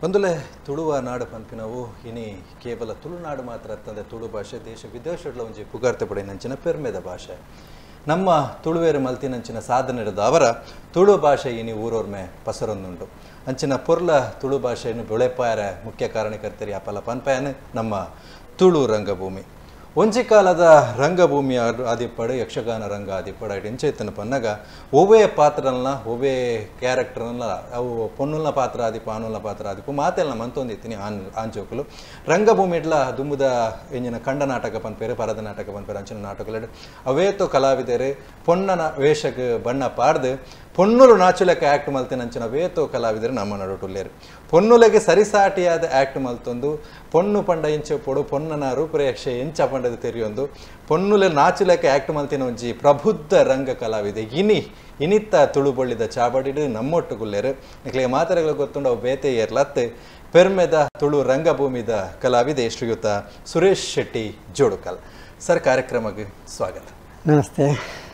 ಒಂದೊಳ್ಳೆ ತುಳುವ ನಾಡು ಪಂಪಿನವು ಇನಿ ಕೇವಲ ತುಳುನಾಡು ಮಾತ್ರ ಅಂತಂದರೆ ತುಳು ಭಾಷೆ ದೇಶ ವಿದೇಶಗಳ ಒಂಜಿ ಪುಗಾರ್ತೆ ಪಡೆ ನಂಚಿನ ಪೆರ್ಮೆದ ಭಾಷೆ ನಮ್ಮ ತುಳುವೇರು ಮಲ್ತಿನಂಚಿನ ಸಾಧನೆ ಇರೋದು ಅವರ ತುಳು ಭಾಷೆ ಇನಿ ಊರೋರ್ಮೆ ಪಸರೊಂದುಂಟು ಅಂಚಿನ ಪೊರ್ಲ ತುಳು ಭಾಷೆಯನ್ನು ಬೆಳೆಪಾರ ಮುಖ್ಯ ಕಾರಣಕರ್ತರಿ ಅಪಲ ಪನ್ಪಾಯನ ನಮ್ಮ ತುಳು ರಂಗಭೂಮಿ ಒಂಜಿ ಕಾಲದ ರಂಗಭೂಮಿ ಆದಿಪ್ಪಡು ಯಕ್ಷಗಾನ ರಂಗ ಆದಿಪ್ಪಡು ಅಡಿ ಎಂಚೈತನ ಪನ್ನಗ ಒವ್ವೇ ಪಾತ್ರನ ಒವ್ವೇ ಕ್ಯಾರೆಕ್ಟರ್ನ ಅವು ಪೊನ್ನುಲ್ನ ಪಾತ್ರ ಆದಿಪ್ಪ ಆನುಲ್ನ ಪಾತ್ರ ಆದಿಪ್ಪು ಮಾತೆಲ್ಲ ಮಂತೊಂದಿತ್ತೀನಿ ಆಂಚೋಕುಲು ರಂಗಭೂಮಿ ಇಡ್ಲ ದುಂಬುದ ಎಂಜಿನ ಕಂಡ ನಾಟಕ ಪನ್ಪೇರು ಪರದ ನಾಟಕ ಪನ್ಪೇರು ಅಂಚಿನ ನಾಟಕಗಳು ಅವೇತೋ ಕಲಾವಿದರು ಪೊನ್ನನ ವೇಷಕ್ಕೆ ಬಣ್ಣ ಪಾಡ್ದು ಪೊನ್ನುಲು ನಾಚುಲೆಕ್ಕ ಆ್ಯಕ್ಟ್ ಮಲ್ತೇನೆ ಅಂಚಿನ ವೇತೋ ಕಲಾವಿದರು ನಮ್ಮ ನಡುಟುಲ್ಲೇರು ಪೊನ್ನುಲೆಗೆ ಸರಿಸಾಟಿಯಾದ ಆ್ಯಕ್ಟ್ ಮಲ್ತೊಂದು ಪೊನ್ನು ಪಂಡ ಇಂಚೆ ಪೊಡು ಪೊನ್ನನ ರೂಪರೇಕ್ಷೆ ಎಂಚ ಪಂಡದ ತೆರೆಯೊಂದು ಪೊನ್ನುಲೆ ನಾಚುಲೆಕ್ಕ ಆ್ಯಕ್ಟ್ ಮಲ್ತೇನೆ ಒಂಜಿ ಪ್ರಬುದ್ಧ ರಂಗ ಕಲಾವಿದೆ ಇನಿತ್ತ ತುಳುಬೊಳ್ಳಿದ ಚಾಬಡಿಡು ನಮ್ಮೊಟ್ಟುಗುಲ್ಲೇರು ನಿಕ್ಲಿಗೆ ಮಾತಾಡಗಳು ಗೊತ್ತುಂಡು ಅವು ಬೇತೆ ಏರ್ಲತ್ತೆ ಪೆರ್ಮೆದ ತುಳು ರಂಗಭೂಮಿದ ಕಲಾವಿದೆ ಶ್ರೀಯುತ ಸುರೇಶ್ ಶೆಟ್ಟಿ ಜೋಡುಕಲ್ ಸರ್ ಕಾರ್ಯಕ್ರಮಕ್ಕೆ ಸ್ವಾಗತ. ನಮಸ್ತೆ.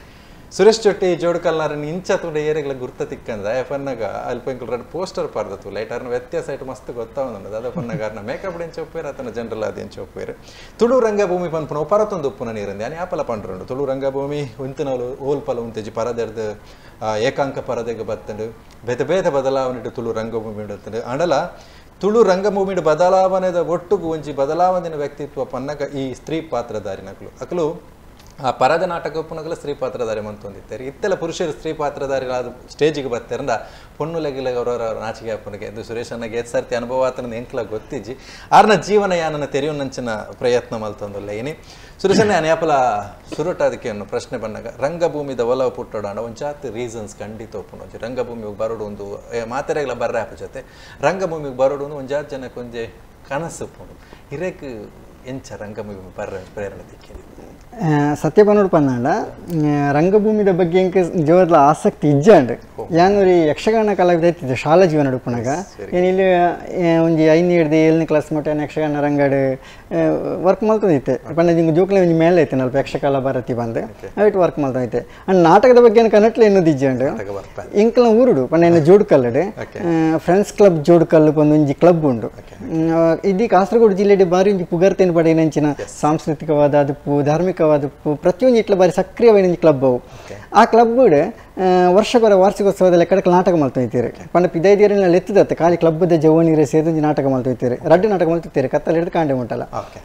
ಸುರೇಶ್ ಶೆಟ್ಟಿ ಜೋಡುಕಲ್ನಾರ ಇಂಚ ತುಡು ಏರಿಗಳ ಗುರ್ತ ತಿಕ್ಕಂದ ಪನ್ನಗ ಅಲ್ಪ ಇಂಕಲ್ ಪೋಸ್ಟರ್ ಪಾರ್ದತ್ತು ಲೈಟರ್ನ ವ್ಯತ್ಯಾಸ ಇಟ್ಟು ಮಸ್ತ್ ಗೊತ್ತಾವನದು ಅದ ಪನ್ನಗಾರನ ಮೇಕಪ್ ಎಂಚ ಒಪ್ಪೇರು ಅತನ ಜನರಲ್ ಅದು ಎಂಚ ಒಪ್ಪೇರು ತುಳು ರಂಗಭೂಮಿ ಪನ್ಪುನ ಪರತೊಂದು ಉಪ್ಪುನ ನೀರಂದೆ అని ಆಪಲ ಪಂಡ್ರಂಡು ತುಳು ರಂಗಭೂಮಿ ಉಂತಿನವಳು ಓಲ್ಪಲ ಉಂತೆಜಿ ಪರದೆರ್ದು ಏಕಾಂಕ ಪರದೆಗೆ ಬತ್ತಂಡು ಬೇತೆ ಬೇತೆ ಬದಲಾವಣೆ ತುಳು ರಂಗಭೂಮಿ ಇಡುತ್ತಂಡು ಅಂಡಲ ತುಳು ರಂಗಭೂಮಿ ಬದಲಾವಣೆದ ಒಟ್ಟುಗು ಒಂಜಿ ಬದಲಾವಣೆನ ವ್ಯಕ್ತಿತ್ವ ಪನ್ನಗ ಈ ಸ್ತ್ರೀ ಪಾತ್ರಧಾರಿನಕಲು ಅಕಲು ಆ ಪರದ ನಾಟಕ ಉಪ್ಪುನಗಲ ಸ್ತ್ರೀ ಪಾತ್ರಧಾರಿ ಮಂತೊಂದಿತ್ತಾರೆ ಇತ್ತೆಲ್ಲ ಪುರುಷರು ಸ್ತ್ರೀ ಪಾತ್ರಧಾರಿ ಸ್ಟೇಜಿಗೆ ಬರ್ತಾರಂದ ಪೊನ್ನುಲೆಗಿಲ್ಲ ಅವರವರ ನಾಚಿಕೆ ಅಪ್ಪನಿಗೆ ಎಂದು ಸುರೇಶ್ ಅನ್ನಗೆ ಸರ್ತಿ ಅನುಭವ ಆತನ ಎಂಕ್ಲ ಗೊತ್ತಿಜ್ಜಿ ಆರ್ನ ಜೀವನ ಯಾನನ ತೆರೆಯುನಂಚಿನ ಪ್ರಯತ್ನ ಮಲ್ತೊಂದುಲ್ಲ ಏನಿ ಸುರೇಶನ್ನ ಅನ್ಯಾಪಲ ಸುರುಟ ಅದಕ್ಕೆ ಅನ್ನೋ ಪ್ರಶ್ನೆ ಬಂದಾಗ ರಂಗಭೂಮಿದ ಒಲವು ಪುಟ್ಟೋಡಾಂಡ ಒಂಚಾತ್ ರೀಸನ್ಸ್ ಖಂಡಿತ ಒಪ್ಪುನೊಂಜಿ ರಂಗಭೂಮಿಗೆ ಬರೋಡು ಒಂದು ಮಾತೆರೆಗಳ ಬರ್ರೆ ಆಪ ಜೊತೆ ರಂಗಭೂಮಿಗೆ ಬರೋಡು ಒಂಜಾತ್ ಜನಕ್ಕೆ ಒಂಜೆ ಕನಸು ಉಪ್ಪುಂಡು ಹಿರೇಕ್ ಎಂಚ ರಂಗಭೂಮಿ ಬರ್ರೆ ಪ್ರೇರಣೆ ದಿಕ್ಕೇನೆ ಸತ್ಯ ಪನ್ನೋಡು ಪನ್ನಾಂಡ ರಂಗಭೂಮಿದ ಬಗ್ಗೆ ಎಂಕ ಜೋರ್ಲ ಆಸಕ್ತಿ ಇಜ್ಜಾಂಡ್ ಯಾನೂರಿ ಯಕ್ಷಗಾನ ಕಲಾವಿದ ಇತ್ತಿದ್ದೆ ಶಾಲಾ ಜೀವನ ಉಪ್ಪುನಾಗ ಏನಿಲ್ಲಿ ಒಂಜಿ 5ನೇ ಹಿಡ್ದು 7ನೇ ಕ್ಲಾಸ್ ಮಟ್ಟ ಯಕ್ಷಗಾನ ರಂಗಡ್ ವರ್ಕ್ ಮಲ್ತೊಂದಿತ್ತೆ ಪಂಡ ನಿಂಗೆ ಜೋಕ್ಲೆ ಒಂಜಿ ಮೇಲೆ ಐತೆ ನಲ್ಪ ಯಕ್ಷಕಲಾ ಭಾರತಿ ಬಂದು ಅವಿಟ್ಟು ವರ್ಕ್ ಮಲ್ತೊಂದಿತ್ತೆ ಅಂಡ್ ನಾಟಕದ ಬಗ್ಗೆ ಕನಟ್ಲೆ ಎನ್ನೋದು ಇಜ್ಜಾಂಡ್ ಇಂಕಲ್ನ ಊರುಡು ಪಂಡ ಎನ್ನ ಜೋಡುಕಲ್ಲಡೆ ಫ್ರೆಂಡ್ಸ್ ಕ್ಲಬ್ ಜೋಡುಕಲ್ಲು ಬಂದು ಒಂಜಿ ಕ್ಲಬ್ ಉಂಡು ಇದಿ ಕಾಸರಗೋಡು ಜಿಲ್ಲೆಡೆ ಬಾರಿ ಒಂಜಿ ಪುಗರ್ತೆನ ಪಡೆಯನಂಚಿನ ಸಾಂಸ್ಕೃತಿಕವಾದ ಅದಪ್ಪು ಧಾರ್ಮಿಕ ಪ್ರತಿಯೊಂದು ಇಟ್ಲ ಬಾರಿ ಸಕ್ರಿಯವಾದ ಕ್ಲಬ್ ಅವು ಆ ಕ್ಲಬ್ ವರ್ಷಕೊರ ವಾರ್ಷಿಕೋತ್ಸವದ ಲೆಕ್ಕಡಕ್ಕೆ ನಾಟಕ ಮಲ್ತೊಯ್ತೀರಿ ಪಂಡ ಪಿದೈದಿಯರೆಲ್ಲ ಎತ್ತದತ್ತೆ ಖಾಲಿ ಕ್ಲಬ್ದ ಜವಣಿರೆ ಸೇರಿ ನಾಟಕ ಮಲ್ತೊಯ್ತೀರಿ ರಡ್ಡು ನಾಟಕ ಮಲ್ತೊಯ್ತೀರಿ ಕತ್ತಲ್ಲಿ ಹಿಡಿದು ಕಾಂಡೆ ಮುಟ್ಟಲ್ಲ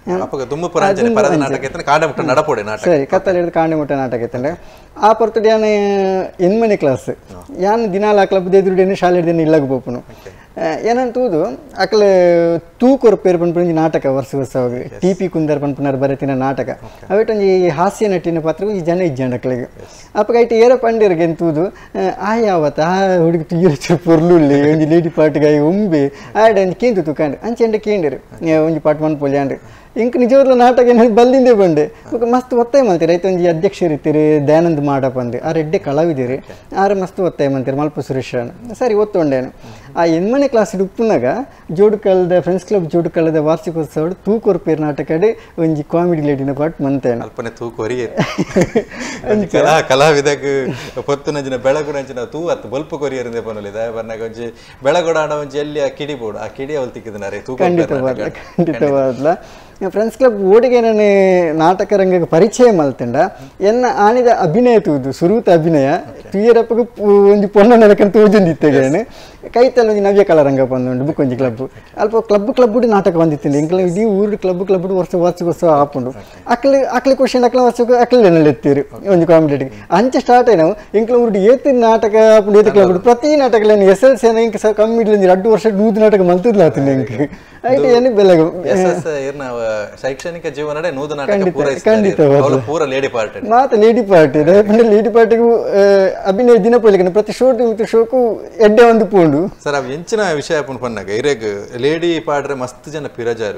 ಸರಿ ಕತ್ತಲ್ಲಿ ಹಿಡಿದು ಕಾಂಡೆ ಮುಟ್ಟ ನಾಟಕ ಐತಂದ್ರೆ ಆ ಪೊರ್ತಡೆ ಯಾನು ಎನ್ಮನೆ ಕ್ಲಾಸ್ ಯಾನು ದಿನಾಲ ಆ ಕ್ಲಬ್ದ ಎದುರುಡೇನೆ ಶಾಲೆ ಹಿಡ್ದೇನೆ ಇಲ್ಲಾಗ ಬೋಪುನು ಏನಂತೂದು ಅಕ್ಲೆ ತೂಕೊರ ಪೇರು ಪನ್ಪುಂಜಿ ನಾಟಕ ವರ್ಷೋತ್ಸವ TP ಕುಂದರ್ ಪನ್ಪುನರ್ ಬರತಿನ ನಾಟಕ ಅವಟೊಂಜಿ ಹಾಸ್ಯ ನಟಿನ ಪಾತ್ರ ಈ ಜನ ಇಜ್ಜಂಡ ಅಕ್ಲೆಗೆ ಅಪ್ಪಗ ಐಟು ಏರ ಪಂಡಿರ್ಗೆ ಎಂತೂದು ಆ ಯಾವತ್ತ ಆ ಹುಡುಗಿ ತುಯ್ಯ ಪೊರ್ಲುಳ್ಳಿ ಒಂಜಿ ಲೇಡಿ ಪಾಟ್ಗಾಯಿ ಒಂಬೆ ಆಡ ಒಂಜಿ ಕೇಂದು ತುಕಂಡು ಅಂಚೆಂಡ ಕೇಂದಿರು ಒಂಜಿ ಪಾಟ್ ಮನ್ಪೊಲ್ಯಾಂಡು ಇಂಕ ನಿಜವಾದ ನಾಟಕ ಏನು ಬಲ್ಲಿಂದೇ ಬಂಡೆ ಮಸ್ತ್ ಒತ್ತಾಯ ಮಾಡ್ತೀರಿ ಐತೆ ಒಂಜಿ ಅಧ್ಯಕ್ಷರು ಇರ್ತೀರಿ ದಯಾನಂದ್ ಮಾಡಪ್ಪ ಅಂದು ಆ ರೆಡ್ಡೆ ಕಲಾವಿದಿರಿ ಆರು ಮಸ್ತ್ ಒತ್ತಾಯ ಮಾಡ್ತೀರಿ ಮಲ್ಪ ಸುರೇಶ್ ಸರಿ ಒತ್ತೊಂಡೇನು ಆ 8ನೇ ಕ್ಲಾಸ್ ಉಪ್ಪುನಾಗ ಜೋಡುಕಲ್ದ ಫ್ರೆಂಡ್ಸ್ ಕ್ಲಬ್ ಜೋಡುಕಲ್ದ ವಾರ್ಷಿಕೋತ್ಸವ ತೂಕೊರ್ ಪೇರ್ ನಾಟಕಡೆ ಒಂಜಿ ಕಾಮಿಡಿ ಲೇಡಿನ ಪಾಟ್ ಮಂತೇನು ಅಲ್ಪನೆ ತೂಕೊರಿ ಕಲಾವಿದಕ್ಕೆ ಪೊತ್ತುನಂಚಿನ ಬೆಳಗುನಂಚಿನ ತೂ ಅತ್ತು ಬಲ್ಪ ಕೊರಿಯರಿಂದ ಪನಲಿದ ಬರ್ನಾಗ ಒಂಜಿ ಬೆಳಗೊಡಾಡ ಒಂಜಿ ಎಲ್ಲಿ ಆ ಕಿಡಿ ಬೋಡು ಆ ಕಿಡಿ ಅವಳು ತಿಕ್ಕಿದನಾರೆ ಖಂಡಿತವಾದ್ಲ ಫ್ರೆಂಡ್ಸ್ ಕ್ಲಬ್ ಓಡಿಗೆ ನಾನು ನಾಟಕ ರಂಗಕ್ಕೆ ಪರಿಚಯ ಮಲ್ತಂಡ ಎನ್ನ ಆಣಿದ ಅಭಿನಯ ತೂದು ಸುರೂತ ಅಭಿನಯ ತುಯ್ಯರಪ್ಪಗೆ ಒಂಜಿ ಪೊನ್ನ ನೆಲಕಂತ ತೂಜೊಂದಿತ್ತೇನು ಕೈತಲ್ಲ ಒಂಜಿ ನವ್ಯ ಕಲಾ ರಂಗ ಬಂದುಂಡು ಬುಕ್ ಒಂಜಿ ಕ್ಲಬ್ ಅಲ್ಪ ಕ್ಲಬ್ ನಾಟಕ ಬಂದಿತ್ತಿಲ್ಲ ಇಂಕಲ ಇಡೀ ಊರು ಕ್ಲಬ್ ವರ್ಷೋತ್ಸವ ಆಪುಂಡು ಅಕ್ಲೆ ಕ್ವಶನ್ ಅಕ್ಲ ವರ್ಷಕ್ಕೆ ಅಕ್ಲೆಲ್ಲ ಎತ್ತೀರಿ ಒಂಜಿ ಕಾಮಿಡಿಗೆ ಅಂಚೆ ಸ್ಟಾರ್ಟ್ ನಾವು ಇಂಕಲ ಊರು ಏತಿನ ನಾಟಕ ಆಪುಂಡು ಏತ ಕ್ಲಬ್ ಪ್ರತಿ ನಾಟಕ SLC ಇಂಕ ಕಮ್ಮಿಡ್ಲಿ ಒಂಜಿ 2 ವರ್ಷ 2 ನಾಟಕ ಮಲ್ತಿದ್ಲ ಆತಿನ ಇಂಕ ಐತೆ ಏನು ಬೆಲೆಗು ಶೈಕ್ಷಣಿಕ ಜೀವನ ನೂದು ನಾಟಕ ಪೂರ ಲೇಡಿ ಪಾರ್ಟಿ ಮಾತ ಲೇಡಿ ಪಾರ್ಟಿಗೂ ಅಭಿನಯ ದಿನಪೊಲಿಗೆ ಪ್ರತಿ ಶೋಕು ಎಡ್ಡೆ ಒಂದು ಪೋಂಡು ಸರ್ ಅವ್ ಎಂಚಿನ ವಿಷಯ ಪನ್ನಾಗ ಇರೇಗ್ ಲೇಡಿ ಪಾಡ್ರೆ ಮಸ್ತ್ ಜನ ಪಿರಜಾರ್ವೇರು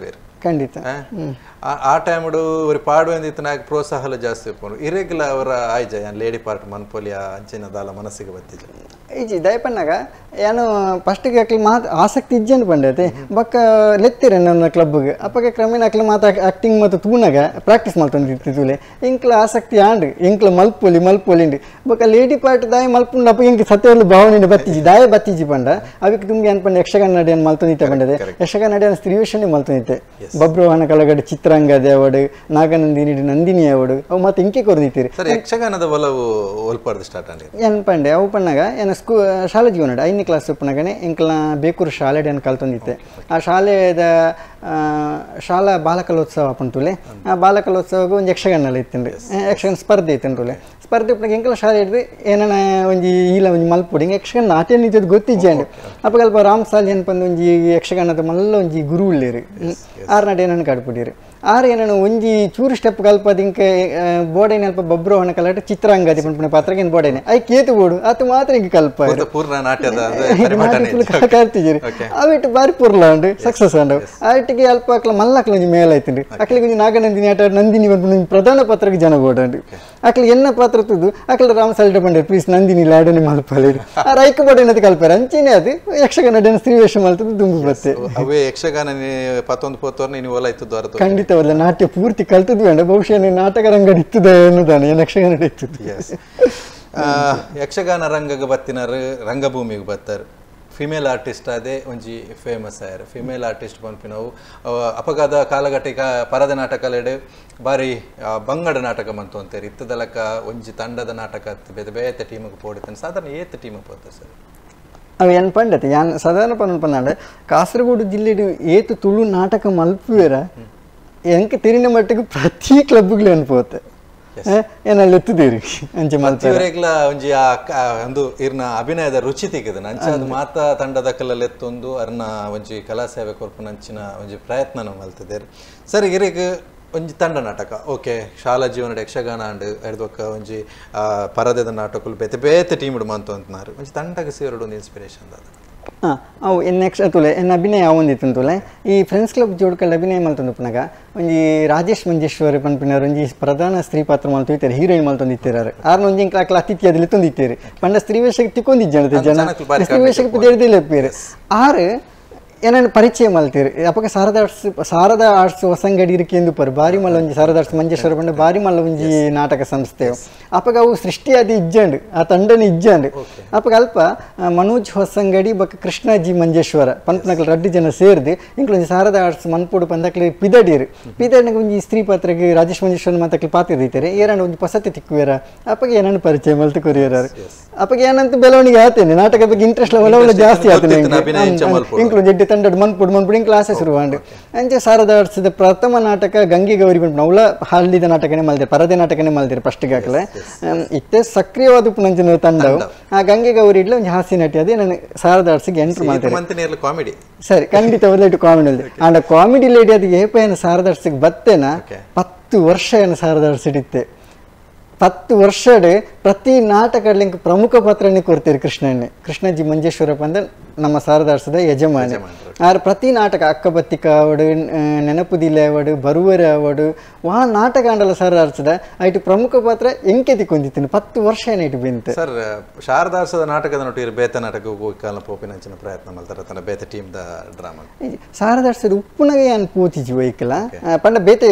ಖಂಡಿತ ಆ ಟೈಮಡು ஒரு ಪಾಡುವಂದಿತ್ತು ನಾಗ ಪ್ರೋತ್ಸಾಹಲ ಜಾಸ್ತಿ ಇಪ್ಪನು ಇರೆಗ್ಯುಲ ಅವರ ಆಯ್ಜ ಯಾನ್ ಲೇಡಿ ಪಾರ್ಟ್ ಮನ್ಪೊಲಿಯ ಅಂಚಿನ ದಾಲ ಮನಸ್ಸಿಗೆ ಬತ್ತಿಜ ಈಜಿ ದಯಪನ್ನಾಗ ಏನು ಫಸ್ಟಿಗೆ ಅಕ್ಲಿ ಮಾತು ಆಸಕ್ತಿ ಇಜ್ಜೇನು ಬಂದೈತೆ ಬಕ್ಕ ಲೆತ್ತಿರ ನನ್ನ ಕ್ಲಬ್ಗೆ ಅಪ್ಪಗೆ ಕ್ರಮೇಣ ಅಕ್ಲಿ ಮಾತು ಆಕ್ಟಿಂಗ್ ಮತ್ತು ತೂನಾಗ ಪ್ರಾಕ್ಟೀಸ್ ಮಾಡ್ತಂದಿರ್ತಿದ್ವಿ ಇಂಕ್ಲ ಆಸಕ್ತಿ ಆಂಡ್ ಇಂಕ್ಲ ಮಲ್ಪೊಲಿಂಡು ಬಕ್ಕ ಲೇಡಿ ಪಾರ್ಟ್ ದಾಯ ಮಲ್ಪುಂಡು ಅಪ್ಪ ಇಂಕ ಸತ್ಯದಲ್ಲಿ ಭಾವನೆ ಬತ್ತಿಜಿ ದಾಯ ಬತ್ತಿಜಿ ಬಂಡ ಅವಕ್ಕೆ ತುಂಬಿ ಅನ್ಪಂಡು ಯಕ್ಷಗಾನ ನಡಿಯನ್ನು ಮಲ್ತೊಂದಿತ್ತೆ ಬಂದದೆ ಯಕ್ಷಗಾನ ನಡಿಯನ್ನು ಸ್ತ್ರೀವೇಷಣೆ ಮಲ್ತೊಂದಿತ್ತೆ ಬಬ್ರವಾಹನ ಕಲಗಡೆ ಚಿತ್ರಾಂಗ ದೇವಡು ನಾಗನಂದಿನಿ ನಂದಿನಿ ಅವಡು ಅವು ಮತ್ತೆ ಇಂಕೆ ಕೊರ್ದಿತ್ತೀರಿ ಸರ್ ಯಕ್ಷಗಾನದ ಒಲವು ಒಲ್ಪಾರ್ದು ಸ್ಟಾರ್ಟ್ ಆಗಿ ಅನ್ಪಂಡೆ ಅವು ಪಣ್ಣಾಗ ಏನು ಶಾಲೆ ಜೀವನ 5ನೇ ಕ್ಲಾಸ್ ಉಪ್ಪನಾಗನೆ ಇಂಕ್ಲ ಬೇಕೂರು ಶಾಲೆಡೆ ಅನ್ನು ಕಲ್ತೊಂದಿತ್ತೆ ಆ ಶಾಲೆದ ಶಾಲಾ ಬಾಲಕಲೋತ್ಸವ ಅಪ್ಪಂತುಲೆ ಆ ಬಾಲಕಲೋತ್ಸವಕ್ಕೆ ಒಂದು ಯಕ್ಷಗಾನ ಇತ್ತಂದ್ರೆ ಯಕ್ಷಗಾನ ಸ್ಪರ್ಧೆ ಇತ್ತಂದ್ರೆ ಸ್ಪರ್ಧೆ ಉಪ್ಪನಾಗ ಇಂಕಲ ಶಾಲೆ ಹಿಡಿದು ಏನಾನ ಒಂಜಿ ಈಲ ಒಂಜಿ ಮಲ್ಪೊಡಿ ಯಕ್ಷಗಾನ ನಾಟ್ಯ ನಿಂತದ್ದು ಗೊತ್ತಿಜ್ಜಂಡು ಅಪ್ಪ ಅಲ್ಪ ರಾಮ್ ಸಾಲಿ ಅನ್ಪಂದು ಒಂಜಿ ಯಕ್ಷಗಾನದ ಮಲ್ಲ ಒಂಜಿ ಗುರು ಉಳ್ಳೇರಿ 6 ನಡೆ ಏನನ್ನು ಕಾಡ್ಬಿಟ್ಟಿರಿ 6 ಏನನ್ನು ಒಂಜಿ ಚೂರು ಸ್ಟೆಪ್ ಕಲ್ಪ ಇಂಕೆ ಬೋಡೇನೆ ಅಲ್ಪ ಬಬ್ರವನ ಕಲಾಟ ಚಿತ್ರಾಂಗದಿ ಪಂಪನೆ ಪಾತ್ರಕ್ಕೆ ಬೋಡೇನೆ ಐ ಕೇತು ಬೋಡು ಅದು ಮಾತ್ರ ಹಿಂಗೆ ಕಲ್ಪ ಪೂರ್ಣ ನಾಟ್ಯದ ಕಾರ್ತಿಜರಿ ಅವಿಟ್ಟು ಬಾರಿ ಪೂರ್ಲ ಉಂಡು ಸಕ್ಸಸ್ ಉಂಡು ಅಟ್ಟಿಗೆ ಅಲ್ಪ ಅಕ್ಲ ಮಲ್ಲಕ್ಲ ಒಂಜಿ ಮೇಲ್ ಆಯ್ತಂಡು ಅಕ್ಲಿಗೆ ಒಂಜಿ ನಾಗನಂದಿನಿ ಆಟ ನಂದಿನಿ ಬಂದು ಪ್ರಧಾನ ಪಾತ್ರಕ್ಕೆ ಜನ ಬೋಡಂಡು ಅಕ್ಲಿ ಎನ್ನ ಪಾತ್ರ ತುದು ಅಕ್ಲ ರಾಮ ಸಾಲಿಟ ಬಂಡೆ ಪ್ಲೀಸ್ ನಂದಿನಿ ಲಾಡನೆ ಮಲ್ಪಲಿ ಆ ರೈಕ ಬೋಡೇನದು ಕಲ್ಪಾರ ಅಂಚೆನೆ ಅದು ಯಕ್ಷಗಾನ ನಡಿಯನ್ನು ಸ್ತ್ರೀವೇಷ ಮಲ್ತದ್ದು ದುಂಬು ಬತ್ತೆ ಅವೇ ಯಕ್ಷಗಾನ 11 ಪೋತೋರ್ನ ನೀವು ಒಲ ಇತ್ತು ದೊರತು ಖಂಡಿತವಲ್ಲ ನಾಟ್ಯ ಪೂರ್ತಿ ಕಲ್ತದ್ವಿ ಅಂಡ ಬಹುಶಃ ನಾಟಕ ರಂಗ ಇತ್ತದ ಅನ್ನೋದಾನೆ ಯಕ್ಷಗಾನ ಇತ್ತು ಯಕ್ಷಗಾನ ರಂಗಗೆ ಬತ್ತಿನಾರು ರಂಗಭೂಮಿಗೆ ಬತ್ತಾರು ಫಿಮೇಲ್ ಆರ್ಟಿಸ್ಟ್ ಅದೇ ಒಂಜಿ ಫೇಮಸ್ ಆಯ್ರು ಫಿಮೇಲ್ ಆರ್ಟಿಸ್ಟ್ ಪನ್ಪಿನವು ಅಪಗಾದ ಕಾಲಘಟ್ಟಿಕ ಪರದ ನಾಟಕಲೆಡೆ ಬಾರಿ ಬಂಗಡ ನಾಟಕ ಮಂತು ಅಂತಾರೆ ಇತ್ತದಲಕ ಒಂಜಿ ತಂಡದ ನಾಟಕ ಬೇತೆ ಬೇತೆ ಟೀಮಿಗೆ ಪೋಡಿತಾನೆ ಸಾಧಾರಣ ಏತ್ ಟೀಮ್ ಪೋತಾರೆ ಸರ್ ಅವು ಏನು ಪಂಡತೆ ಯಾನ್ ಸಾಧಾರಣ ಪನ್ಪಂಡ ಕಾಸರಗೋಡು ಜಿಲ್ಲೆಡು ಏತು ತುಳು ನಾಟಕ ಮಲ್ಪುವೇರ ಎಂಕ ತಿರಿನ ಮಟ್ಟಿಗೆ ಪ್ರತಿ ಕ್ಲಬ್ಗಳು ಅನ್ಪೋತೆ ಏನಲ್ಲಿ ಎತ್ತುತ್ತೀರಿ ಅಂಚೆ ಮಲ್ತಿವರೆಗ್ಲ ಒಂಜಿ ಒಂದು ಇರ್ನ ಅಭಿನಯದ ರುಚಿ ತೆಗೆದನ ಅಂಚೆ ಅದು ಮಾತ ತಂಡದ ಕಲ್ಲಲ್ಲಿ ಎತ್ತೊಂದು ಅರ್ನ ಒಂಜಿ ಕಲಾ ಸೇವೆ ಕೊರ್ಪುನ ಅಂಚಿನ ಒಂಜಿ ಪ್ರಯತ್ನ ಮಲ್ತಿದ್ದೇರು ಸರಿ ಇರಿಗೆ ಒಂಜಿ ತಂಡ ನಾಟಕ ಓಕೆ ಶಾಲಾ ಜೀವನದ ಯಕ್ಷಗಾನ ಅಂಡ್ ಹಿಡ್ದೊಕ್ಕ ಒಂಜಿ ಪರದದ ನಾಟಕಗಳು ಬೇತೆ ಬೇತೆ ಟೀಮ್ ಮಂತು ಅಂತನಾರು ಒಂಜಿ ತಂಡಕ್ಕೆ ಸೇರೋಡು ಒಂದು ಇನ್ಸ್ಪಿರೇಷನ್ ಅದ ಅವು ನೆಕ್ಸ್ಟ್ ತುಲೆ ಎನ್ನ ಅಭಿನಯ ಯಾವೊಂದಿತ್ತು ತುಲೆ ಈ ಫ್ರೆಂಡ್ಸ್ ಕ್ಲಬ್ ಜೋಡ್ಕಲ್ ಅಭಿನಯ ಮಲ್ತೊಂದುಪ್ಪನಾಗ ಒಂಜಿ ರಾಜೇಶ್ ಮಂಜೇಶ್ವರಿ ಪನ್ಪಿನವ್ರು ಒಂಜಿ ಪ್ರಧಾನ ಸ್ತ್ರೀ ಪಾತ್ರ ಮಲ್ತೊಯ್ತಾರೆ ಹೀರೋಯಿನ್ ಮಲ್ತೊಂದಿತ್ತಾರೆ ಆರ್ನ ಒಂಜಿ ಕ್ಲಾಕ್ಲ ಅತಿಥಿಯದಲ್ಲಿ ತಂದಿತ್ತೀರಿ ಪಂಡ ಸ್ತ್ರೀ ವೇಷಕ್ಕೆ ತಿಕ್ಕೊಂದಿಜ್ಜನತೆ ಜನ ಸ್ತ್ರೀ ವೇಷಕ್ಕೆ ಪುದೇರ್ದಿಲ್ಲ ಎಪ್ಪೀರಿ 6 ಏನನ್ನು ಪರಿಚಯ ಮಲ್ತೀರಿ ಅಪ್ಪಗೆ ಶಾರದಾ ಆರ್ಟ್ಸ್ ಹೊಸಂಗಡಿ ಇರಿಕೆಂದು ಪರ್ ಬಾರಿ ಮಲ್ಲ ಒಂಜಿ ಶಾರದಾ ಆರ್ಟ್ಸ್ ಮಂಜೇಶ್ವರ ಬಂಡ ಬಾರಿ ಮಲ್ಲ ಒಂಜಿ ನಾಟಕ ಸಂಸ್ಥೆ ಅಪ್ಪಗೆ ಅವು ಸೃಷ್ಟಿಯಾದ ಇಜ್ಜಂಡು ಆ ತಂಡನ ಇಜ್ಜಂಡು ಅಪ್ಪಗೆ ಅಲ್ಪ ಮನೋಜ್ ಹೊಸಂಗಡಿ ಬಕ್ಕ ಕೃಷ್ಣಾಜಿ ಮಂಜೇಶ್ವರ ಪಂಪನಕ್ಲ ರಡ್ಡು ಜನ ಸೇರಿದು ಇಂಕ್ಲೊಂಜಿ ಶಾರದಾ ಆರ್ಟ್ಸ್ ಮನ್ಪೋಡು ಪಂದಕ್ಲಿ ಪಿದಡಿರು ಪಿದಡಿನಾಗ ಒಂಜಿ ಸ್ತ್ರೀ ಪಾತ್ರಕ್ಕೆ ರಾಜೇಶ್ ಮಂಜೇಶ್ವರ ಮಾತಕ್ಲಿ ಪಾತ್ರ ದೀತಾರೆ ಏರಣ್ಣ ಒಂಜಿ ಪಸತಿ ತಿಕ್ಕುವೇರ ಅಪ್ಪಗೆ ಏನನ್ನು ಪರಿಚಯ ಮಲ್ತು ಕೊರಿಯರಾರು ಅಪ್ಪಗೆ ಏನಂತ ಬೆಳವಣಿಗೆ ಆತೇನೆ ನಾಟಕ ಬಗ್ಗೆ ಇಂಟ್ರೆಸ್ಟ್ ಒಲವಲ ಜಾಸ್ತಿ ಆತೇನೆ ಇಂಕ್ಲೊಂಜಿ ಎಡ್ಡೆ ತಂಡಡ್ ಮನ್ಪುಡು ಕ್ಲಾಸಸ್ ಶುರುವಾಂಡು ಅಂಚೆ ಶಾರದಾ ಆರ್ಟ್ಸ್ದ ಪ್ರಥಮ ನಾಟಕ ಗಂಗೆ ಗೌರಿ ಬಂದು ಅವಳ ಹಾಲಿದ ನಾಟಕನೇ ಮಲ್ದಿರು ಪರದೆ ನಾಟಕನೇ ಮಲ್ದಿರು ಫಸ್ಟಿಗೆ ಹಾಕಲೆ ಇತ್ತೆ ಸಕ್ರಿಯವಾದ ಪುನಂಚಿನ ತಂಡವು ಆ ಗಂಗೆ ಗೌರಿ ಇಡ್ಲ ಒಂದು ಹಾಸ್ಯ ನಟಿ ಅದೇ ನಾನು ಶಾರದಾ ಆರ್ಟ್ಸ್ಗೆ ಎಂಟ್ರ್ ಮಾಡ್ತಾರೆ ಕಾಮಿಡಿ ಸರಿ ಖಂಡಿತ ಒಳ್ಳೆ ಕಾಮಿಡಿ ಅಲ್ಲಿ ಆಂಡ ಕಾಮಿಡಿ ಲೇಡಿ ಅದು ಏಪ ಏನು ಶಾರದಾ ಆರ್ಟ್ಸ್ಗೆ ಬತ್ತೇನ 10 ವರ್ಷ ಏನು ಶಾರದಾ ಆರ್ಟ್ಸ್ ಇಡಿತ್ತೆ 10 ವರ್ಷಡೆ ಪ್ರತಿ ನಾಟಕಡ್ಲಿ ಪ್ರಮುಖ ಪಾತ್ರನೇ ಕೊಡ್ತೀರಿ ಕೃಷ್ಣಜಿ ಮಂಜೇಶ್ವರಪ್ಪ ಅಂದ್ರೆ ನಮ್ಮ ಶಾರದಾ ಆರ್ಟ್ಸ್ದ ಯಜಮಾನಿ ಆರು ಪ್ರತಿ ನಾಟಕ ಅಕ್ಕಬತ್ತಿಕ ಅವಡು ನೆನಪುದಿಲ್ಲ ಅವಡು ಬರುವರೆ ಅವಡು ವಾ ನಾಟಕ ಆಂಡಲ ಶಾರದಾ ಆರ್ಟ್ಸ್ದ ಐಟು ಪ್ರಮುಖ ಪಾತ್ರ ಎಂಕೆ ತಿಕ್ಕೊಂದಿತ್ತೀನಿ 10 ವರ್ಷ ಏನೈಟು ಬೆಂತೆ ಸರ್ ಶಾರದಾ ಆರ್ಟ್ಸ್ದ ನಾಟಕದ ನೊಟ್ಟಿರು ಬೇತೆ ನಾಟಕ ಕಾಲ ಪೋಪಿನಂಚಿನ ಪ್ರಯತ್ನ ಮಾಡ್ತಾರೆ ತನ್ನ ಬೇತೆ ಟೀಮ್ದ ಡ್ರಾಮಾ ಶಾರದಾ ಆರ್ಟ್ಸ್ದ ಉಪ್ಪುನಗೆ ಏನು ಪೋತಿಜಿ ವೈಕಲ ಪಂಡ ಬೇತೆ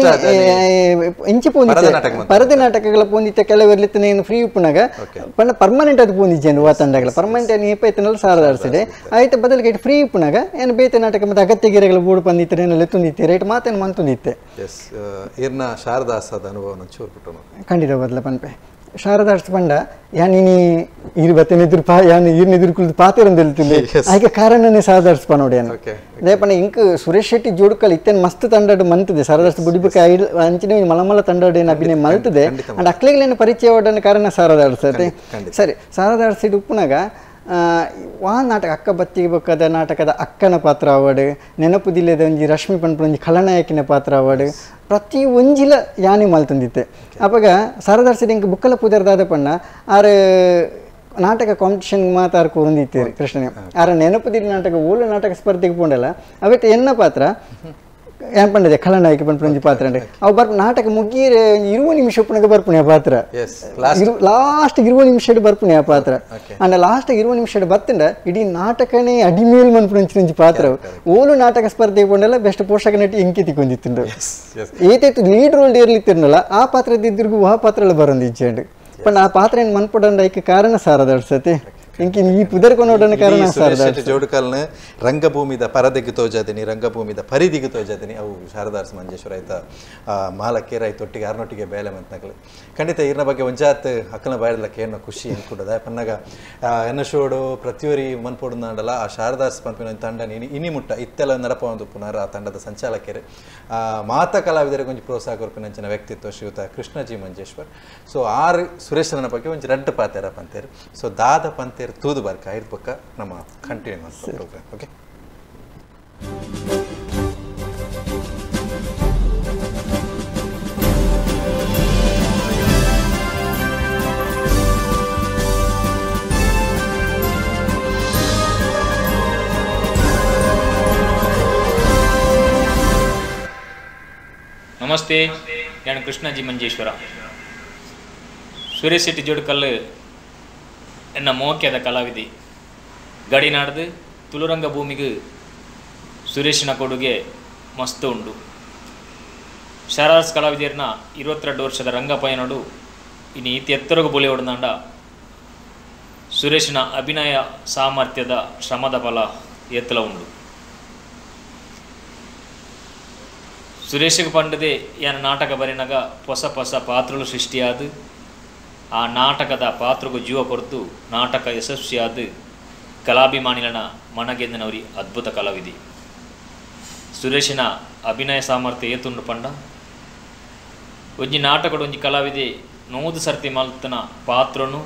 ಎಂಚಿ ಪೋಂದಿತ್ತೆ ಪರದೆ ನಾಟಕಗಳ ಪೋಂದಿತ್ತೆ ಕೆಲವರ್ಲಿತ್ತನೆ ಏನು ಫ್ರೀ ಉಪ್ಪುನಾಗ ಪಂಡ ಪರ್ಮನೆಂಟ್ ಅದು ಪೋಂದಿಜ್ಜೇನು ವಾ ತಂಡಗಳ ಪರ್ಮನೆಂಟ್ ಏನು ಏಪ ಐತನಲ್ಲ ಶಾರದಾ ಆರ್ಟ್ಸ್ ಆಯ್ತು ಬದಲಿಗೆ ಫ್ರೀ ಉಪ್ಪುನಾಗ ಏನು ಬೇತೆ ನಾಟಕ ಮತ್ತೆ ಅಗತ್ಯ ಗಿರಗಳು ಬೋರ್ಡ್ ಬಂದಿತ್ತು ಏನೆಲ್ಲ ತುಂದಿತ್ತೆ ರೈಟ್ ಮಾತೇನು ಮಂತುಂದಿತ್ತೆ ಇರ್ನ ಶಾರದಾ ಆರ್ಟ್ಸ್ದ ಅನುಭವ ಚೂರು ಖಂಡಿತ ಬದಲ ಪನ್ಪೆ ಶಾರದಾ ಆರ್ಟ್ಸ್ ಪಂಡ ಯಾನಿನಿ ಇರುವತ್ತೆನೆದುರು ಯಾನು ಈರ್ನೆದುರು ಕುಳಿದು ಪಾತಿರಂದಿಲ್ತಿಲ್ಲ ಆಯ್ಕೆ ಕಾರಣನೇ ಶಾರದಾ ಆರ್ಟ್ಸ್ ಪನೋಡಿಯನು ದೇಪಣ್ಣ ಇಂಕ್ ಸುರೇಶ್ ಶೆಟ್ಟಿ ಜೋಡುಕಲ್ ಇತ್ತೇನು ಮಸ್ತ್ ತಂಡಾಡು ಮಂತದೆ ಶಾರದಾ ಆರ್ಟ್ಸ್ ಬುಡಿಬೇಕ ಅಂಚಿನ ಮಲಮಲ ತಂಡಾಡು ಏನು ಅಭಿನಯ ಮಲ್ತದೆ ಅಂಡ್ ಅಕ್ಲಿಗಳೇನು ಪರಿಚಯ ಓಡೋಣ ಕಾರಣ ಶಾರದಾ ಆರ್ಟ್ಸ್ ಐತೆ ಸರಿ ಶಾರದಾ ಆರ್ಟ್ಸ್ ಇದು ಉಪ್ಪುನಾಗ ವಾ ನಾಟಕ ಅಕ್ಕ ಬತ್ತಿಗೆ ಬಕ್ಕದ ನಾಟಕದ ಅಕ್ಕನ ಪಾತ್ರ ಅವಡು ನೆನಪುದಿಲ್ಲದ ಒಂಜಿ ರಶ್ಮಿ ಪಂಪು ಒಂಜಿ ಖಳನಾಯಕಿನ ಪಾತ್ರ ಅವಡು ಪ್ರತಿ ಒಂಜಿಲ ಯಾನಿ ಮಲ್ತಂದಿತ್ತೆ ಅವಾಗ ಶಾರದಾ ಆರ್ಟ್ಸ್ ಇಂಕ ಬುಕ್ಕಲ ಪುದರ್ದಾದ ಪಣ್ಣ ಆರು ನಾಟಕ ಕಾಂಪಿಟೇಷನ್ ಮಾತಾರು ಕೂರಂದಿತ್ತೀರಿ ಕೃಷ್ಣನೇ ಆರ ನೆನಪುದಿಲ್ಲ ನಾಟಕ ಓಲು ನಾಟಕ ಸ್ಪರ್ಧೆಗೆ ಪೋಂಡಲ್ಲ ಅವತ್ತು ಎನ್ನ ಪಾತ್ರ ಏನು ಪಂಡದೆ ಖಳನಾಯಕಿ ಪಂಪಂಜಿ ಪಾತ್ರ ಅಂಡೆ ಅವು ಬರ್ಪ ನಾಟಕ ಮುಗಿಯರೆ 20 ನಿಮಿಷ ಉಪ್ಪನಾಗ ಬರ್ಪುಣಿ ಆ ಪಾತ್ರ ಲಾಸ್ಟ್ 20 ನಿಮಿಷ ಬರ್ಪುಣಿ ಆ ಪಾತ್ರ ಅಂಡ ಲಾಸ್ಟ್ 20 ನಿಮಿಷ ಬತ್ತಂಡ ಇಡೀ ನಾಟಕನೇ ಅಡಿಮೇಲ್ ಮನ್ಪುಣಂಚಿ ಪಾತ್ರ ಓಲು ನಾಟಕ ಸ್ಪರ್ಧೆ ಪಂಡಲ್ಲ ಬೆಸ್ಟ್ ಪೋಷಕ ನಟಿ ಎಂಕಿ ತಿಕ್ಕೊಂದಿತ್ತುಂಡು ಏತೈತು ಲೀಡ್ ರೋಲ್ ಇರ್ಲಿತ್ತಿರ್ನಲ್ಲ ಆ ಪಾತ್ರದಿದ್ದಿರ್ಗು ಆ ಪಾತ್ರ ಎಲ್ಲ ಬರೋಂದಿಚ್ಚಂಡು पण ಆ ಪಾತ್ರ ಏನು ಮನ್ಪಡಂಡ ಐಕೆ ಕಾರಣ ಸಾರದಡ್ಸತಿ ಇಂಕಿ ಈ ಪುದರ್ಕ ನೋಡೋಣ ಕಾರಣ ಶೆಟ್ಟಿ ಜೋಡುಕಲ್ನ ರಂಗಭೂಮಿದ ಪರದಿಗೆ ತೋಜಾದಿನಿ ರಂಗಭೂಮಿದ ಪರಿದಿಗೆ ತೋಜಾದಿನಿ ಅವು ಶಾರದಾರ್ಸ್ ಮಂಜೇಶ್ವರ ಆಯ್ತಾ ಮಾಲಕ್ಕೇರ ಆಯ್ತು ಒಟ್ಟಿಗೆ ಯಾರನೊಟ್ಟಿಗೆ ಬೇಲೆ ಮಂತ್ನಕಲು ಖಂಡಿತ ಇರ್ನ ಬಗ್ಗೆ ಒಂಜಾತ್ ಅಕ್ಕನ ಬಾಯಡ್ಲಕ್ಕೆ ಏನೋ ಖುಷಿ ಅನ್ಕೊಂಡದ ಪನ್ನಗ ಎನ್ನ ಶೋಡು ಪ್ರತಿಯೊರಿ ಮನ್ಪೊಡುಂದಾಂಡಲ್ಲ ಆ ಶಾರದಾರ್ಸ್ ಪಂಪಿನ ತಂಡ ಇನಿ ಮುಟ್ಟ ಇತ್ತೆಲ್ಲ ನಡಪ ಒಂದು ಪುನರ್ ಆ ತಂಡದ ಸಂಚಾಲಕರು ಮಾತ ಕಲಾವಿದರಿಗೆ ಒಂಜಿ ಪ್ರೋತ್ಸಾಹ ಕೊರ್ಪಿನಂಚಿನ ವ್ಯಕ್ತಿತ್ವ ಶ್ರೀಯುತ ಕೃಷ್ಣಜಿ ಮಂಜೇಶ್ವರ್ ಸೊ ಆರು ಸುರೇಶನ ಬಗ್ಗೆ ಒಂಜಿ ರಡ್ಡು ಪಾತೆರ ಪಂತೇರು ಸೊ ದಾದ ಪಂತೇರು ತೂದು ಬರ್ಕ ಇರ್ಬೇಕ ನಮ್ಮ ಕಂಟಿನ್ಯೂ ಮಾಡ್ತೀವಿ ಪ್ರೋಗ್ರಾಮ್ ಓಕೆ ನಮಸ್ತೆ ನಾನು ಕೃಷ್ಣಜಿ ಮಂಜೇಶ್ವರ ಸುರೇಶ್ ಶೆಟ್ಟಿ ಜೋಡುಕಲ್ ಎನ್ನ ಮೋಕ್ಯದ ಕಲಾವಿದೆ ಗಡಿನಾಡ್ದು ತುಳುರಂಗ ಭೂಮಿಗೆ ಸುರೇಶನ ಕೊಡುಗೆ ಮಸ್ತ್ ಉಂಡು ಶಾರದಾಸ್ ಕಲಾವಿದರ್ನ 22 ವರ್ಷದ ರಂಗಪಯನಡು ಇನ್ನು ಇತಿ ಎತ್ತರಗೂ ಬೊಲೆ ಹೊಡೆದಾಂಡ ಸುರೇಶನ ಅಭಿನಯ ಸಾಮರ್ಥ್ಯದ ಶ್ರಮದ ಫಲ ಎತ್ತಲ ಉಂಡು ಸುರೇಶಗೆ ಪಂಡದೆ ಏನ ನಾಟಕ ಬರೆನಾಗ ಹೊಸ ಹೊಸ ಪಾತ್ರಗಳು ಸೃಷ್ಟಿಯಾದ ಆ ನಾಟಕದ ಪಾತ್ರಗೂ ಜೀವ ಕೊರತು ನಾಟಕ ಯಶಸ್ವಿಯಾದ ಕಲಾಭಿಮಾನಿಗಳನ್ನ ಮನಗೆಂದನವರಿ ಅದ್ಭುತ ಕಲಾವಿದೆ ಸುರೇಶನ ಅಭಿನಯ ಸಾಮರ್ಥ್ಯ ಏತುಂಡು ಪಂಡ ಒಂಜಿ ನಾಟಕಡು ಒಂಜಿ ಕಲಾವಿದೆ 100 ಸರ್ತಿ ಮಲ್ತನ ಪಾತ್ರನು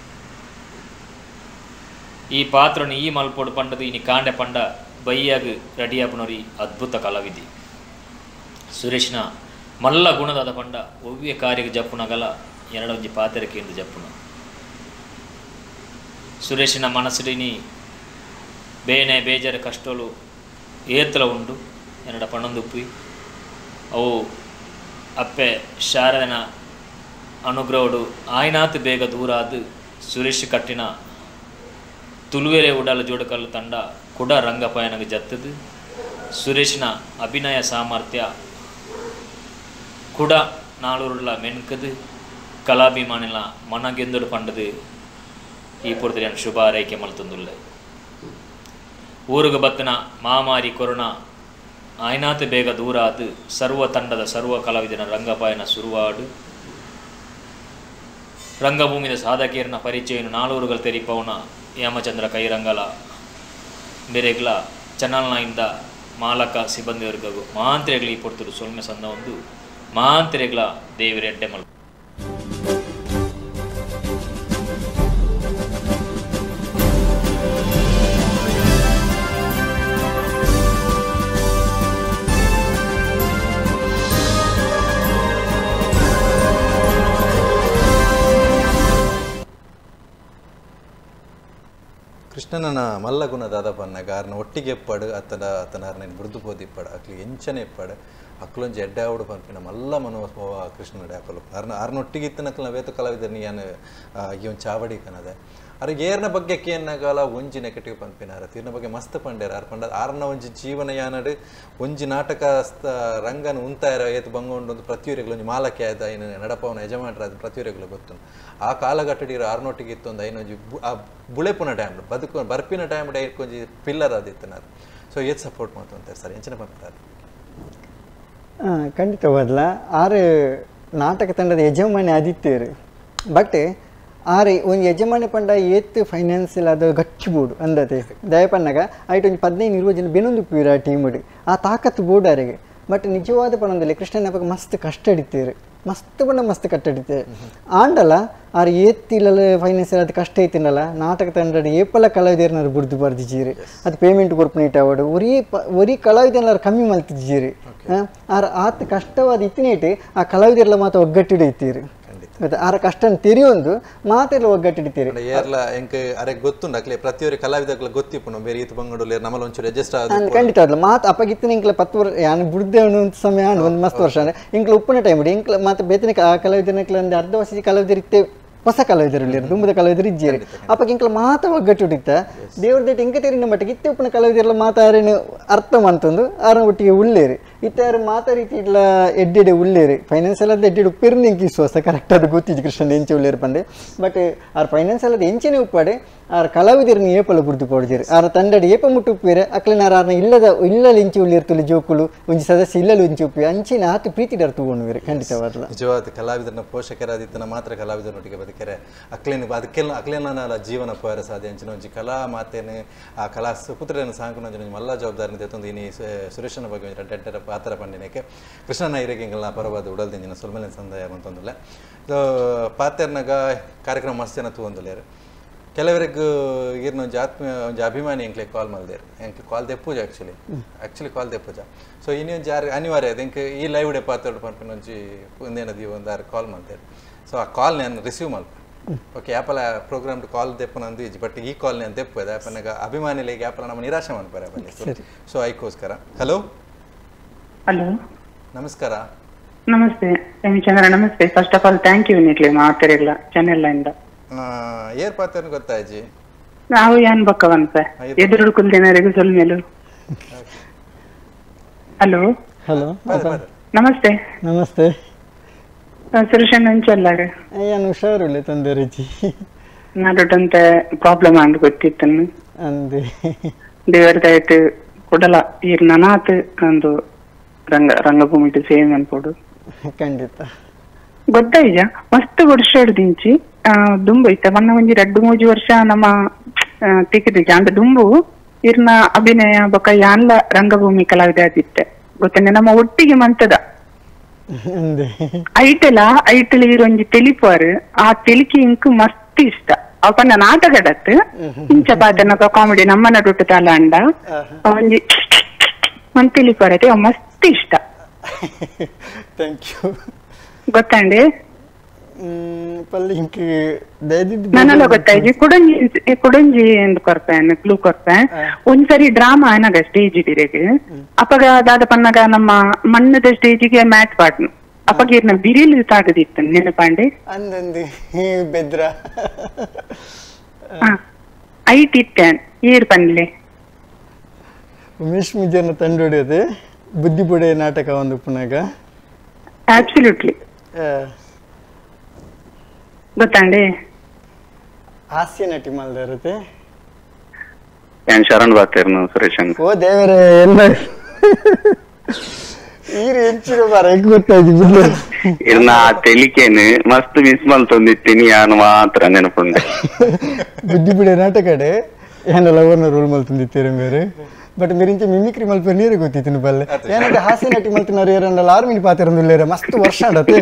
ಈ ಪಾತ್ರನು ಈ ಮಲ್ಪೋಡು ಪಂಡದು ಇನಿ ಕಾಂಡೆ ಪಂಡ ಬೈಯಾಗ ರೆಡಿಯಾಪನವರಿ ಅದ್ಭುತ ಕಲಾವಿದೆ ಸುರೇಶನ ಮಲ್ಲ ಗುಣದಾದ ಪಂಡ ಒವ್ವೆ ಕಾರ್ಯಕ್ಕೆ ಜಪ್ಪುನಗಲ ಎರಡೊಂಜಿ ಪಾತ್ರಕ್ಕೆ ಎಂದು ಜಪ್ಪುನ ಸುರೇಶನ ಮನಸ್ಸಿಡಿನಿ ಬೇನೆ ಬೇಜಾರ ಕಷ್ಟಗಳು ಏತಲ ಉಂಡು ಎರಡ ಪಣಂದುಪ್ಪಿ ಅವು ಅಪ್ಪೆ ಶಾರದನ ಅನುಗ್ರಹಡು ಆಯ್ನಾತ್ ಬೇಗ ದೂರ ಆದ ಸುರೇಶ್ ಕಟ್ಟಿನ ತುಳುವೆರೆ ಉಡಲ ಜೋಡುಕಲ್ ತಂಡ ಕೂಡ ರಂಗಪಯನಗೆ ಜತ್ತದು ಸುರೇಶನ ಅಭಿನಯ ಸಾಮರ್ಥ್ಯ ಕೂಡ ನಾಳೂರುಲ ಮೆನ್ಕದು ಕಲಾಭಿಮಾನಿಲ ಮನಗೆಂದುಡು ಪಂಡದು ಈ ಪೂರ್ತಿ ಶುಭ ಆರೈಕೆ ಮಲ್ತೊಂದುಲ್ಲ ಊರುಗ ಬತ್ತನ ಮಾಮಾರಿ ಕೊರೋನಾ ಆಯ್ನಾತ್ ಬೇಗ ದೂರ ಆದ ಸರ್ವ ತಂಡದ ಸರ್ವ ಕಲಾವಿದನ ರಂಗಪಾಯನ ಶುರುವಾಡು ರಂಗಭೂಮಿದ ಸಾಧಕೇರನ ಪರಿಚಯನು ನಾಳೂರುಗಳು ತೆರಿಪವನ ಹೇಮಚಂದ್ರ ಕೈರಂಗಲ ಬೆರೆಗ್ಲ ಚನ್ನಲ್ನಿಂದ ಮಾಲಕ ಸಿಬ್ಬಂದಿವರ್ಗು ಮಾಂತ್ರೆಗಳು ಈ ಪೊರ್ತರು ಸೊಲ್ಮೆ ಸಂದ ಒಂದು ಮಾಂತ್ರೆಗಳ ದೇವರೆಡ್ಡೆ ಮಲ್ ಕೃಷ್ಣನ ಮಲ್ಲಗುಣದಾದ ಪನ್ನಗ ಆರ್ನ ಒಟ್ಟಿಗೆ ಎಪ್ಪಡು ಅತನಾರ್ನ ಬುರ್ದು ಪೋದಿಪ್ಪಡು ಅಕ್ಲಿ ಎಂಚನೆ ಎಪ್ಪಡು ಅಕ್ಲೊಂಜಿ ಎಡ್ಡಾವಡು ಪಂಪಿನ ಮಲ್ಲ ಮನೋಭವ ಕೃಷ್ಣನಡೆ ಅಕಲು ಆರ್ನೊಟ್ಟಿಗೆ ಇತ್ತನಕ್ಲ ವೇತು ಕಲಾವಿದ ನೀನು ಈ ಒಂದು ಚಾವಡಿ ಕನದೆ ಅವ್ರಿಗೆ ಏರ್ನ ಬಗ್ಗೆ ಕೇನಾಗಲ್ಲ ಒಂಜಿ ನೆಗೆಟಿವ್ ಪಂಪಿನಾರ ತೀರ್ನ ಬಗ್ಗೆ ಮಸ್ತ್ ಪಂಡ್ಯಾರ ಆರ್ ಪಂಡ ಆರ್ನ ಒಂಜಿ ಜೀವನ ಯಾನಡು ಒಂಜಿ ನಾಟಕ ರಂಗನ ಉಂತಾರ ಏತು ಬಂಗೊಂಡು ಒಂದು ಪ್ರತಿಯೊರೆಗಳು ಒಂಜಿ ಮಾಲಕ್ಕೆ ಆಯ್ದ ಏನು ನಡಪವನ ಯಜಮಾನರಾದ ಪ್ರತಿಯೊರೆಗಳು ಗೊತ್ತು ಆ ಕಾಲಘಟ್ಟಡಿರ ಆರ್ನೊಟ್ಟಿಗೆ ಇತ್ತು ಒಂದು ಐನೊಂಜಿ ಆ ಬುಳೆಪುನ ಟೈಮ್ ಬದುಕು ಬರ್ಪಿನ ಟೈಮ್ ಕೊಂಜಿ ಪಿಲ್ಲರ್ ಆದಿತ್ತನಾರ ಸೊ ಏತ್ ಸಪೋರ್ಟ್ ಮಾಡ್ತಾರೆ ಸರ್ ಎಂಚಿನ ಪಂಪಿನಾರ ಖಂಡಿತವಾದಲ್ಲ ಆರು ನಾಟಕ ತಂಡದ ಯಜಮಾನಿ ಆದಿತ್ಯರು ಬಟ್ ಆರೆ ಒಂದು ಯಜಮಾನಿ ಪಂಡ ಏತ್ ಫೈನಾನ್ಸಿಯಲ್ ಅದು ಗಟ್ಟಿ ಬೋರ್ಡು ಅಂದತೆ ದಯಪನ್ನಾಗ ಐಟ್ ಒಂದು 15-20 ಜನ ಬೆನೊಂದು ಪೀರ ಟೀಮುಡು ಆ ತಾಕತ್ತು ಬೋರ್ಡ್ ಆರಿಗೆ ಬಟ್ ನಿಜವಾದ ಪಣದಲ್ಲಿ ಕೃಷ್ಣನ ಬಗ್ಗೆ ಮಸ್ತ್ ಕಷ್ಟ ಹಿಡಿತೀರು ಮಸ್ತ್ ಪಂಡ ಮಸ್ತ್ ಕಷ್ಟ ಹಿಡಿತೇವೆ ಆಂಡಲ್ಲ ಆರು ಏತ್ತಿಲ್ಲ ಫೈನಾನ್ಸಿಯಲ್ ಅದು ಕಷ್ಟ ಐತಿನಲ್ಲ ನಾಟಕ ತಂಡ ಏಪಲ ಕಲಾವಿದರ್ನಾರು ಬುಡ್ದು ಬರ್ದಿದ್ದೀರಿ ಅದು ಪೇಮೆಂಟ್ ಕೊರ್ಪನೇಟ್ ಆವಡು ಒರಿ ಕಲಾವಿದನಾರು ಕಮ್ಮಿ ಮಲ್ತಿದ್ದೀರಿ ಆರು ಆತ ಕಷ್ಟವಾದ ಇತ್ತಿನೇಟ್ ಆ ಕಲಾವಿದರೆಲ್ಲ ಮಾತ್ರ ಒಗ್ಗಟ್ಟಿಡು ಐತೀರಿ ಆರ ಕಷ್ಟ ತೆರಿಯೊಂದು ಮಾತೆಲ್ಲ ಒಗ್ಗಟ್ಟಿಡ್ತೀರಿ ಏರ್ಲ ಎಂಕ್ ಅರೆಗ್ ಗೊತ್ತುಂಡು ಅಕ್ಲೆ ಪ್ರತಿಯೊರಿ ಕಲಾವಿದಕ್ಲ ಗೊತ್ತಿಪ್ಪುನು ಬೇರೆ ಈತ ಬಂಗಡೂಲಿ ನಮ್ಮಲ್ಲಿ ಒಂಚೂರು ಅಡ್ಜಸ್ಟ್ ಆದ ಖಂಡಿತ ಅದಲ್ಲ ಮಾತು ಅಪ್ಪಗಿತ್ತಿನ ಇಂಕ್ಲ 10 ವರ್ಷ ಯಾನು ಬಿಡ್ದೆ ಒಂದು ಸಮಯ ಒಂದು ಮಸ್ತ್ ವರ್ಷ ಅಂದ್ರೆ ಇಂಕ್ಲ ಉಪ್ಪನ ಟೈಮ್ ಬಿಡಿ ಇಂಕ್ಲ ಮತ್ತೆ ಬೇತನೆ ಕಲಾವಿದನಕ್ಲ ಒಂದು ಅರ್ಧ ವರ್ಷದ ಕಲಾವಿದರಿತ್ತೆ ಹೊಸ ಕಲಾವಿದರು ದುಂಬದ ಕಲಾವಿದರು ಇಜ್ಜೇರಿ ಅಪ್ಪಗೆ ಇಂಕ್ಲ ಮಾತ ಒಗ್ಗಟ್ಟು ಹಿಡಿತ ದೇವ್ರ ದೇಟ್ ಇಂಕ ತೇರಿನ ಮಟ್ಟಿಗೆ ಇತ್ತೆ ಉಪ್ಪನ ಕಲಾವಿದರೆಲ್ಲ ಮಾತಾರೇನು ಅರ್ಥ ಮಂತಂದು ಆರ ಒಟ್ಟಿಗೆ ಉಳ್ಳೇರಿ ಇತ್ತಾರು ಮಾತಾ ರೀತಿ ಇಲ್ಲ ಎಡ್ಡೆಡೆ ಉಳ್ಳೇರಿ ಫೈನಾನ್ಸ್ ಅಲ್ಲದ ಎಡ್ಡೆಡು ಉಪ್ಪಿರ್ನ ಇಂಕಿಸು ಹೊಸ ಕರೆಕ್ಟ್ ಅದು ಗೊತ್ತಿದ್ದು ಕೃಷ್ಣನ್ ಎಂಚೆ ಉಳ್ಳೇರು ಪಂಡೆ ಬಟ್ ಆರ ಫೈನಾನ್ಸ್ ಅಲ್ಲದ ಎಂಚೆನೆ ಉಪ್ಪಾಡೆ ಆರ ಕಲಾವಿದರನ್ನ ಏಪಲ್ಲ ಬುರ್ದು ಕೊಡ್ಜೇರಿ ಆರ ತಂಡಡಿ ಏಪ ಮುಟ್ಟು ಉಪ್ಪಿರೆ ಅಕ್ಲೆನಾರ ಆರ್ನ ಇಲ್ಲದ ಇಂಚಿ ಉಳ್ಳಿರ್ತಲ್ಲ ಜೋಕುಲು ಒಂಜಿ ಸದಸ್ಯ ಇಲ್ಲಲು ಇಂಚಿ ಉಪ್ಪಿ ಅಂಚಿನ ಆತು ಪ್ರೀತಿಡರ್ ತಗೊಂಡ್ವಿರಿ ಖಂಡಿತವಾದ್ಲ ನಿಜವಾದ ಕಲಾವಿದರನ್ನ ಪೋಷಕರಾದಿತ್ತನ ಮಾತ್ರ ಕಲಾವಿದರೊಟ್ಟಿಗೆ ಬದುಕರೆ ಅಕ್ಲೇನ ಜೀವನ ಪೋಯರ ಸಾಧ್ಯ ಅಂಚಿನ ಒಂಜಿ ಕಲಾ ಮಾತೇನೆ ಆ ಕಲಾ ಸುಪುತ್ರನ ಸಾಂಕುನ ಮಲ್ಲ ಜವಾಬ್ದಾರಿ ತೆತ್ತೊಂದು ಇನಿ ಸುರೇಶನ ಬಗ್ಗೆ ಡೆಡ್ಡರ ಪಾತ್ರ ಪಂಡಿನಕ್ಕೆ ಕೃಷ್ಣನ ಹಿರೇಗೆಂಗಲ್ಲ ಪರವಾದ ಉಡಲ್ದಿಂಜಿನ ಸುಲ್ಮೇಲಿನ ಸಂದಾಯ ಅಂತಂದಿಲ್ಲ ಪಾತೆರ್ನಾಗ ಕಾರ್ಯಕ್ರಮ ಮಸ್ತೇನ ತಗೊಂದಿಲ್ಲೇರು ಕೆಲವರಿಗೆ ಈರ್ನ ಒಂಜಿ ಒಂಜಿ ಅಭಿಮಾನಿ ಎಂಕ್ಲೆ ಕಾಲ್ ಮಲ್ದೇರು ಎಂಕ್ ಕಾಲ್ ದೆಪ್ಪುಜ ಆ್ಯಕ್ಚುಲಿ ಕಾಲ್ ದೆಪ್ಪುಜ ಸೊ ಇನ್ನೊಂದು ಅನಿವಾರ್ಯ ಅದು ಎಂಕ್ ಈ ಲೈವ್ ಡೆ ಪಾತ್ರ ಪಂಪಿನ ಒಂಜಿ ಒಂದೇನದಿ ಒಂದು ಕಾಲ್ ಮಲ್ದೇರು ಸೊ ಆ ಕಾಲ್ ನಾನು ರಿಸೀವ್ ಮಲ್ಪ ಓಕೆ ಆ್ಯಪಲ ಪ್ರೋಗ್ರಾಮ್ ಕಾಲ್ ದೆಪ್ಪನ ಅಂದು ಇಜ್ಜಿ ಬಟ್ ಈ ಕಾಲ್ ನಾನು ದೆಪ್ಪದ ಆ್ಯಪನಾಗ ಅಭಿಮಾನಿಗಳಿಗೆ ಆ್ಯಪಲ ನಮ್ಮ ನಿರಾಶೆ ಮನ್ಪರೆ ಬಲ್ಲಿ ಸೊ ಐಕೋಸ್ಕರ ಹಲೋ ನಮಸ್ಕಾರ ನಮಸ್ತೆ ಚಂದ್ರ ನಮಸ್ತೆ first of all thank you ನಿಟ್ಲಿ ಮಾತಾಡಿಲ್ಲ ಚೆನ್ನೈಯಿಂದ ಏರ್ ಪಾತ್ರ ಗೊತ್ತಾಯ್ಜಿ ನಾವು ಏನ್ ಬಕ್ಕವಂತ ಎದುರು ಕುಲ್ದೇನರಿಗೂ ಸೊಲ್ಮೇಲು ಹಲೋ ಹಲೋ ನಮಸ್ತೆ ನಮಸ್ತೆ ಸುರೇಶನ್ ಹಂಚಲ್ಲಾರ ಏನು ಹುಷಾರಿಲ್ಲ ತಂದೆ ರುಚಿ ನಾಡೊಟ್ಟಂತ ಪ್ರಾಬ್ಲಮ್ ಅಂದ್ ಗೊತ್ತಿತ್ತನ್ನು ಅಂದೆ ದೇವರದಾಯ್ತು ಕೊಡಲ ಈರ್ ನನಾತ್ ಒಂದು ರಂಗಭೂಮಿ ಸೇಮ್ ಅನ್ಕೊಡು ಖಂಡಿತ ಗೊತ್ತಾಯ್ಜ ಮಸ್ತ್ ವರ್ಷ ಹಿಡ್ದಿಂಚಿ ದುಂಬು ಇತ್ತ ಮೊನ್ನ ಒಂಜಿ 2-3 ವರ್ಷ ನಮ್ಮ ತಿಕ್ಕಿದ್ದಿಜ್ಜ ಅಂದ ದುಂಬು ಇರ್ನ ಅಭಿನಯ ಬೊಕ ಯಾನ್ಲ ರಂಗಭೂಮಿ ಕಲಾವಿದ ಆದಿತ್ತೆ ಗೊತ್ತಂಡೆ ನಮ್ಮ ಒಟ್ಟಿಗೆ ಮಂತದ ಐಟಲ್ ಇರೊಂಜಿ ತೆಲಿಪಾರು ಆ ತೆಲಿಕೆ ಇಂಕ್ ಮಸ್ತ್ ಇಷ್ಟ ಅವನ ನಾಟಕಡತ್ ಇಂಚ ಪಾತನಕ ಕಾಮಿಡಿ ನಮ್ಮ ನಡುಟ್ಟು ತಾಲ ಅಂಡ ಒಂಜಿ ಒಂದ್ ತೆಲಿಪಾರತೆ ಮಸ್ತ್ ಇಷ್ಟ ಗೊತ್ತಂಡೆ ನನ್ನೆಲ್ಲ ಗೊತ್ತಾಯ್ತು ಕುಡಂಜಿ ಎಂದು ಕೊರ್ಪೇನ್ ಕ್ಲೂ ಕೊರ್ಪೇನ್ ಒಂದ್ಸರಿ ಡ್ರಾಮಾ ಏನಾಗ ಸ್ಟೇಜ್ ಇಡಿರೆಗ್ ಅಪ್ಪಗ ದಾದ ಪನ್ನಗ ನಮ್ಮ ಮಣ್ಣದ ಸ್ಟೇಜಿಗೆ ಮ್ಯಾಚ್ ಪಾಡ್ನು ಅಪ್ಪಗ ಇರ್ನ ಬಿರಿಲು ತಾಗದಿತ್ತು ನೆನಪಾಂಡೆ ಬೆದ್ರ ಐಟ್ ಇತ್ತೇನ್ ಏರ್ ಪನ್ಲೆ ಉಮೇಶ್ ಮಿಜರ್ನ ತಂಡೊಡೆಯದೆ ಬುದ್ಧಿಪುಡೆ ನಾಟಕ ಒಂದು ಪುನಗ ಅಬ್ಸಲ್ಯೂಟ್ಲಿ ಗೊತ್ತಾಂಡೆ ಹಾಸ್ಯ ನಟಿ ಮಲ್ದಿರುತ್ತೆ ഞാൻ ശരൺ ബാത്തേർന്നു സുരേഷൻ ഓ ദേവരേ ಎಲ್ಲ ಈರು ಹೆಚ್ಚಿನ ಬರ ಗೊತ್ತಾಯ್ತು ഇരുന്ന ആ തെലിക്കേന് മസ്ത് വിസ്മൽ ತೊಂದಿತ್ತೀನಿ ಯಾನು ಮಾತ್ರ ನೆನಪುಂಡೆ ಬುದ್ಧಿಪುಡೆ ನಾಟಕಡೆ ಏನೆಲ್ಲ ಓರ್ನ ರೋಲ್ ಮಲ್ ತಂದಿತ್ತೀರಿ ಬೇರೆ ಬಟ್ ಮಿರಿಂಚೆ ಮಿಮಿಕ್ರಿ ಮಲ್ಪ ನೀರು ಗೊತ್ತಿತ್ತು ಬಲ್ಲೆ ಏನಂದ್ರೆ ಹಾಸ್ಯ ನಟಿ ಮಲ್ತಿನವ್ರು ಏರನ್ನಲ್ಲ ಆರ್ಮಿನಿ ಪಾತಿರಂದಿಲ್ಲೇರೆ ಮಸ್ತ್ ವರ್ಷ ಆಡತ್ತೆ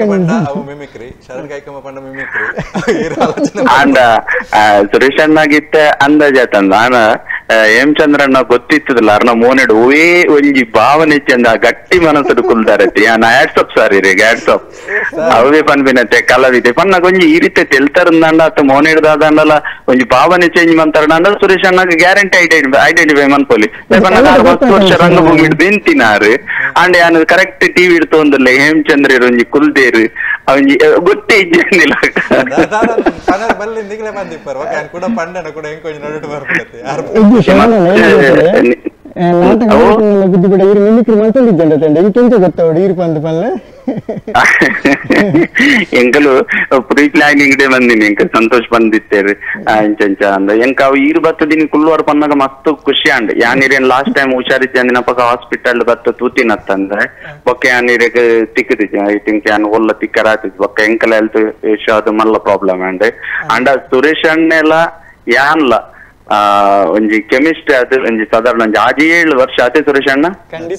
ಅಂದ ಸುರೇಶ್ ಅಣ್ಣಾಗಿತ್ತ ಅಂದಾಜಾತಂದ ನಾನು ಹೇಮಚಂದ್ರಣ್ಣ ಗೊತ್ತಿತ್ತದಲ್ಲ ಅರ್ನ ಮೋನೆಡ್ ಓಯೇ ಒಂಜಿ ಭಾವನೆ ಚಂದ ಗಟ್ಟಿ ಮನಸ್ಸು ಕುಲ್ದಾರತಿ ಹ್ಯಾಟ್ಸಪ್ ಸಾರಿ ರೀ ಹ್ಯಾಟ್ಸಪ್ ಅವೇ ಪನ್ಬಿನತ್ತೆ ಕಲಾವಿದೆ ಪನ್ನ ಕೊಂಚಿ ಈ ರೀತಿ ತೆಲ್ತಾರಂದಂಡ ಅತ್ತ ಮೋನೆಡ್ದಾದಂಡಲ್ಲ ಒಂಜಿ ಭಾವನೆ ಚೇಂಜ್ ಮಂತಾರಂಡ ಸುರೇಶ್ ಅಣ್ಣಗೆ ಗ್ಯಾರಂಟಿ ಐಡೆಂಟಿಫೈ ಮನ್ಪೋಲಿ 10 ವರ್ಷ ರಂಗಭೂಮಿ ನಿಂತಿನಾರು ಅಂಡ್ ಯಾನು ಕರೆಕ್ಟ್ ಟಿವಿ ಇಡ್ತೊಂದಲ್ಲ ಹೇಮಚಂದ್ರ ಒಂಜಿ ಕುಲ್ದೇರು ಅವನ್ ಗೊತ್ತೇ ಇದ್ದಿಲ್ಲ ಎಂಕಲು ಪ್ರೀತ್ಲಾಗಿ ಇಂಗಡೆ ಬಂದಿನಿ ಎಂಕ ಸಂತೋಷ್ ಬಂದಿತ್ತೇರಿ ಇಂಚ ಅಂದ ಎಂಕ ಅವು ಈರು ಬತ್ತದಿನಿ ಕುಲ್ವಾರ ಪನ್ನಾಗ ಮಸ್ತ್ ಖುಷಿ ಅಂಡ್ ಯಾನಿರೇನ್ ಲಾಸ್ಟ್ ಟೈಮ್ ಹುಷಾರಿದ್ದೆ ಅಂದಿನ ಪಕ್ಕ ಹಾಸ್ಪಿಟಲ್ ಬತ್ತ ತೂತಿನತ್ತಂದ್ರೆ ಬೊಕ್ಕ ಯಾನಿರೇಗ ತಿಕ್ಕದಿದ್ದೆ ಐ ಥಿಂಕ್ ಯಾನ್ ಒಲ್ಲ ತಿಕ್ಕರಾತಿದ್ ಬೊಕ್ಕ ಎಂಕಲ ಹೆಲ್ತ್ ಇಶ್ಯೂ ಅದು ಮಲ್ಲ ಪ್ರಾಬ್ಲಮ್ ಅಂಡ್ ಸುರೇಶ್ ಅಣ್ಣೆಲ್ಲ ಯಾನ್ಲ ಒಂಜಿ ಕೆಮಿಸ್ಟ್ರಿ ಅದು ಒಂಜಿ ಸಾಧಾರಣ ಒಂಜಿ 6-7 ವರ್ಷ ಆತೆ ಸುರೇಶ್ ಅಣ್ಣ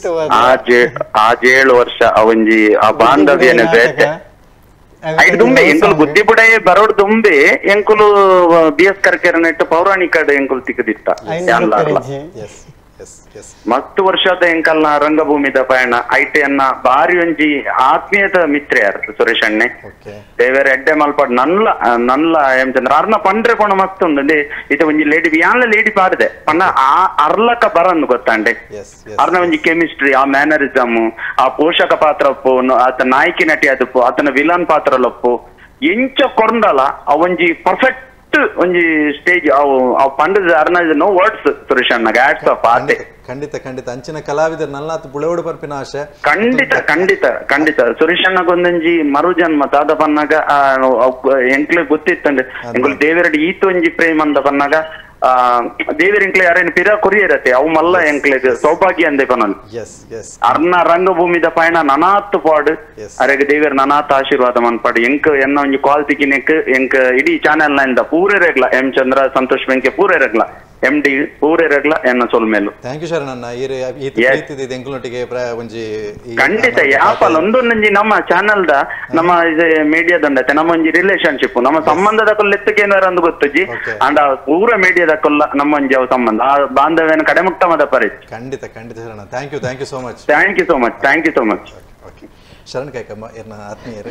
6-7 ವರ್ಷ ಒಂಜಿ ಆ ಬಾಂಧವ್ಯನೇ ಬೇತೆ ಐದು ದುಂಬೆ ಎಂಕುಲು ಬುದ್ಧಿ ಬುಡ ಬರೋಡ್ ದುಂಬೆ ಎಂಕುಲು BS ಕರ್ಕೆರ ನೆಟ್ಟು ಪೌರಾಣಿಕ ಎಂಕುಲು ತಿಕ್ಕದಿತ್ತ ಮಸ್ತ್ ವರ್ಷದ ಎಂಕಲ್ನ ರಂಗಭೂಮಿದ ಪಯಣ ಐಟೆಯನ್ನ ಬಾರಿ ಒಂಜಿ ಆತ್ಮೀಯದ ಮಿತ್ರ ಯಾರು ಸುರೇಶ್ ಅಣ್ಣೆ ದೇವೇರ ಎಡ್ಡೆ ಮಲ್ಪಾಡ್ ನಲ್ಲ ಏನ್ ಚಂದ್ರ ಅರ್ನ ಪಂಡ್ರೆ ಪೋಣ ಮಸ್ತ್ ಉಂಡು ಇದು ಒಂಜಿ ಲೇಡಿ ಯಾನ್ಲ ಲೇಡಿ ಪಾಡ್ದೆ ಪಣ್ಣ ಆ ಅರ್ಲಕ ಬರನ್ನು ಗೊತ್ತಾಂಡೆ ಅರ್ನ ಒಂಜಿ ಕೆಮಿಸ್ಟ್ರಿ ಆ ಮ್ಯಾನರಿಸಮ್ ಆ ಪೋಷಕ ಪಾತ್ರ ಒಪ್ಪು ಆತ ನಾಯಕಿ ನಟಿ ಅದಪ್ಪು ಆತನ ವಿಲನ್ ಪಾತ್ರಲೊಪ್ಪು ಎಂಚ ಕೊರಂದಲ್ಲ ಅವೊಂಜಿ ಪರ್ಫೆಕ್ಟ್ ಒಂಜಿ ಸ್ಟೇಜ್ ಅವು ಪಂಡದ ಅರ್ನ ನೋ ವರ್ಡ್ಸ್ ಸುರೇಶ್ ಅಣ್ಣಗೆ ಹ್ಯಾಟ್ಸ್ ಆಫ್ ಆತೆ ಖಂಡಿತ ಅಂಚಿನ ಕಲಾವಿದರು ನಲ್ಲಾತ್ ಬುಳೆವಡು ಬರ್ಪಿನ ಆಶೆ ಖಂಡಿತ ಸುರೇಶ್ ಅಣ್ಣಗೊಂದೊಂಜಿ ಮರು ಜನ್ಮ ತಾದ ಪನ್ನಾಗ ಎಂಕ್ಲೆ ಗೊತ್ತಿತ್ತಂದ್ರೆ ಎಂಕುಲು ದೇವರಡಿ ಈತ ಒಂಜಿ ಪ್ರೇಮ ಅಂತ ಪನ್ನಾಗ ದೇವರ ಎಂಕ್ಲೆ ಯಾರೇನು ಪಿರ ಕೊರಿಯರತ್ತೆ ಅವು ಮಲ್ಲ ಎಂಕ್ಲೆಗ್ ಸೌಭಾಗ್ಯ ಅಂದೆ ಪನಲ್ ಅರ್ನ ರಂಗಭೂಮಿದ ಪಯಣ ನನಾತ್ ಪಾಡು ಅರೆಗೆ ದೇವರ ನನಾತ್ ಆಶೀರ್ವಾದ ಮನ್ಪಾಡು ಎಂಕ್ ಎನ್ನ ಒಂಜಿ ಕಾಲ್ ತಿಕ್ಕಿನೆಕ್ ಎಂಕ್ ಇಡೀ ಚಾನೆಲ್ ನ ಪೂರೇ ರೆಗ್ಲ ಎಂ ಚಂದ್ರ ಸಂತೋಷ್ ಬೆಂಕೆ ಪೂರೇ ರೆಗ್ಲ MD ಪೂರೇ ರೆಗ್ಲ ಎನ್ನ ಸೊಲ್ಮೇಲು ಥ್ಯಾಂಕ್ ಯು ಶರಣಣ್ಣ ಎಂಕುಲೊಟ್ಟಿಗೆ ಒಂಜಿ ಖಂಡಿತ ಯಾಪಲ್ ಒಂದೊಂದೊಂಜಿ ನಮ್ಮ ಚಾನೆಲ್ ದ ನಮ್ಮ ಮೀಡಿಯಾದಂಡತೆ ನಮ್ಮ ಒಂಜಿ ರಿಲೇಶನ್ಶಿಪ್ ನಮ್ಮ ಸಂಬಂಧದ ಕೊಲ್ಲ ಎತ್ತಕೇಂದ್ರ ಅಂದು ಗೊತ್ತಜ್ಜಿ ಅಂಡ ಪೂರ ಮೀಡಿಯಾದ ಕೊಲ್ಲ ನಮ್ಮ ಒಂಜಿ ಅವು ಸಂಬಂಧ ಆ ಬಾಂಧವ್ಯನ ಕಡೆಮುಕ್ತಮದ ಪರಿ ಖಂಡಿತ Sharan thank you so much thank you so much Sharan ಕಾಯ್ಕಮ್ಮ ಇರ್ನ ಆತ್ಮೀಯರು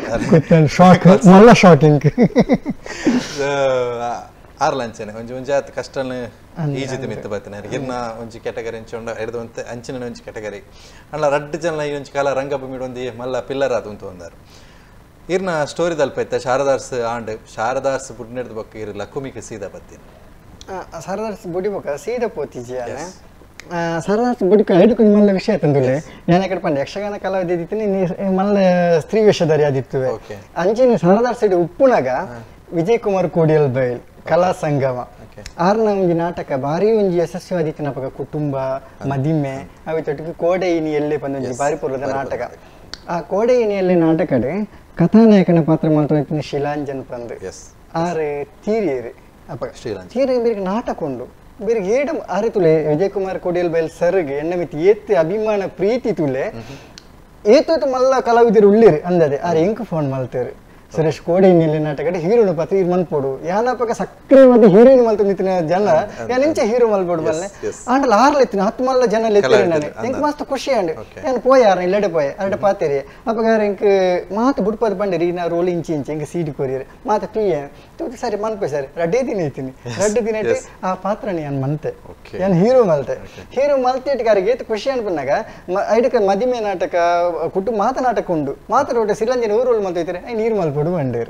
ಆರ್ಲಂಚನೆ ಒಂಜಿ ಆತ ಕಷ್ಟನ ಈಜಿದ ಮಿತ್ತ ಬರ್ತೀನಿ ಇರ್ನ ಒಂಜಿ ಕೆಟಗರಿ ಅಂಚೊಂಡ ಹಿಡಿದು ಅಂಚಿನ ಒಂಜಿ ಕೆಟಗರಿ ಅಲ್ಲ ರಡ್ಡು ಜನ ಈ ಒಂಜಿ ಕಾಲ ರಂಗಭೂಮಿ ಒಂದಿ ಮಲ್ಲ ಪಿಲ್ಲರ್ ಅದು ಅಂತ ಒಂದಾರು ಇರ್ನ ಸ್ಟೋರಿ ದಲ್ಪೈತೆ ಶಾರದಾರ್ಸ್ ಬುಡ್ನೆಡ್ದ ಬಕ್ಕ ಇರ್ ಲಕ್ಕುಮಿಗೆ ಸೀದಾ ಬತ್ತೀನಿ ಶಾರದಾರ್ಸ್ ಬುಡಿ ಬಕ್ಕ ಸೀದಾ ಪೋತಿಜಿ ಶಾರದಾರ್ಸ್ ಬುಡಿ ಹಿಡ್ಕೊಂಡು ಮಲ್ಲ ವಿಷಯ ತಂದುಲೆ ನಾನು ಯಾಕಡೆ ಪಂಡ ಯಕ್ಷಗಾನ ಕಲಾವಿದ ಇದ್ದಿತ್ತೀನಿ ಮಲ್ಲ ಸ್ತ್ರೀ ವೇಷಧಾರಿ ಆದಿತ್ತುವೆ ಅಂಚಿನ ಶಾರದಾರ್ಸ್ ಸೈಡ್ ಉಪ್ಪುನಾಗ ವಿಜಯ್ ಕುಮಾರ್ ಕೋಡಿಯಲ್ ಬೈಲ್ ಕಲಾ ಸಂಗಮ ಆರ್ನ ಒಂಜಿ ನಾಟಕ ಬಾರಿ ಒಂಜಿ ಯಶಸ್ವಿಯಾದಿತ್ತು ನಪಗ ಕುಟುಂಬ ಮದಿಮೆ ಅವಿತೊಟ್ಟಿಗೆ ಕೋಡೆಯಿನಿಯಲ್ಲೇ ಬಂದೊಂಜಿ ಬಾರಿ ಪೂರ್ವದ ನಾಟಕ ಆ ಕೋಡೆಯಿನಿಯಲ್ಲೇ ನಾಟಕಡೆ ಕಥಾನಾಯಕನ ಪಾತ್ರ ಮಾತ್ರ ಶಿಲಾಂಜನ್ ಪಂದ್ ಆರ್ ತೀರಿಯರು ಅಪ್ಪ ತೀರಿ ಬೇರೆ ನಾಟಕ ಉಂಡು ಬೇರೆ ಏಡ ಆರೆ ತುಲೆ ವಿಜಯ್ ಕುಮಾರ್ ಕೋಡಿಯಲ್ ಬೈಲ್ ಸರ್ಗೆ ಎನ್ನ ಮಿತಿ ಏತ್ ಅಭಿಮಾನ ಪ್ರೀತಿ ತುಲೆ ಏತೋತು ಮಲ್ಲ ಕಲಾವಿದರು ಉಳ್ಳಿರಿ ಅಂದದೆ ಆರ್ ಎಂಕ್ ಫೋನ್ ಮಲ್ತೇರು ಸುರೇಶ್ ಕೋಡೆಯಲ್ಲಿ ನಾಟಕ ಹೀರೋನ ಪಾತ್ರ ಇದು ಮನ್ಪೋಡು ಯಾನಪ್ಪ ಸಕ್ರಿಯವಾದ ಹೀರೋಯಿನ್ ಮಲ್ತಿನ ಜನ ಯಾನಿಂಚ ಹೀರೋ ಮಲ್ಪೋಡು ಬಲ್ಲೆ ಆಂಡಲ್ ಆರ್ಲೆತ್ತಿನ 10 ಮಲ್ಲ ಜನ ಲೆತ್ತಿರ ನಾನು ಎಂಕ್ ಮಸ್ತ್ ಖುಷಿ ಅಂಡ್ ಏನು ಪೋಯಾರ ಇಲ್ಲಡೆ ಪೋಯ ಅರಡೆ ಪಾತೇರಿ ಅಪ್ಪಗಾರ ಎಂಕ್ ಮಾತು ಬುಡ್ಪದ ಬಂಡಿರಿ ನಾ ರೋಲ್ ಇಂಚಿ ಎಂಕ್ ಸೀಡಿ ಕೊರಿಯರಿ ಮಾತು ಪ್ರಿಯ ತೂತಿ ಸರಿ ಮನ್ಪೆ ಸರಿ ರಡ್ಡೆ ದಿನ ಐತೀನಿ ರಡ್ಡೆ ದಿನ ಐತಿ ಆ ಪಾತ್ರ ನಾನು ಮನ್ತೆ ಏನು ಹೀರೋ ಮಲ್ತೆ ಇಟ್ಗಾರಿಗೆ ಖುಷಿ ಅನ್ಪನ್ನಾಗ ಐಡಕ ಮದಿಮೆ ನಾಟಕ ಕುಟುಂಬ ಮಾತನಾಟಕ ಉಂಡು ಮಾತಾಡೋಟ ಸಿಲಂಜನ ಊರೋಲ್ ಮಲ್ತೈತಾರೆ ನೀರು ಮಲ್ಪ ಬಂಡೇರು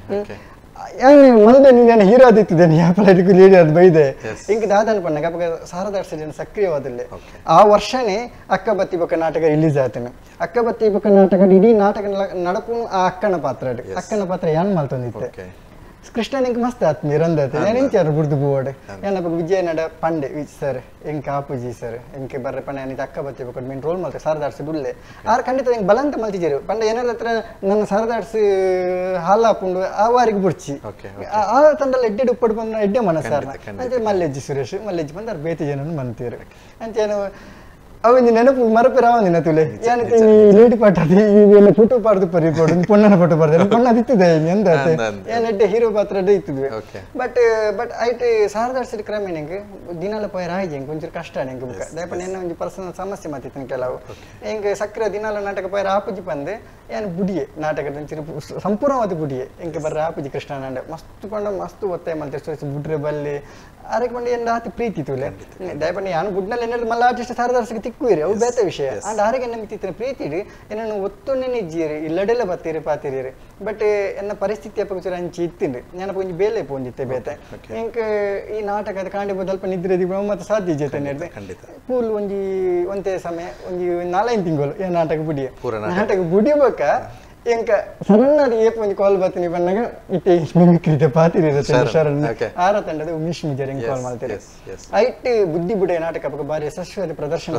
ಮಲ್ದೆ ನಾನು ಹೀರೋ ಆದಿತ್ತಿದ್ದೇನೆ ಯಾಪಲ ಲೇಡಿ ಅದು ಬೈದೆ ಇಂಕ ದಾದನ ಪಣ್ಣಗ ಶಾರದಾರ್ಸ್ ಜನ ಸಕ್ರಿಯವಾದಲ್ಲೇ ಆ ವರ್ಷನೇ ಅಕ್ಕ ಬತ್ತಿ ಬೊಕ್ಕ ನಾಟಕ ರಿಲೀಸ್ ಆತನು ಅಕ್ಕ ಬತ್ತಿ ಬೊಕ್ಕ ನಾಟಕ ಇಡೀ ನಾಟಕ ನಡಪು ಆ ಅಕ್ಕನ ಪಾತ್ರ ಯಾನ್ ಮಲ್ತೊಂದಿತ್ತೆ ಕೃಷ್ಣ ನಿಂಗೆ ಮಸ್ತ್ ಆತ್ಮೀಯ ರಂದತೆ ಏನಿಂಚಾರು ಬುಡ್ದು ಬೂವಡೆ ಏನಪ್ಪ ವಿಜಯ ನಡ ಪಂಡೆ ಸರ್ ಎಂಕ ಆಪುಜಿ ಸರ್ ಎಂಕೆ ಬರ್ರೆ ಪಂಡೆ ಏನಿತ್ತು ಅಕ್ಕ ಬತ್ತಿ ಬೇಕು ಮೀನ್ ರೋಲ್ ಮಾಡ್ತಾರೆ ಶಾರದಾರ್ಸ್ ಡುಲ್ಲೆ ಆರು ಖಂಡಿತ ಹೆಂಗೆ ಬಲಂತ ಮಲ್ತಿದ್ದೀರಿ ಪಂಡೆ ಏನಾರ ಹತ್ರ ನನ್ನ ಶಾರದಾರ್ಸ್ ಹಾಲು ಹಾಕೊಂಡು ಆ ವಾರಿಗೆ ಬುಡ್ಚಿ ಆ ತಂಡಲ್ಲಿ ಎಡ್ಡೆ ಉಪ್ಪಡು ಬಂದು ಎಡ್ಡೆ ಮನಸ್ಸಾರ ಅಂತ ಮಲ್ಲೆಜ್ಜಿ ಸುರೇಶ್ ಮಲ್ಲೆಜ್ಜಿ ಬಂದು ಅವ್ರು ಬೇತಿ ಜನನು ಮಂತೀರು ಅಂತ ಏನು ಅವನು ನೆನಪು ಮರಪೆ ರಾವಂದಿನ ತುಲೆ ಏನಕ್ಕೆ ಲೇಡಿ ಪಾಠ ಇವೆಲ್ಲ ಫೋಟೋ ಪಾಡ್ದು ಪರಿಪೋಡು ಪೊಣ್ಣನ ಫೋಟೋ ಬರ್ತಾರೆ ಪೊಣ್ಣ ದಿತ್ತಿದೆ ಎಂದ ಏನೆಡ್ಡೆ ಹೀರೋ ಪಾತ್ರ ಇತ್ತಿದ್ವಿ ಬಟ್ ಐಟ್ ಶಾರದಾರ್ಸ್ ಕ್ರಮೇಣ ದಿನಾಲ ಪೋಯ ರಾಯ್ಗೆ ಕೊಂಚೂರು ಕಷ್ಟ ಹೆಂಗೆ ಬುಕ್ಕ ದಯಪಣ್ಣ ಏನ ಒಂದು ಪರ್ಸನಲ್ ಸಮಸ್ಯೆ ಮಾತಿತ್ತು ಕೆಲವು ಹೆಂಗೆ ಸಕ್ರಿಯ ದಿನಾಲ ನಾಟಕ ಪೋಯ ಆಪುಜಿ ಬಂದೆ ಏನು ಬುಡಿಯೆ ನಾಟಕದ ಒಂಚೂರು ಸಂಪೂರ್ಣವಾದ ಬುಡಿಯೆ ಹೆಂಗೆ ಬರ್ರೆ ಆಪುಜಿ ಕೃಷ್ಣ ನಾಂಡೆ ಮಸ್ತ್ ಪಂಡ ಮಸ್ತ್ ಒತ್ತಾಯ ಮಾಡ್ತಾರೆ ಬುಡ್ರೆ ಬಲ್ಲಿ ಅದಕ್ಕೆ ಬಂದು ಏನು ರಾತ್ರಿ ಪ್ರೀತಿ ತುಲೆ ದಯಪಣ್ಣ ಯಾನು ಗುಡ್ನಲ್ಲಿ ಏನಾದ್ರು ಮಲ್ಲ ಆರ್ಟಿಸ್ಟ್ ಶಾರದಾರ್ಸ್ಗೆ ತಿಕ್ಕುವಿರಿ ಅವು ಬೇತ ವಿಷಯ ಅಂಡ್ ಆರಿಗೆ ನಮ್ಗೆ ಪ್ರೀತಿರಿ ಏನನ್ನು ಒತ್ತೊನ್ನೆ ನಿಜ್ಜಿರಿ ಇಲ್ಲಡೆಲ್ಲ ಬತ್ತೀರಿ ಪಾತಿರಿ ಬಟ್ ಎನ್ನ ಪರಿಸ್ಥಿತಿ ಅಪ್ಪ ಹಂಚಿ ಇತ್ತಿನ್ರಿ ನೆನಪು ಒಂಜಿ ಬೇಲೆ ಪೋಂಜಿತ್ತೆ ಬೇತೆ ಇಂಕ ಈ ನಾಟಕದ ಕಾಂಡಿ ಸ್ವಲ್ಪ ನಿದ್ರೆ ಮತ್ತೆ ಸಾಧ್ಯ ಜೊತೆ ನಡೆದೆ ಪೂಲ್ ಒಂದೇ ಸಮಯ ಒಂಜಿ 4 ತಿಂಗಳು ಈ ನಾಟಕ ಬುಡಿಯ ನಾಟಕ ಬುಡಿಬೇಕ ಎಂಕ ಸಡನ್ ಏಪ್ ಒಂದು ಕಾಲ್ ಬರ್ತೀನಿ ಬಂದಾಗ ಇತ್ತೆ ಮಿಮಿಕ್ರಿ ಪಾತಿರಿ ಶರಣ್ ಆರ ತಂಡದ ಉಮೇಶ್ ಮಿಜರ್ ಹೆಂಗ್ ಕಾಲ್ ಮಾಡ್ತಾರೆ ಐಟ್ ಬುದ್ಧಿ ಬುಡೆ ನಾಟಕ ಬಾರಿ ಯಶಸ್ವಿಯಾದ ಪ್ರದರ್ಶನ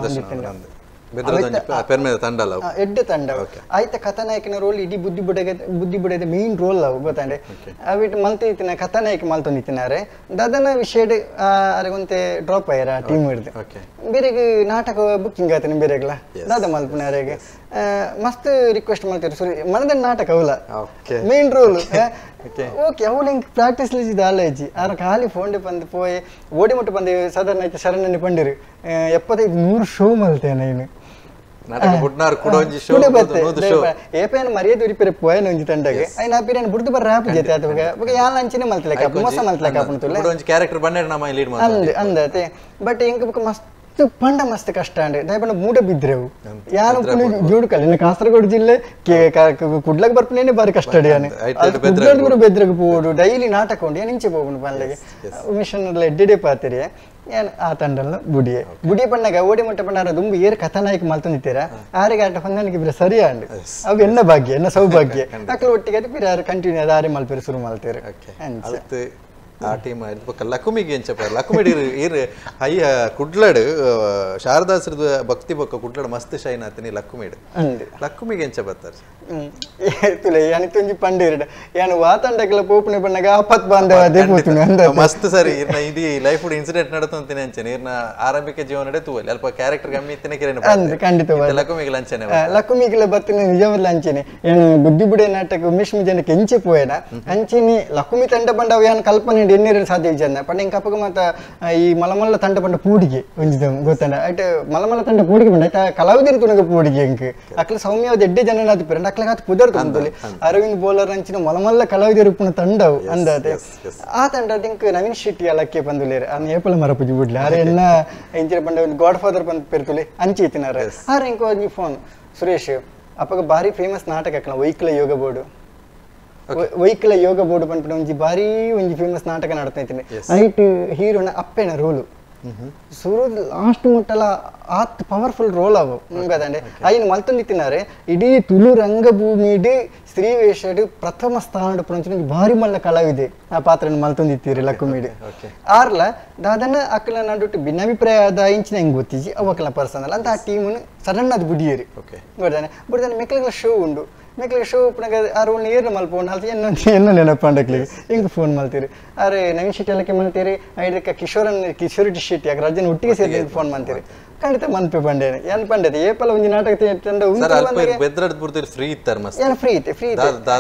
ಎಡ್ಡೆ ತಂಡ ಆಯ್ತ ಕಥಾನಾಯಕನ ರೋಲ್ ಇಡೀ ಬುದ್ಧಿ ಬುಡದ ಮೇನ್ ರೋಲ್ ಅವು ಗೊತ್ತಾಂಡೆ ಅವಿಟ್ ಮಲ್ತಿನ ಕಥಾನಾಯಕ ಮಲ್ತೊಂದಿತ್ತಿನಾರೆ ದದನ ವಿಷಯ ಅರಗೊಂತೆ ಡ್ರಾಪ್ ಆಯ್ಯಾರ ಟೀಮ್ ಹಿಡ್ದು ಬೇರೆಗೆ ನಾಟಕ ಬುಕ್ಕಿಂಗ್ ಆಯ್ತಾನೆ ಬೇರೆಗ್ಲ ದಾದ ಮಲ್ಪನಾರೆಗೆ ಮಸ್ತ್ ರಿಕ್ವೆಸ್ಟ್ ಮಾಡ್ತಾರೆ ಸರಿ ಮನದ ನಾಟಕ ಅವಲ ಮೇನ್ ರೋಲ್ ಓಕೆ ಅವಳು ಹಿಂಗೆ ಪ್ರಾಕ್ಟೀಸ್ ಲಿಸಿದ ಆಲೇಜಿ ಆರ ಖಾಲಿ ಫೋನ್ಡೆ ಬಂದು ಪೋಯ್ ಓಡಿ ಮುಟ್ಟು ಬಂದು ಸಾಧಾರಣ ಆಯ್ತು ಶರಣ್ ಪಂಡಿರು 75-100 ಶೋ ಮಲ್ತೇನೆ ಇನ್ನು ಏಪೇನು ಮರ್ಯಾದೆ ಉರಿಪೇರೆ ಪೋಯನ ಒಂಜಿ ತಂಡಗೆ ಐ ನಾ ಪಿರೇನು ಬುಡ್ದು ಬರ್ರ ಆಪು ಜೊತೆ ಆತುಗ ಬಗೆ ಯಾನ್ ಅಂಚಿನೆ ಮಲ್ತಲೆ ಕಾಪು ಮೋಸ ಮಲ್ತಲೆ ಕಾಪು ತುಲೆ ಒಂಜಿ ಕ್ಯಾರೆಕ್ಟರ್ ಬಂಡೆ ನಮ ಲೀಡ್ ಮಾಡ್ತಾರೆ ಅಂದತೆ ಬಟ್ ಇಂಕ ಬಕ ಮಸ್ತ್ ಪಂಡ ಮಸ್ತ್ ಕಷ್ಟ ಅಂಡೆ ದಯಪಂಡ ಮೂಡ ಬಿದ್ರೆವು ಯಾನು ಜೋಡುಕಲ್ ಇನ್ನು ಕಾಸರಗೋಡು ಜಿಲ್ಲೆ ಕುಡ್ಲಕ್ ಬರ್ಪನೇನೆ ಬಾರಿ ಕಷ್ಟ ಅಡಿಯಾನೆ ಕುಡ್ಲಕ್ ಕೂಡ ಬೆದ್ರಗ ಪೋಡು ಡೈಲಿ ನಾಟಕ ಉಂಡು ಏನು ಇಂಚೆ ಹೋಗುನು ಪಂಡ್ಲೆಗೆ ಮಿಷನ್ ಎಡ್ಡೆಡೆ ಪಾತಿರಿ ಏನು ಆ ತಂಡಲ್ಲ ಬುಡಿಯೆ ಪಣ್ಣಗ ಓಡಿ ಮುಟ್ಟ ಪಂಡ ದುಂಬು ಏರು ಕಥಾನಾಯಕ ಮಲ್ತೊಂದಿತ್ತೀರ ಆರಿಗೆ ಆಟ ಹೊಂದಾಣಿಕೆ ಬಿರ ಸರಿಯಾಂಡು ಅವು ಎನ್ನ ಭಾಗ್ಯ ಎನ್ನ ಸೌಭಾಗ್ಯ ಅಕ್ಲು ಒಟ್ಟಿಗೆ ಅದು ಪಿರ ಕಂಟಿನ್ಯೂ ಅದು ಆರೆ ಮಲ್ಪೇರು ಶುರು ಮಲ್ತೇರು ಆ ಟೀಮ್ ಲಕುಮಿಗೆ ಎಂಚಪ್ಪ ಲಕುಮಿಡಿ ಇರ್ ಅಯ್ಯ ಕುಡ್ಲಡ್ ಶಾರದಾಸ್ರದ ಭಕ್ತಿ ಬೊಕ್ಕ ಕುಡ್ಲಡ್ ಮಸ್ತ್ ಶೈನ್ ಆತನಿ ಲಕುಮಿಗೆ ಎಂಚ ಬರ್ತಾರೆ ತುಲೆ ಯಾನಿ ತುಂಜಿ ಪಂಡಿರಡ ಯಾನು ವಾತಂಡಕ್ಲ ಪೋಪನೆ ಬಣ್ಣಗ ಆಪತ್ ಬಾಂಧವ ಅದೇ ಪೋತುನೆ ಅಂದ ಮಸ್ತ್ ಸರಿ ಇರ್ನ ಇದಿ ಲೈಫ್ ಇನ್ಸಿಡೆಂಟ್ ನಡತಂತಿನ ಅಂಚನೆ ಇರ್ನ ಆರಂಭಿಕ ಜೀವನ ನಡೆತು ಅಲ್ಪ ಕ್ಯಾರೆಕ್ಟರ್ ಕಮ್ಮಿ ಇತ್ತನೆ ಕಿರೇನ ಅಂದ ಖಂಡಿತವಾಗಿ ಲಕುಮಿಗೆ ಲಂಚನೆ ಲಕುಮಿಗೆ ಬತ್ತಿನ ನಿಜವಾದ ಲಂಚನೆ ಏನು ಬುದ್ಧಿ ಬುಡೆ ನಾಟಕ ಉಮೇಶ್ ಜನಕ್ಕೆ ಎಂಚೆ ಪೋಯನ ಅಂಚಿನಿ ಲಕುಮಿ ತಂಡ ಬಂಡವ ಯಾನ್ ಕಲ್ಪನೆ ಎನ್ನಿರಲು ಸಾಧ್ಯ ಇಜ್ಜಂದ ಪಂಡ ಇಂಕ ಅಪ್ಪಗ ಮತ್ತ ಈ ಮಲಮಲ್ಲ ತಂಡ ಪಂಡ ಪೂಡಿಗೆ ಒಂಜಿದ ಗೊತ್ತಂಡ ಅಟ್ ಮಲಮಲ್ಲ ತಂಡ ಪೂಡಿಗೆ ಬಂಡ ಆಯ್ತಾ ಕಲಾವಿದರು ತುನಗ ಪೂಡಿಗೆ ಇಂಕ ಅಕ್ಲ ಸೌಮ್ಯವಾದ ಎಡ್ಡೆ ಜನ ಆತು ಪಿರಂಡ ಅಕ್ಲ ಆತು ಪುದರ್ ತಂದಲಿ ಅರವಿಂದ್ ಬೋಲರ್ ಅಂಚಿನ ಮಲಮಲ್ಲ ಕಲಾವಿದರು ಪುನ ತಂಡವು ಅಂದತೆ ಆ ತಂಡ ಇಂಕ ನವೀನ್ ಶೆಟ್ಟಿ ಅಲಕ್ಕೆ ಬಂದುಲೇರ ಅನ್ ಏಪಲ ಮರಪುಜಿ ಬಿಡ್ಲಿ ಆರೆ ಎಲ್ಲ ಇಂಚಿನ ಪಂಡ ಒಂದು ಗಾಡ್ ಫಾದರ್ ಬಂದು ಪೆರ್ತುಲಿ ಅಂಚಿ ಇತ್ತಿನಾರ ಆರೆ ಇಂಕ ಒಂಜಿ ಫೋನ್ ಸುರೇಶ್ ಅಪ್ಪಗ ಬಾರಿ ಫೇಮಸ್ ನಾಟಕ ಅಕ್ಲ ವೈಕಲ ಯೋಗ ಬೋರ್ಡ್ ವೈಕಲ ಯೋಗ ಬೋರ್ಡ್ ಪಂಡ ಒಂಜಿ ಬಾರಿ ಒಂಜಿ ಫೇಮಸ್ ನಾಟಕ ನಡ್ತಾ ಇದ್ದೀನಿ ಐಟ್ ಹೀರೋನ ಅಪ್ಪೆನ ರೋಲು ಶುರು ಲಾಸ್ಟ್ ಮುಟ್ಟಲ ಆತ್ ಪವರ್ಫುಲ್ ರೋಲ್ ಅವು ಗದಂಡೆ ಐನ್ ಮಲ್ತೊಂದಿತ್ತಿನಾರೆ ಇಡೀ ತುಳು ರಂಗಭೂಮಿಡ್ ಸ್ತ್ರೀವೇಷಡ್ ಪ್ರಥಮ ಸ್ಥಾನ ಪುರಂಚ ಭಾರಿ ಮಲ್ಲ ಕಲಾವಿದೆ ಆ ಪಾತ್ರನ ಮಲ್ತೊಂದಿತ್ತೀರಿ ಲಕ್ಕುಮಿಡ್ ಆರ್ಲ ದಾದನ ಅಕ್ಕಲ ನಡುಟ್ಟು ಭಿನ್ನಾಭಿಪ್ರಾಯ ಆದ ಇಂಚಿನ ಹೆಂಗ್ ಗೊತ್ತಿಜಿ ಅವಕ್ಕಲ ಪರ್ಸನಲ್ ಅಂತ ಆ ಟೀಮನ್ನು ಸಡನ್ ಅದು ಬುಡಿಯೇರಿ ಗೊತ್ತಾನೆ ಬುಡ್ದಾನೆ ಮೆಕ್ಕಲಿಗೆ ಶೋ ಉಂಡು ಮೆಕ್ಕಲಿಗೆ ಶೋ ಉಪ್ಪನಾಗ ಆರು ಏರು ಮಲ್ಪೋಣ ಅಲ್ಲಿ ಎನ್ನ ನೆನಪಂಡಕ್ಲಿಗೆ ಹಿಂಗೆ ಫೋನ್ ಮಾಡ್ತೀರಿ ಅರೆ ನವೀನ್ ಶೆಟ್ಟಿ ಎಲ್ಲಕ್ಕೆ ಮಾಡ್ತೀರಿ ಐದಕ್ಕೆ ಕಿಶೋರಿ ಶೆಟ್ಟಿ ಯಾಕೆ ರಾಜನ ಒಟ್ಟಿಗೆ ಸೇರಿ ಫೋನ್ ಮಾಡ್ತೀರಿ ಖಂಡಿತ ಮನ್ಪೆ ಪಂಡೇನೆ ಏನ್ ಪಂಡೇನೆ ಏಪಲ ಒಂಜಿ ನಾಟಕ ಫ್ರೀ ಇತ್ತಾರೆ ಮಸ್ತ್ ಏನ್ ಫ್ರೀ ಇತ್ತೆ ಫ್ರೀ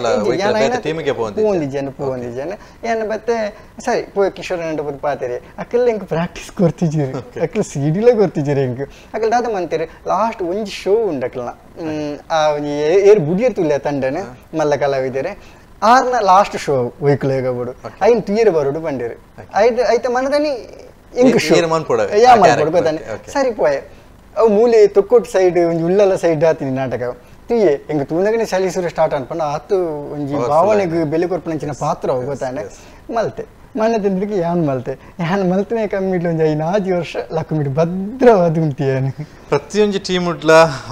ಪೂಂದಿಜೇನೆ ಏನ್ ಮತ್ತೆ ಸರಿ ಪೋಯ್ ಕಿಶೋರ ನಂಟ ಬುದ್ ಪಾತೀರಿ ಅಕ್ಕಲ್ಲ ಇಂಕ ಪ್ರಾಕ್ಟೀಸ್ ಕೊರ್ತಿಜೀರಿ ಅಕ್ಕಲ ಸಿಡಿಲ ಕೊರ್ತಿಜೀರಿ ಇಂಕ ಅಕ್ಕಲ್ ದಾದ ಮಂತೀರಿ ಲಾಸ್ಟ್ ಒಂಜಿ ಶೋ ಉಂಡು ಅಕ್ಕಲ್ನ ಆ ಒಂಜಿ ಏರ್ ಬುಡಿಯರ್ ತುಲ್ಯ ತಂಡನೆ ಮಲ್ಲ ಕಲಾವಿದರೆ ಆರ್ನ ಲಾಸ್ಟ್ ಶೋ ವೈಕಲ್ ಹೇಗಬೋಡು ಐನ್ ತುಯ್ಯರ್ ಬರೋಡು ಪಂಡೇರಿ ಐತ ಮನದಲ್ಲಿ ಸರಿ ಪೋಯ್ ಅವು ಮೂಲೆ ತೊಕ್ಕೊಟ್ಟು ಸೈಡ್ ಒಂಜಿ ಉಳ್ಳಲ ಸೈಡ್ ಆತೀನಿ ನಾಟಕ ತುಯ್ಯೆ ಎಂಗ ತೂನಗನೆ ಸಲೀಸುರ ಸ್ಟಾರ್ಟ್ ಅನ್ಪಂಡ ಆತು ಒಂಜಿ ಭಾವನೆಗೆ ಬೆಲೆ ಕೊರ್ಪಣಂಚಿನ ಪಾತ್ರ ಗೊತ್ತಾನೆ ಮಲ್ತೆ ಮನೆ ತಿಂದ್ರಿಗೆ ಯಾನ್ ಮಲ್ತನೆ ಕಮ್ಮಿಡ್ಲು ಒಂಜಿ 5 ವರ್ಷ ಲಕ್ಕುಮಿಡ್ ಭದ್ರವಾದ ಉಂಟಿಯಾನು ಪ್ರತಿಯೊಂದು ಟೀಮ್ ಉಡ್ಲ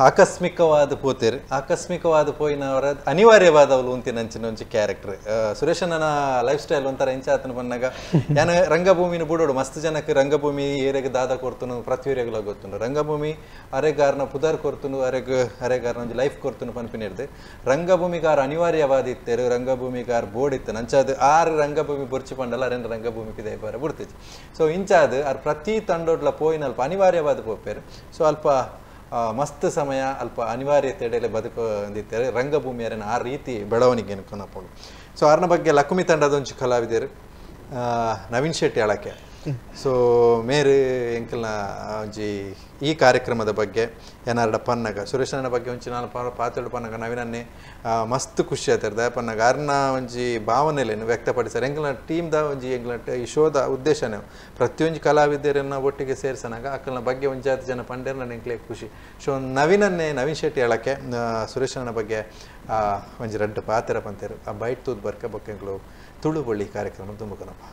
ಆಕಸ್ಮಿಕವಾದ ಪೋಯಿನವರ ಅನಿವಾರ್ಯವಾದವಳು ಉಂತಿನ ಅಂಚಿನ ಒಂಜಿ ಕ್ಯಾರೆಕ್ಟರ್ ಸುರೇಶನ ಲೈಫ್ ಸ್ಟೈಲ್ ಒಂಥರ ಇಂಚ ಆತನ ಬಂದಾಗ ಯಾನು ರಂಗಭೂಮಿನ ಬುಡೋಡು ಮಸ್ತ್ ಜನಕ್ಕೆ ರಂಗಭೂಮಿ ಏರೆಗೆ ದಾದ ಕೊರ್ತನು ಪ್ರತಿಯೊರೆಗಳ ಗೊತ್ತುಂಡು ರಂಗಭೂಮಿ ಅರೆಗಾರನ ಪುದರ್ ಕೊರ್ತನು ಅರೆಗಾರನ ಒಂಜಿ ಲೈಫ್ ಕೊರ್ತನು ಪನ್ಪಿನಿರ್ದೆ ರಂಗಭೂಮಿಗಾರ ಅನಿವಾರ್ಯವಾದ ಇತ್ತೇರು ರಂಗಭೂಮಿಗಾರ ಬೋರ್ಡ್ ಇತ್ತು ಅಂಚಾದ ಆರು ರಂಗಭೂಮಿ ಬೊರ್ಚಿ ಪಂಡಲ್ಲ ಅರೆಂದು ರಂಗಭೂಮಿಗೆ ದೇಪಾರ ಬಿಡ್ತಿತ್ತು ಸೊ ಇಂಚಾದ ಆರ್ ಪ್ರತಿ ತಂಡೋಡ್ಲ ಪೋಯಿನಲ್ಪ ಅನಿವಾರ್ಯವಾದ ಪೋಪೇರು ಸೊ ಅಲ್ಪ ಮಸ್ತ್ ಸಮಯ ಅಲ್ಪ ಅನಿವಾರ್ಯತೆಡೆಲೆ ಬದುಕುವಂದಿದ್ದಾರೆ ರಂಗಭೂಮಿಯರನ್ನ ಆ ರೀತಿ ಬೆಳವಣಿಗೆ ಅನ್ಕೊನಪ್ಪಳು ಸೊ ಆರ್ನ ಬಗ್ಗೆ ಲಕ್ಕುಮಿ ತಂಡದ ಒಂಚು ಕಲಾವಿದರು ನವೀನ್ ಶೆಟ್ಟಿ ಅಳಕೆ ಸೊ ಮೇರೆ ಎಂಕಲ್ನ ಒಂಜಿ ಈ ಕಾರ್ಯಕ್ರಮದ ಬಗ್ಗೆ ಏನಾರ್ಡ ಪನ್ನಗ ಸುರೇಶನ ಬಗ್ಗೆ ಒಂಚು ನಾನು ಪಾತ್ರದ ಪನ್ನಗ ನವೀನನ್ನೇ ಮಸ್ತ್ ಖುಷಿ ಆಯ್ತಾರೆ ದಯಪನ್ನಗ ಅರ್ನ ಒಂಜಿ ಭಾವನೆಲೇನು ವ್ಯಕ್ತಪಡಿಸ್ತಾರೆ ಎಂಕಲ್ನ ಟೀಮ್ದ ಒಂಜಿ ಎಂಕಲ್ನ ಈ ಶೋದ ಉದ್ದೇಶನೇ ಪ್ರತಿಯೊಂದು ಕಲಾವಿದರನ್ನ ಒಟ್ಟಿಗೆ ಸೇರಿಸನಾಗ ಅಕ್ಕಲ್ನ ಬಗ್ಗೆ ಒಂಜಿ 10 ಜನ ಪಂಡೇರ್ ನನ್ನ ಎಂಕ್ಲೆ ಖುಷಿ ಸೊ ನವೀನ್ ಶೆಟ್ಟಿ ಹೇಳಕ್ಕೆ ಸುರೇಶನ ಬಗ್ಗೆ ಒಂಜಿ 2 ಪಾತ್ರ ಪಂತೇರು ಆ ಬೈಟ್ ತೂದ್ ಬರ್ಕ ಬೊಕ್ಕೆಂಕ್ಲು ತುಳು ಬೊಳ್ಳಿ ಕಾರ್ಯಕ್ರಮ ತುಂಬಕನಪ್ಪ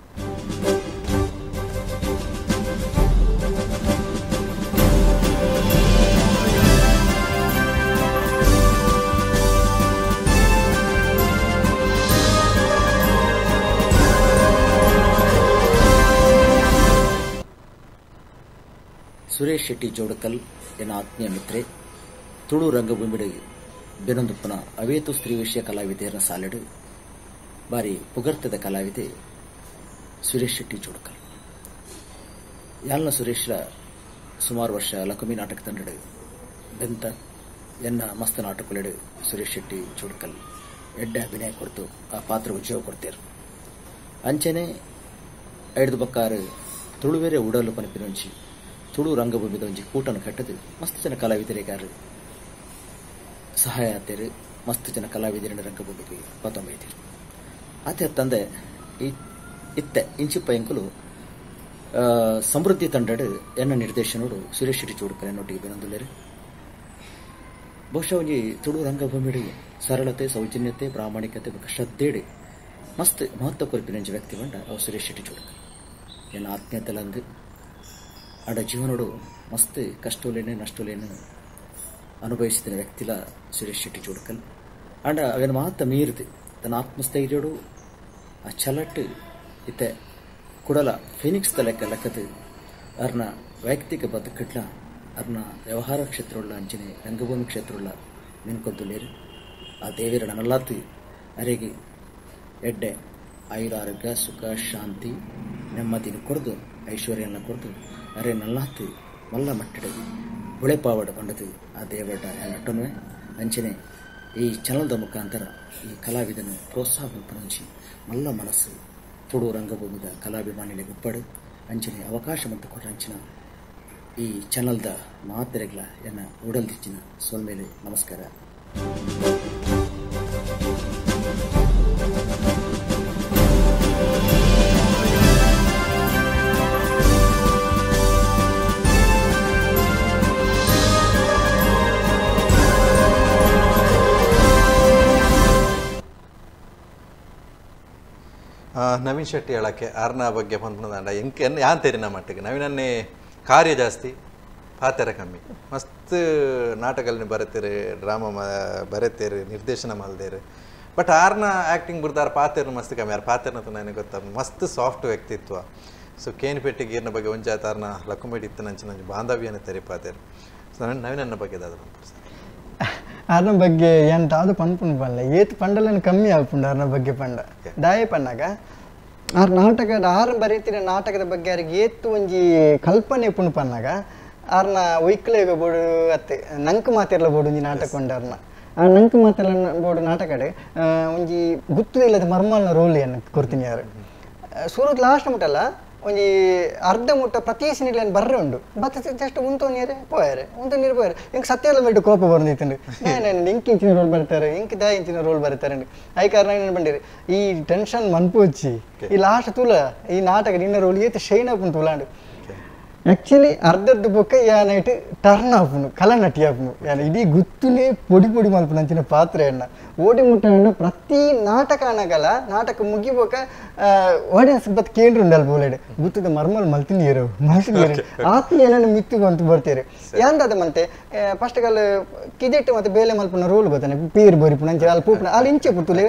ಸುರೇಶ್ ಶೆಟ್ಟಿ ಜೋಡುಕಲ್ ಎನ್ನ ಆತ್ಮೀಯ ಮಿತ್ರೆ ತುಳು ರಂಗಭೂಮಿಡ್ ಬೆನೊಂದುಪ್ಪನ ಅವೇತು ಸ್ತ್ರೀವೇಷ ಕಲಾವಿದೆಯರ ಸಾಲೆಡು ಬಾರಿ ಪುಗರ್ತದ ಕಲಾವಿದೆ ಸುರೇಶ್ ಶೆಟ್ಟಿ ಜೋಡುಕಲ್ ಯಾಲ್ನ ಸುರೇಶ್ರ ಸುಮಾರು ವರ್ಷ ಲಕುಮಿ ನಾಟಕ ತಂಡಡು ಬೆಂತ ಎನ್ನ ಮಸ್ತ್ ನಾಟಕಗಳು ಸುರೇಶ್ ಶೆಟ್ಟಿ ಜೋಡುಕಲ್ ಎಡ್ಡೆ ಅಭಿನಯ ಕೊಡ್ತು ಆ ಪಾತ್ರ ಉಜ್ಜೀವ ಕೊಡ್ತೀರು ಅಂಚನೆ ಐದು ಬಕ್ಕಾರು ತುಳುವೇರೆ ಉಡಲು ಪನಪಿನೊಂಚಿ ತುಳು ರಂಗಭೂಮಿದ ಒಂಜಿ ಕೂಟನ್ನು ಕಟ್ಟದು ಮಸ್ತ್ ಜನ ಕಲಾವಿದರಿಗಾರು ಸಹಾಯ ಆತೇರು ಮಸ್ತ್ ಜನ ಕಲಾವಿದರಿನ ರಂಗಭೂಮಿಗೆ ಪತೊಂಬೈತಿರು ಆತ ತಂದೆ ಇತ್ತೆ ಇಂಚಿಪ್ಪ ಎಂಕುಲು ಸಮೃದ್ಧಿ ತಂಡಡು ಎನ್ನ ನಿರ್ದೇಶನೋಡು ಸುರೇಶ್ ಶೆಟ್ಟಿ ಜೋಡುಕಲ್ ಎನ್ನೊಟ್ಟಿಗೆ ಬೆನೊಂದುಲ್ಲೇರು ಬಹುಶಃ ಒಂಜಿ ತುಳು ರಂಗಭೂಮಿಡು ಸರಳತೆ ಸೌಜನ್ಯತೆ ಪ್ರಾಮಾಣಿಕತೆ ಮತ್ತು ಶ್ರದ್ಧೆಡು ಮಸ್ತ್ ಮಹತ್ವ ಕೊಲ್ಪಿನ ವ್ಯಕ್ತಿ ಬಂಡ ಅವು ಸುರೇಶ್ ಶೆಟ್ಟಿ ಜೋಡುಕಲ್ ಎನ್ನ ಆತ್ಮೀಯತೆಲಂದು ಆಡ ಜೀವನೋಡು ಮಸ್ತ್ ಕಷ್ಟೋಲೇನೆ ನಷ್ಟೋಲೇನೆ ಅನುಭವಿಸಿದ ವ್ಯಕ್ತಿಲ ಸುರೇಶ್ ಶೆಟ್ಟಿ ಜೋಡುಕಲ್ ಆಂಡ ಅವನ ಮಹತ್ವ ಮೀರಿದು ತನ್ನ ಆತ್ಮಸ್ಥೈರ್ಯಡು ಆ ಚಲಟ್ ಇತ್ತೆ ಕುಡಲ ಫಿನಿಕ್ಸ್ ಲೆಕ್ಕದು ಅವ್ರನ್ನ ವೈಯಕ್ತಿಕ ಬದುಕಟ್ಲ ಅವ್ರನ್ನ ವ್ಯವಹಾರ ಕ್ಷೇತ್ರವುಳ್ಳ ಅಂಚನೆ ರಂಗಭೂಮಿ ಕ್ಷೇತ್ರವುಳ್ಳ ನೆನ್ಕೊದ್ದುಲೇರು ಆ ದೇವಿರ ನನ್ನಲ್ಲಾತು ಅರೆಗೆ ಎಡ್ಡೆ ಆಯುರಾರೋಗ್ಯ ಸುಖ ಶಾಂತಿ ನೆಮ್ಮದಿನ ಕೊಡ್ದು ಐಶ್ವರ್ಯನ ಕೊಡ್ದು ಅರೆ ನಲ್ಲಾತು ಮಲ್ಲ ಮಟ್ಟಡೆ ಉಳೆಪಾವಡ ಬಂಡದು ಆ ದೇವಡ ನಟನುವೆ ಅಂಚನೆ ಈ ಚಾನಲ್ದ ಮುಖಾಂತರ ಈ ಕಲಾವಿದನು ಪ್ರೋತ್ಸಾಹ ಪಂಚಿ ಮಲ್ಲ ಮನಸ್ಸು ತುಳು ರಂಗಭೂಮಿದ ಕಲಾಭಿಮಾನಿಗಳಿಗೆ ಉಪ್ಪಡು ಅಂಚನೆ ಅವಕಾಶ ಮತ್ತು ಕೊರಂಚಿನ ಈ ಚಾನಲ್ದ ಮಾತೆರೆಗಳ ಎನ್ನ ಉಡಲ್ದಿಚ್ಚಿನ ಸೋಲ್ಮೇಲೆ ನಮಸ್ಕಾರ. ನವೀನ್ ಶೆಟ್ಟಿ ಹೇಳಕ್ಕೆ ಆರ್ನ ಬಗ್ಗೆ ಪಂಪನದಾಂಡ ಎಂಕೆ ಯಾನ್ ತೇರಿನ ಮಟ್ಟಿಗೆ ನವೀನನ್ನೇ ಕಾರ್ಯ ಜಾಸ್ತಿ ಪಾತ್ರ ಕಮ್ಮಿ ಮಸ್ತ್ ನಾಟಕಗಳನ್ನ ಬರೀತೀರಿ ಡ್ರಾಮಾ ಬರೀತೀರಿ ನಿರ್ದೇಶನ ಮಲ್ದೇರಿ ಬಟ್ ಆರ್ನ ಆ್ಯಕ್ಟಿಂಗ್ ಬಿಡ್ದಾರ ಪಾತ್ರ ಮಸ್ತ್ ಕಮ್ಮಿ ಯಾರು ಪಾತ್ರನ ನನಗೆ ಗೊತ್ತ ಮಸ್ತ್ ಸಾಫ್ಟ್ ವ್ಯಕ್ತಿತ್ವ ಸೊ ಕೇನ್ಪೆಟ್ಟಿ ಗೀರ್ನ ಬಗ್ಗೆ ಒಂಜಾತ ಆರ್ನ ಲಕ್ಕುಮೇಡಿ ಇತ್ತು ನಂಚು ಬಾಂಧವ್ಯನ ತೆರಿ ಪಾತ್ರ ಸೊ ನವೀನನ್ನ ಬಗ್ಗೆ ಅದಾದ್ರು ಆರ್ನ ಬಗ್ಗೆ ಎಂತ ಅದು ಪನ್ಪುನ್ ಪಂಡ ಏತ್ ಪಂಡಲನ್ನು ಕಮ್ಮಿ ಆಗ್ಪುಂಡು ಆರ್ನ ಬಗ್ಗೆ ಪಂಡ ದಾಯ ಪಂಡಾಗ ಆರ್ ನಾಟಕದ ಆರು ಬರೀತಿರ ನಾಟಕದ ಬಗ್ಗೆ ಅವ್ರಿಗೆ ಏತ್ತು ಒಂಜಿ ಕಲ್ಪನೆ ಪುಣ್ ಪನ್ನಾಗ ಆರ್ನ ಒಯ್ಕಲೇಗ ಬೋಡು ಅತ್ತೆ ನಂಕ್ ಮಾತೆರ್ಲ ಬೋಡು ಒಂಜಿ ನಾಟಕ ಉಂಡಾರ್ನ ಆ ನಂಕ್ ಮಾತೆರ್ಲ ಬೋಡು ನಾಟಕಡೆ ಒಂಜಿ ಗುತ್ತು ಇಲ್ಲದ ಮರ್ಮಲ್ನ ರೋಲ್ ಏನು ಕೊಡ್ತೀನಿ ಯಾರು ಸೂರತ್ ಲಾಸ್ಟ್ ಮುಟ್ಟಲ್ಲ ಒಂಜಿ ಅರ್ಧ ಮುಟ್ಟ ಪ್ರತಿ ಸೀನಿಗೆ ಬರ್ರೆ ಉಂಡು ಬತ್ತ ಜಸ್ಟ್ ಉಂಟು ನೀರೇ ಪೋಯಾರೆ ಉಂಟು ನೀರು ಪೋಯಾರೆ ಇಂಕ್ ಸತ್ಯಲ್ಲ ಬಿಟ್ಟು ಕೋಪ ಬಂದಿತ್ತು ನಾನು ಇಂಕ್ ಇಂಚಿನ ರೋಲ್ ಬರ್ತಾರೆ ಇಂಕ್ ದ ಇಂಚಿನ ರೋಲ್ ಬರ್ತಾರೆ ಐ ಕಾರಣ ಏನು ಬಂದಿರಿ ಈ ಟೆನ್ಷನ್ ಮನ್ಪೋಚಿ ಈ ಲಾಸ್ಟ್ ತುಲ ಈ ನಾಟಕ ನಿನ್ನ ರೋಲ್ ಏತ್ ಶೈನ್ ಆಪುನ್ ತುಲಾಂಡು ಆ್ಯಕ್ಚುಲಿ ಅರ್ಧದ್ದು ಬೊಕ್ಕ ಯಾನೈಟ್ ಟರ್ನ್ ಆಪುನು ಕಲ ನಟಿ ಆಪುನು ಯಾನ ಇಡೀ ಗುತ್ತುನೇ ಪೊಡಿ ಪೊಡಿ ಮಲ್ಪುನು ಅಂಚಿನ ಪಾತ್ರೆ ಅಣ್ಣ ಓಡಿ ಮುಟ್ಟ ಪ್ರತಿ ನಾಟಕ ಅನ್ನಗಲ್ಲ ನಾಟಕ ಮುಗಿಬೋಕ ಆಡಿಯನ್ಸ್ ಬತ್ ಕೇಂದ್ರ ಉಂಡಲ್ ಬೋಲೆಡೆ ಗುತ್ತದ ಮರ್ಮಲ್ ಮಲ್ತಿನೀರು ಆತ್ಮೀಯನನ್ನು ಮಿತ್ತಿಗೆ ಅಂತ ಬರ್ತೀರಿ ಯಾಂದದ ಮತ್ತೆ ಫಸ್ಟ್ ಕಾಲ ಕಿದೆಟ್ಟು ಮತ್ತೆ ಬೇಲೆ ಮಲ್ಪುನ ರೋಲ್ ಗೊತ್ತಾನೆ ಪೀರ್ ಬೋರಿಪುನ ಅಂಚೆ ಅಲ್ಲಿ ಪೂಪುನ ಅಲ್ಲಿ ಇಂಚೆ ಪುತ್ತುಲೆ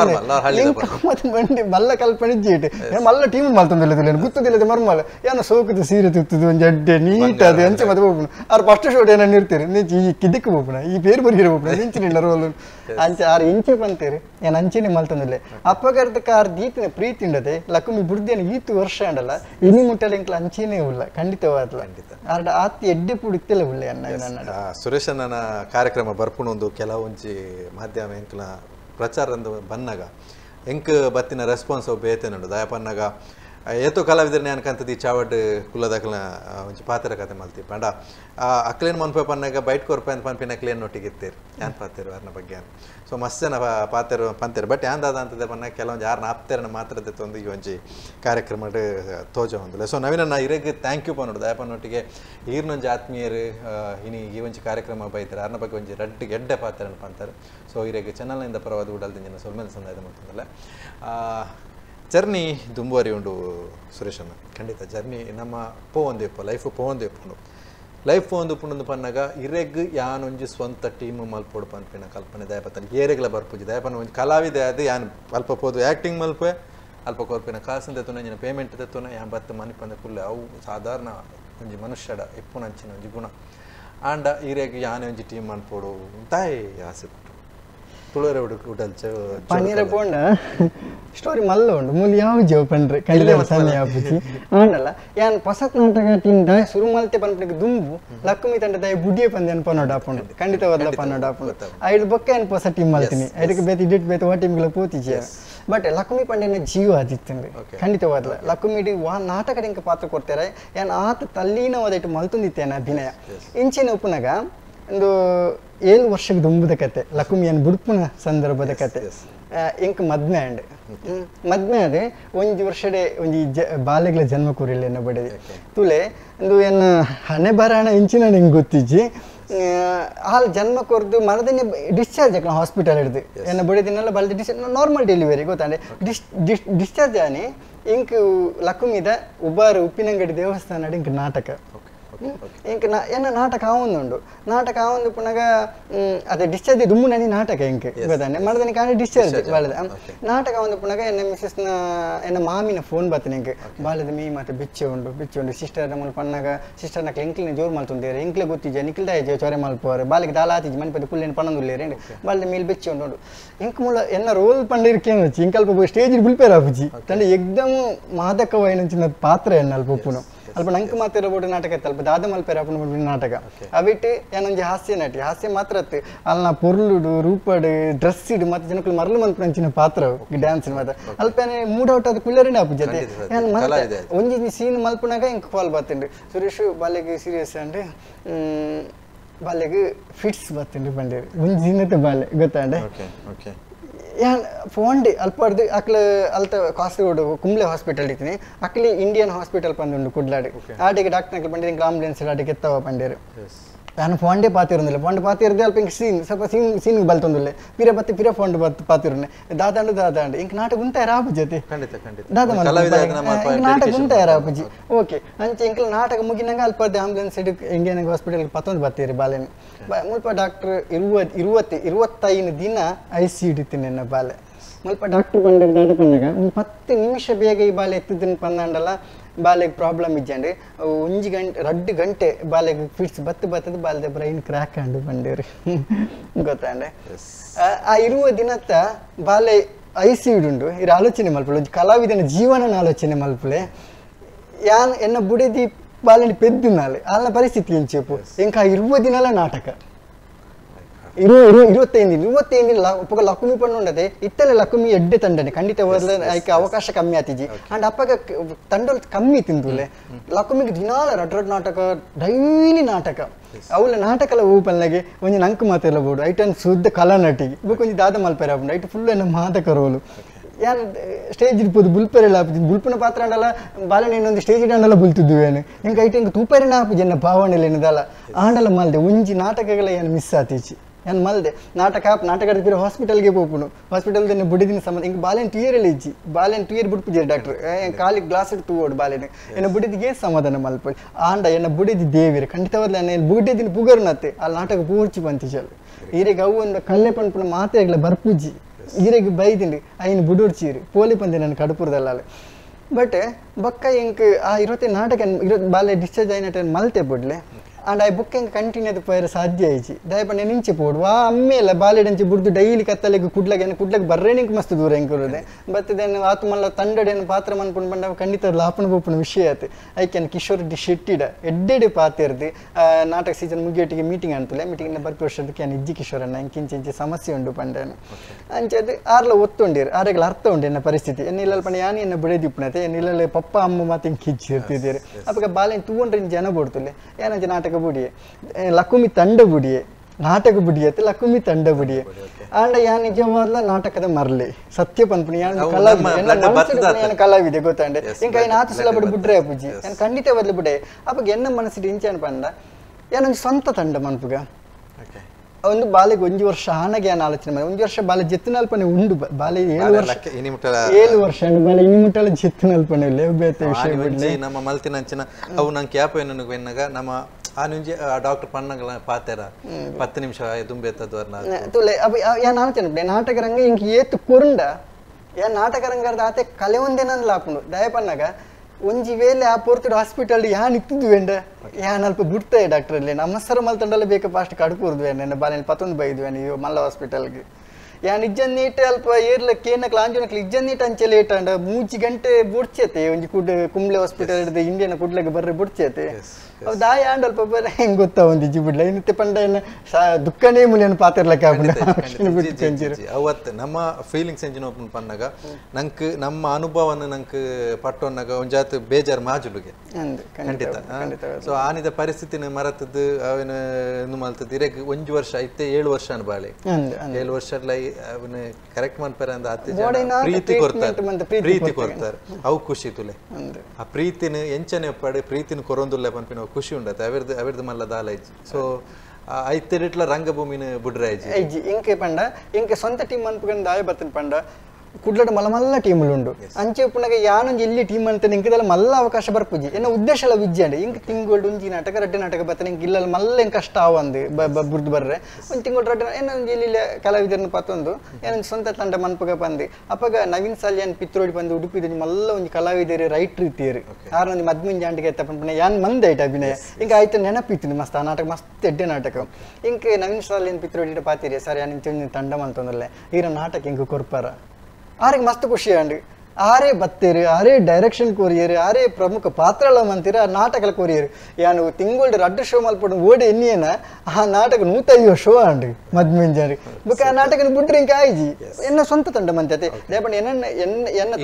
ಮತ್ತೆ ಬಂಡಿ ಮಲ್ಲ ಕಲ್ಪನೆ ಜೀಟ್ ಮಲ್ಲ ಟೀಮ್ ಮಲ್ತೊಂದಿಲ್ಲ ಗುತ್ತದಿಲ್ಲದೆ ಮರ್ಮಲ್ ಏನೋ ಸೋಕದ ಸೀರೆ ತುತ್ತದು ಒಂದು ಅಡ್ಡೆ ನೀಟ್ ಅದು ಅಂಚೆ ಮತ್ತೆ ಹೋಗ್ಪುನ ಅವ್ರು ಫಸ್ಟ್ ಶೋಟ್ ಏನೋ ಇರ್ತೀರಿ ನೀಚಿ ಈ ಕಿದಕ್ಕೆ ಹೋಗ್ಪುನ ಈ ಪೇರ್ ಬೋರಿಗಿರ ಹೋಗ್ಪುನ ಇಂಚಿನಿಲ್ಲ ರೋಲ್ ಅಂಚೆ ಆರು ಇಂಚೆ ಬಂತೀರಿ ಏನು ಅಂಚೆನೆ ಮಲ್ತೊಂದಿಲ್ಲ ಅಪ್ಪಗರ್ದ ಕಾರ್ ದೀತಿನ ಪ್ರೀತಿ ಉಂಡದೆ ಲಕ್ಕುಮಿ ಬುಡ್ದೇನು ಈತು ವರ್ಷ ಅಂಡಲ್ಲ ಇನಿ ಮುಟ್ಟಲೆ ಇಂಕ್ಲ ಅಂಚೆನೇ ಉಲ್ಲ ಖಂಡಿತವಾದ್ಲ ಆರ್ಡ ಆತಿ ಎಡ್ಡೆ ಪುಡಿತ್ತೆಲ್ಲ ಉಳ್ಳೆ ಅನ್ನ ಸುರೇಶನ ಕಾರ್ಯಕ್ರಮ ಬರ್ಪುಣೊಂದು ಕೆಲವೊಂಜಿ ಮಾಧ್ಯಮ ಎಂಕ್ಲ ಪ್ರಚಾರಂದು ಬನ್ನಾಗ ಎಂಕ್ ಬತ್ತಿನ ರೆಸ್ಪಾನ್ಸ್ ಬೇತೇನುಂಡು ದಯ ಪನ್ನಾಗ ಏತೋ ಕಲಾವಿದರನ್ನ ಅನ್ಕಂತದ್ದು ಈ ಚಾವಡ್ ಕುಲದಾಕಲ ಒಂಚು ಪಾತ್ರ ಕತೆ ಮಲ್ತಿ ಪಂಡ ಅಕ್ಲೇನು ಮನ್ಪೆ ಪನ್ನಾಗ ಬೈಟ್ ಕೊರ್ಪೆ ಅಂತ ಪನ್ಪಿನ ಕ್ಲೇನ್ ನೊಟ್ಟಿಗೆ ಇರ್ತೀರಿ ಯಾನ್ ಪಾತಿರು ಅರ್ನ ಬಗ್ಗೆ ಸೊ ಮಸ್ತ್ ಜನ ಪಾತೆರು ಪಂತೇರು ಬಟ್ ಯಾಂದಾದ ಅಂತದೆ ಪನ್ನಾಗ ಕೆಲವೊಂದು ಯಾರನ್ನ ಆಪ್ತೇರನ್ನ ಮಾತ್ರ ಒಂದು ಈ ಒಂಜಿ ಕಾರ್ಯಕ್ರಮ ತೋಜ ಒಂದಿಲ್ಲ ಸೊ ನವೀನ ಇರಗೆ ಥ್ಯಾಂಕ್ ಯು ಪನ್ನೋಡು ದಯಪನ್ನೊಟ್ಟಿಗೆ ಈರ್ನೊಂಜಿ ಆತ್ಮೀಯರು ಇನಿ ಈ ಒಂಜಿ ಕಾರ್ಯಕ್ರಮ ಬೈತಾರೆ ಅರ್ನ ಬಗ್ಗೆ ಒಂಜಿ ರಡ್ಡು ಗೆಡ್ಡೆ ಪಾತ್ರನ ಪಂತಾರೆ ಸೊ ಇರಗೆ ಚಾನಲ್ನಿಂದ ಪರವಾದ ಉಡಲ್ದಿಂಜಿನ ಸೊಲ್ಮೇಲೆ ಸಂದಾಯ ಮಾಡ್ತದಲ್ಲ ಜರ್ನಿ ದುಂಬುವರಿ ಉಂಡು ಸುರೇಶಣ್ಣ ಖಂಡಿತ ಜರ್ನಿ ನಮ್ಮ ಪೋವಂದೇಪ ಲೈಫ್ ಪೋವಂದೇಪುಂಡು ಲೈಫ್ ಪೋವಂದು ಪುಂಡು ಪನ್ನಾಗ ಇರೆಗ್ ಯಾನೊಂಜಿ ಸ್ವಂತ ಟೀಮ್ ಮಲ್ಪೋಡು ಪನ್ಪಿನ ಕಲ್ಪನೆ ದಯಪತ್ತನ ಏರೆಗ್ಲ ಬರ್ಪುಜಿ ದಯಪನ ಒಂಜಿ ಕಲಾವಿದೆ ಅದು ಯಾನ್ ಅಲ್ಪ ಪೋದು ಆ್ಯಕ್ಟಿಂಗ್ ಮಲ್ಪೆ ಅಲ್ಪ ಕೊರ್ಪಿನ ಕಾಸು ತೆತ್ತುನ ಇಂಜಿನ ಪೇಮೆಂಟ್ ತೆತ್ತುನ ಯಾನ್ ಬತ್ತು ಮನಿಪಂದ ಕುಲ್ಲೆ ಅವು ಸಾಧಾರಣ ಒಂಜಿ ಮನುಷ್ಯಡ ಎಪ್ಪುನಂಚಿನ ಒಂಜಿ ಗುಣ ಆಂಡ ಇರೆಗ್ ಯಾನೆ ಒಂಜಿ ಟೀಮ್ ಮನ್ಪೋಡು ತಾಯಿ ಆಸೆ ಪಟ್ಟು ತುಳುವರೆ ಉಡಲ್ ಪನ್ನೀರ ಪೋಂಡ ಸ್ಟೋರಿ ಮಲ್ಲ ಉಂಡು ಮೂಲ ಯಾವ ಜೀವ ಪಂಡ್ರೆ ಕೈಲೇ ಸಮಯ ಆಪುಜಿ ಆಂಡಲ್ಲ ಯಾನ್ ಪಸತ್ ನಾಟಕ ತಿಂದ ಸುರು ಮಲ್ತೆ ಪನ್ಪನಿಗೆ ದುಂಬು ಲಕ್ಕುಮಿ ತಂಡ ದಯ ಬುಡಿಯೇ ಪಂದೆ ಅನ್ ಪನ್ನೋಡ ಆಪುಂಡು ಖಂಡಿತ ವದ್ಲ ಪನ್ನೋಡ ಆಪುಂಡು ಐದು ಬೊಕ್ಕ ಏನ್ ಪೊಸ ಟೀಮ್ ಮಲ್ತೀನಿ ಐದಕ್ಕೆ ಬೇತಿ ಇಡಿಟ್ ಬೇತಿ ಓ ಟೀಮ್ಗಳ ಪೋತಿಜೆ ಬಟ್ ಲಕ್ಕುಮಿ ಪಂಡೆನ ಜೀವ ಆದಿತ್ತಂದ್ರೆ ಖಂಡಿತ ವದ್ಲ ಲಕ್ಕುಮಿಡಿ ವಾ ನಾಟಕದ ಇಂಕ ಪಾತ್ರ ಕೊಡ್ತಾರೆ ಯಾನ್ ಆತ ತಲ್ಲೀನವಾದೈಟು ಮಲ್ತುಂದಿತ್ತೇನ ಅಭಿನಯ ಇಂಚಿನ ಉಪ್ಪುನಾಗ ಒಂದು 7 ವರ್ಷಕ್ಕೆ ದುಂಬುದ ಕತೆ ಲಕ್ಕುಮಿಯನ್ ಬುಡ್ಪುನ ಸಂದರ್ಭದ ಕತೆ ಇಂಕ ಮದ್ಮೆ ಅಂಡ್ ಮದ್ಮೆ ಅದೇ ಒಂಜಿ ವರ್ಷಡೆ ಒಂಜಿ ಬಾಲೆಗಳ ಜನ್ಮ ಕೂರಿಲ್ಲ ಎನ್ನ ಬಡಿ ತುಲೆ ಒಂದು ಎನ್ನ ಹಣೆ ಬರಣ ಇಂಚಿನ ನಿಂಗೆ ಗೊತ್ತಿಜ್ಜಿ ಹಾಲು ಜನ್ಮ ಕೊರ್ದು ಮರದನ್ನೇ ಡಿಸ್ಚಾರ್ಜ್ ಆಗ ಹಾಸ್ಪಿಟಲ್ ಹಿಡ್ದು ಎನ್ನ ಬಡಿದಿನೆಲ್ಲ ಬಲ್ದು ನಾರ್ಮಲ್ ಡೆಲಿವರಿ ಗೊತ್ತಾಂಡೆ ಡಿಸ್ಚಾರ್ಜ್ ಆನಿ ಇಂಕ್ ಲಕ್ಕುಮಿದ ಉಬ್ಬಾರು ಉಪ್ಪಿನಂಗಡಿ ದೇವಸ್ಥಾನ ಇಂಕ ನಾಟಕ ಇಂಕ ಎನ್ನ ನಾಟಕ ಆವೊಂದುಂಡು ನಾಟಕ ಆವೊಂದು ಪುನಗ ಅದೇ ಡಿಸ್ಚಾರ್ಜ್ ದುಮ್ಮುನನಿ ನಾಟಕ ಇಂಕ ಗೊತ್ತಾಂಡೆ ಮರದನಿ ಕಾಣಿ ಡಿಸ್ಚಾರ್ಜ್ ಬಾಳದ ನಾಟಕ ಆವೊಂದು ಪುನಗ ಎನ್ನ ಮಿಸಸ್ನ ಎನ್ನ ಮಾಮಿನ ಫೋನ್ ಬತ್ತನ ಇಂಕ ಬಾಳದ ಮೀ ಮತ್ತೆ ಬಿಚ್ಚೆ ಉಂಡು ಸಿಸ್ಟರ್ ನಮ್ಮನ್ನು ಪನ್ನಾಗ ಸಿಸ್ಟರ್ ನಕ್ಲೆ ಇಂಕ್ಲಿನ ಜೋರು ಮಲ್ತುಂದೇರೆ ಇಂಕ್ಲೆ ಗೊತ್ತಿಜೆ ನಿಕ್ಲ್ದ ಚೊರೆ ಮಲ್ಪೋರೆ ಬಾಲಿಗೆ ದಾಲ ಆತಿಜಿ ಮನಿಪದ ಕುಲ್ಲೇನು ಪನ್ನೊಂದುಲ್ಲೇರೆ ಬಾಳದ ಮೇಲೆ ಬೆಚ್ಚೆ ಉಂಡು ಇಂಕ ಮುಳ ಎನ್ನ ರೋಲ್ ಪಂಡಿರ್ಕೇನು వచ్చి ಇಂಕಲ್ಪ ಸ್ಟೇಜ್ ಬುಲ್ಪೇರ ಆಪುಜಿ ತಂದೆ ಎಕ್ದಮ್ ಮಾದಕವೈನಂಚಿನ ಪಾತ್ರ ಎನ್ನಲ್ಪ ಉಪ್ಪುನು ಅಲ್ಪ ನಂಗೆ ಮಾತಿರಬಹುದು ನಾಟಕ ಇತ್ತು ಅಲ್ಪ ದಾದ ಮಲ್ಪೇರ ಅಪ್ಪನ ನಾಟಕ ಅವಿಟ್ಟು ಏನೊಂದು ಹಾಸ್ಯ ನಟಿ ಹಾಸ್ಯ ಮಾತ್ರ ಅಲ್ಲಿ ನಾ ಪೊರ್ಲುಡು ರೂಪಡು ಡ್ರೆಸ್ ಇಡು ಮತ್ತೆ ಜನಕ್ಕಳು ಮರಳು ಮಲ್ಪಂಚಿನ ಪಾತ್ರ ಡ್ಯಾನ್ಸ್ ಮಾತ್ರ ಅಲ್ಪೇನೆ ಮೂಡ್ ಔಟ್ ಆದ ಪಿಲ್ಲರಿನ ಅಪ್ಪ ಜೊತೆ ಒಂಜಿ ಸೀನ್ ಮಲ್ಪನಾಗ ಇಂಕ ಕಾಲ್ ಬರ್ತಂಡು ಸುರೇಶ್ ಬಾಲ್ಯಗೆ ಸೀರಿಯಸ್ ಅಂಡ್ ಬಾಲ್ಯಗೆ ಫಿಟ್ಸ್ ಬರ್ತಂಡು ಬಂದಿರು ಒಂಜಿ ಸೀನತ್ತೆ ಬಾಲ್ಯ ಗೊತ್ತಾಂಡೆ ಯಾನ್ ಫೋಂಡೆ ಅಲ್ಪಡ್ದು ಅಕ್ಲ ಅಲ್ತ ಕಾಸರಗೋಡು ಕುಂಬ್ಳೆ ಹಾಸ್ಪಿಟಲ್ ಇದ್ದೀನಿ ಅಕ್ಲಿ ಇಂಡಿಯನ್ ಹಾಸ್ಪಿಟಲ್ ಪಂದುಂಡು ಕುಡ್ಲಾಡಿ ಆಟಿಗೆ ಡಾಕ್ಟರ್ ನಕ್ಲು ಬಂದಿರಿ ಆಂಬುಲೆನ್ಸ್ ಆಟಿಗೆ ಎತ್ತವ ಪಂಡೇರು ನಾನು ಫೋಂಡೆ ಪಾತಿರುಂದಿಲ್ಲ ಫೋಂಡ್ ಪಾತಿರದೆ ಅಲ್ಪ ಇಂಕ ಸೀನ್ ಸ್ವಲ್ಪ ಸೀನ್ಗೆ ಬಲ್ತೊಂದುಲ್ಲೆ ಪಿರ ಬತ್ತಿ ಪಿರ ಫೋಂಡ್ ಪಾತಿರುನೆ ದಾದಾಂಡು ಇಂಕ ನಾಟಕ ಉಂಟಾಯ ರಾಪು ಜೊತೆ ದಾದ ನಾಟಕ ಉಂಟಾಯ ರಾಪುಜಿ ಓಕೆ ಅಂಚೆ ಇಂಕಲ್ ನಾಟಕ ಮುಗಿನಾಗ ಅಲ್ಪ ಆಂಬುಲೆನ್ಸ್ ಇಡ್ ಇಂಡಿಯನ್ ಹಾಸ್ಪಿಟಲ್ ಪತ್ತೊಂದು ಬರ್ತೀರಿ ಬಾಲೆನ ಮುಲ್ಪ ಡಾಕ್ಟರ್ 25 ದಿನ ಐಸಿ ಇಡಿತೀನಿ ನನ್ನ ಬಾಲೆ ಮುಲ್ಪ ಡಾಕ್ಟರ್ ಬಂದಾಗ ದಾದ ಪಂದಾಗ ಒಂದು 10 ನಿಮಿಷ ಬೇಗ ಈ ಬಾಲೆ ಎತ್ತಿದ್ದೀನಿ ಪಂದಾಂಡಲ್ಲ ಬಾಲೆಗೆ ಪ್ರಾಬ್ಲಮ್ ಇಜ್ಜಂಡು 2 ಗಂಟೆ ಬಾಲೆಗೆ ಫಿಟ್ಸ್ ಬತ್ತದ ಬಾಲ್ದೆ ಬ್ರೈನ್ ಕ್ರ್ಯಾಕ್ ಅಂಡು ಬಂಡೇರಿ ಗೊತ್ತಾಂಡೆ ಆ ಇರುವ ದಿನತ್ತ ಬಾಲೆ ಐಸಿ ಇಡುಂಡು ಇರ ಆಲೋಚನೆ ಮಲ್ಪಲೆ ಕಲಾವಿದನ ಜೀವನ ಆಲೋಚನೆ ಮಲ್ಪಲೆ ಯಾನ್ ಎನ್ನ ಬುಡಿದಿ ಬಾಲೆಂಡಿ ಪೆದ್ದಿನಾಲೆ ಆಲ್ನ ಪರಿಸ್ಥಿತಿ ಎಂಚೇಪು ಇಂಕ 20 ದಿನಲ ನಾಟಕ 25 ದಿನ ಒಪ್ಪಗ ಲಕ್ಕುಮಿ ಪಣ್ಣು ಉಂಡದೆ ಇತ್ತಲೆ ಲಕ್ಕುಮಿ ಎಡ್ಡೆ ತಂಡನೆ ಖಂಡಿತ ಆಯ್ಕೆ ಅವಕಾಶ ಕಮ್ಮಿ ಆತಿಜಿ ಅಂಡ್ ಅಪ್ಪಗ ತಂಡ ಕಮ್ಮಿ ತಿಂದುಲೆ ಲಕ್ಕುಮಿಗೆ ದಿನಾಲ ರಡ್ ನಾಟಕ ಡೈಲಿ ನಾಟಕ ಅವಳ ನಾಟಕಲ ಊಪಲ್ಲಾಗೆ ಒಂಜಿ ನಂಕು ಮಾತೆಲ್ಲ ಬೋಡು ಐಟನ್ ಶುದ್ಧ ಕಲಾ ನಟಿಗೆ ಕೊಂಚ ದಾದ ಮಲ್ಪೇರ ಆಪುಂಡು ಐಟ್ ಫುಲ್ ಎನ್ನ ಮಾದಕ ರೋಲು ಯಾನ್ ಸ್ಟೇಜ್ ಇರ್ಬೋದು ಬುಲ್ಪೆರೆಲ್ಲ ಆಪುಜಿ ಬುಲ್ಪನ ಪಾತ್ರ ಅಂಡಲ್ಲ ಬಾಲೆನ ಇನ್ನೊಂದು ಸ್ಟೇಜ್ ಇಡಂಡಲ್ಲ ಬುಲ್ತಿದ್ದುವೇನು ಇಂಕ ಐಟ ಇಂಕ ತೂಪೇರೆನ ಆಪುಜಿ ಎನ್ನ ಭಾವನೆಲ್ಲ ಏನದಲ್ಲ ಆಂಡಲ ಮಲ್ದೆ ಒಂಜಿ ನಾಟಕಗಳ ಏನು ಮಿಸ್ ಆತೀಚಿ ಏನು ಮಲ್ದೆ ನಾಟಕದ ಪಿರ ಹಾಸ್ಪಿಟಲ್ಗೆ ಹೋಗ್ಬಿಡು ಹಾಸ್ಪಿಟಲ್ದ ಬುಡಿದಿನ ಸಂಬಂಧ ಹಿಂಗೆ ಬಾಲೆನ್ 2 ಇಯರ್ ಇಜ್ಜಿ ಬಾಲೆನ್ 2 ಇಯರ್ ಬಿಡ್ಪಿದ್ರಿ ಡಾಕ್ಟರ್ ಕಾಲಿಗೆ ಗ್ಲಾಸ್ ಇಟ್ಟು ತೂಗೋಡು ಬಾಲೆನ ಎನ್ನ ಬುಡಿದಿಗೆ ಸಮಾಧಾನ ಮಲ್ಪಡಿ ಆಂಡ ಎನ್ನ ಬುಡಿದಿ ದೇವಿರ ಖಂಡಿತವಾದ ಏನು ಬುಡಿದಿನ ಪುಗರ್ನತ್ತೆ ಅಲ್ಲಿ ನಾಟಕ ಪೂರ್ಚಿ ಬಂತಿಜಲ್ ಈರೆಗೆ ಅವು ಒಂದು ಕಲ್ಲೆ ಪಂಪನ ಮಾತೆಗಳ ಬರ್ಪುಜ್ಜಿ ಈರೆಗೆ ಬೈದಿಂಡಿ ಐನು ಬುಡೋಡ್ಚೀರಿ ಪೋಲಿ ಪಂದೆ ನನ್ನ ಕಡುಪುರದಲ್ಲ ಬಟ್ ಬಕ್ಕ ಇಂಕ ಆ ಇರೋತೆ ನಾಟಕ ಬಾಲೆ ಡಿಸ್ಚಾರ್ಜ್ ಆಯ್ನ ಮಲ್ತೆ ಬಿಡ್ಲೆ ಅಂಡ್ ಆ ಬುಕ್ ಹೆಂಗೆ ಕಂಟಿನ್ಯೂ ಅದು ಪೈರ ಸಾಧ್ಯ ಆಯ್ತು ದಯಪಂಡೆ ನಿಂಚೆ ಪೋಡು ವಾ ಅಮ್ಮೆಲ್ಲ ಬಾಲೆಡಂಚಿ ಬುಡ್ದು ಡೈಲಿ ಕತ್ತಲೆಗೆ ಕುಡ್ಲಾಗ ಬರ್ರೆ ನಿಂಗೆ ಮಸ್ತ್ ದೂರ ಹೆಂಗೆ ಬತ್ತದೇನು ಆತು ಮಲ್ಲ ತಂಡಡೇನು ಪಾತ್ರ ಮನ್ಕೊಂಡು ಬಂದಾಗ ಖಂಡಿತ ಲಾಪನ ಬೋಪನ ವಿಷಯ ಆಯ್ತು ಐಕ್ಯನ್ ಕಿಶೋರ್ ಶೆಟ್ಟಿಡ ಎಡ್ಡೆಡೆ ಪಾತಿರ್ದು ನಾಟಕ ಸೀಸನ್ ಮುಗಿಯೊಟ್ಟಿಗೆ ಮೀಟಿಂಗ್ ಅಂತಲೇ ಮೀಟಿಂಗ್ ಬರ್ಪು ವರ್ಷದಕ್ಕೆ ನಾನು ಇಜ್ಜಿ ಕಿಶೋರನ್ನ ಇಂಚೆ ಸಮಸ್ಯೆ ಉಂಡು ಪಂಡೇನು ಅಂಚೆ ಆರ್ಲ ಒತ್ತೊಂಡಿರು ಆರೆಗಳ ಅರ್ಥ ಉಂಡು ಎನ್ನ ಪರಿಸ್ಥಿತಿ ಎನ್ನಿಲ್ಲ ಪಂಡ ಯಾನು ಎನ್ನ ಬಿಡದಿಪ್ಪನತೆ ಎನ್ನಿಲ್ಲ ಪಪ್ಪ ಅಮ್ಮ ಮಾತು ಹಿಂಗೆ ಕಿಚ್ಚಿರ್ತಿದ್ದೀರಿ ಅವಾಗ ಬಾಲೆನ್ 200 ಜನ ಬಿಡ್ತಲೆ ಏನಂಚೆ ನಾಟಕ ಬುಡಿಯೇ ಲಕ್ಕುಮಿ ತಂಡ ಬುಡಿಯೇ ನಾಟಕ ಬುಡಿಯತ್ತೆ ಲಕ್ಕುಮಿ ತಂಡ ಬುಡಿಯೇ ಆಂಡ ಯಾ ನಿಜವಾದ ನಾಟಕದ ಮರಲಿ ಸತ್ಯ ಪನ್ಪುನಿ ಕಲಾವಿದೆ ಗೊತ್ತಾಂಡೆ ಇಂಕ ಐನು ಆತು ಸಲ ಬಡಿ ಬಿಡ್ರೆ ಅಪ್ಪುಜಿ ನಾನು ಖಂಡಿತ ಬದಲು ಬಿಡೆ ಅಪ್ಪಗೆ ಎನ್ನ ಮನಸ್ಸಿಗೆ ಇಂಚೆ ಪಂಡ ಏನೊಂದು ಸ್ವಂತ ತಂಡ ಮನ್ಪುಗ ಒಂದು ಬಾಲೆಗೆ 1 ವರ್ಷ ಹಾನಗೆ ಏನು ಆಲೋಚನೆ ಮಾಡಿ 1 ವರ್ಷ ಬಾಲೆ ಜೆತ್ತಿನಲ್ಪನೆ ಉಂಡು ಬಾಲೆ 7 ವರ್ಷ ಬಾಲೆ ಇನಿ ಮುಟ್ಟಲ ಜೆತ್ತಿನಲ್ಪನೆ ಲೇಬೇತೆ ವಿಷಯ ಬಿಡ್ಲಿ ನಮ್ಮ ಮಲ್ತಿನಂಚಿನ ಅವು ನಂಗೆ ಕ್ಯಾಪ್ ಏನು ಎನ್ನಗ ನಮ್ಮ ಆ ನುಂಜಿ ಆ ಡಾಕ್ಟರ್ ಪನ್ನಗಳ ಪಾತೆರ 10 ನಿಮಿಷ ದುಂಬೆತ್ತದ್ವರ್ನ ತುಲೆ ಅವ ಯಾನ್ ಆಲೋಚನೆ ನಾಟಕ ರಂಗ ಇಂಕ ಏತು ಕುರುಂಡ ಯಾನ್ ನಾಟಕ ರಂಗದ ಆತೆ ಕಲೆ ಒಂದೇನಲ್ಲ ಹಾಕೊಂಡು ದಯಪನ್ನಾಗ ಒಂಜಿ ವೇಳೆ ಆ ಪೋರ್ತು ಹಾಸ್ಪಿಟಲ್ ಯಾನ್ ಇತ್ತಿದ್ವೇಂಡ ಯಾನ್ ಅಲ್ಪ ಬಿಡ್ತಾಯಿ ಡಾಕ್ಟರ್ ಅಲ್ಲಿ ನಮ್ಮ ಸರ ಮಲ್ತಂಡಲ್ಲ ಬೇಕಾ ಫಾಸ್ಟ್ ಕಡುಪುರ್ದ್ವೇನೆ ನನ್ನ ಬಾಲೆನ 11 ಬೈದ್ವೇನೆ ಇವ ಮಲ್ಲ ಹಾಸ್ಪಿಟಲ್ಗೆ ಯಾನ್ ಇಜ್ಜನ್ ನೀಟ್ ಅಲ್ಪ ಏರ್ಲಕ್ಕೆ ಏನಕ್ಕೆ ಲಾಂಜನಕ್ಕೆ ಇಜ್ಜನ್ ನೀಟ್ ಅಂಚೆ ಲೇಟ್ ಅಂಡ 3 ಗಂಟೆ ಬುಡ್ಚೇತೆ ಒಂಜಿ ಕುಂಬ್ಳೆ ಹಾಸ್ಪಿಟಲ್ ಹಿಡಿದು ಇಂಡಿಯನ್ ಕುಡ್ಲಕ್ಕೆ ಬರ್ರೆ ಬುಡ್ಚೇತೆ ಅವು ದಾಯ ಆಂಡ್ ಅಲ್ಪ ಬರ ಹೆಂಗೆ ಗೊತ್ತಾ ಒಂದು ಇಜ್ಜಿ ಇನ್ನಿತ್ತೆ ಪಂಡ ದುಃಖನೇ ಮುಲಿಯನ್ನು ಪಾತಿರ್ಲಕ್ಕೆ ಅವತ್ತು ನಮ್ಮ ಫೀಲಿಂಗ್ಸ್ ಎಂಜಿನ ಓಪನ್ ಪನ್ನಾಗ ನಂಗೆ ನಮ್ಮ ಅನುಭವನ ನಂಗೆ ಪಟ್ಟೊನ್ನಾಗ ಒಂದು ಜಾತಿ ಬೇಜಾರು ಮಾಜುಲುಗೆ ಖಂಡಿತ ಸೊ ಆನಿದ ಪರಿಸ್ಥಿತಿನ ಮರತದ್ದು ಅವನ ಇದು ಮಲ್ತದ್ದು ಇರಗ್ 1 ವರ್ಷ ಐತೆ 7 ವರ್ಷ ಬಾಳೆ 7 ವರ್ಷ ಅವನ ಕರೆಕ್ಟ್ ಮನ್ಪೇರ ಅಂದ ಪ್ರೀತಿ ಕೊಡ್ತಾರೆ ಅವು ಖುಷಿ ತುಲೆ ಆ ಪ್ರೀತಿನ ಎಂಚನೆ ಪಡೆ ಪ್ರೀತಿನ ಕೊರೊಂದುಲ್ಲೆ ಪನ್ಪಿನ ಖುಷಿ ಉಂಡತ್ತೆ ಅವಿರ್ದು ಮಲ್ಲ ದಾಲೈಜಿ ಸೊ ಐತೆರಿಟ್ಲ ರಂಗಭೂಮಿನ ಬುಡ್ರಾಯ್ಜಿ ಐಜಿ ಇಂಕೆ ಪಂಡ ಇಂಕೆ ಸ್ವಂತ ಟೀಮ್ ಅನ್ಪುಕೊಂಡು ದಾಯ ಬರ್ತನ ಪಂಡ ಕುಡ್ಲಡ ಮಲ್ಲ ಟೀಮ್ಲು ಉಂಡು ಅಂಚೆ ಪುನಗ ಯಾನೊಂಜಿ ಎಲ್ಲಿ ಟೀಮ್ ಅಂತ ಇಂಕದಲ್ಲ ಮಲ್ಲ ಅವಕಾಶ ಬರ್ಪುಜಿ ಎನ್ನ ಉದ್ದೇಶ ವಿಜ್ಜಂಡೆ ಇಂಕ ತಿಂಗಳು ಒಂಜಿ ನಾಟಕ ರಡ್ಡೆ ನಾಟಕ ಬರ್ತನೆ ಇಂಕ ಇಲ್ಲ ಮಲ್ಲ ಇಂಕ ಕಷ್ಟ ಆವಂದು ಬುರ್ದು ಬರ್ರೆ ಒಂದು ತಿಂಗಳು ರಡ್ಡೆ ಏನೊಂದು ಇಲ್ಲಿ ಕಲಾವಿದರನ್ನ ಪತ್ತೊಂದು ಏನೊಂದು ಸ್ವಂತ ತಂಡ ಮನ್ಪಗ ಬಂದು ಅಪ್ಪಗ ನವೀನ್ ಸಾಲ್ಯಾನ್ ಪಿತ್ರೋಡಿ ಬಂದು ಉಡುಪಿದ ಮಲ್ಲ ಒಂದು ಕಲಾವಿದರು ರೈಟ್ ರೀತಿಯರು ಆರೊಂದು ಮದ್ಮಿಂಜಿ ಆಂಟಿಗೆ ಎತ್ತಪ್ಪ ಯಾನ್ ಮಂದ್ ಐಟ್ ಅಭಿನಯ ಇಂಕ ಆಯ್ತು ನೆನಪಿತ್ತು ಮಸ್ತ್ ಆ ನಾಟಕ ಮಸ್ತ್ ಎಡ್ಡೆ ನಾಟಕ ಇಂಕ ನವೀನ್ ಸಾಲ್ಯಾನ್ ಪಿತ್ರೋಡಿ ಪಾತಿರಿ ಸರ್ ಯಾನ್ ಇಂಚ ತಂಡ ಮಂತಂದಲ್ಲೇ ಈರ ನಾಟಕ ಇಂಕ ಕೊರ್ಪಾರ ಆರಿಗೆ ಮಸ್ತ್ ಖುಷಿ ಅಂಡ್ ಆರೇ ಬತ್ತೇರು ಆರೇ ಡೈರೆಕ್ಷನ್ ಕೊರಿಯರು ಆರೇ ಪ್ರಮುಖ ಪಾತ್ರಗಳ ಮಂತೀರ ಆ ನಾಟಕ ಕೊರಿಯರು ಯಾನು ತಿಂಗಳು ರಡ್ಡು ಶೋ ಮಲ್ಪಟ್ಟು ಓಡಿ ಎನ್ನಿಯನ ಆ ನಾಟಕ 150 ಶೋ ಅಂಡ್ ಮದ್ಮಿಂಜಾರಿ ಬುಕ್ಕ ಆ ನಾಟಕ ಬುಡ್ರಿ ಇಂಕ ಆಯ್ಜಿ ಎನ್ನ ಸ್ವಂತ ತಂಡ ಮಂತತೆ ಲೇಪಂಡ ಎನ್ನ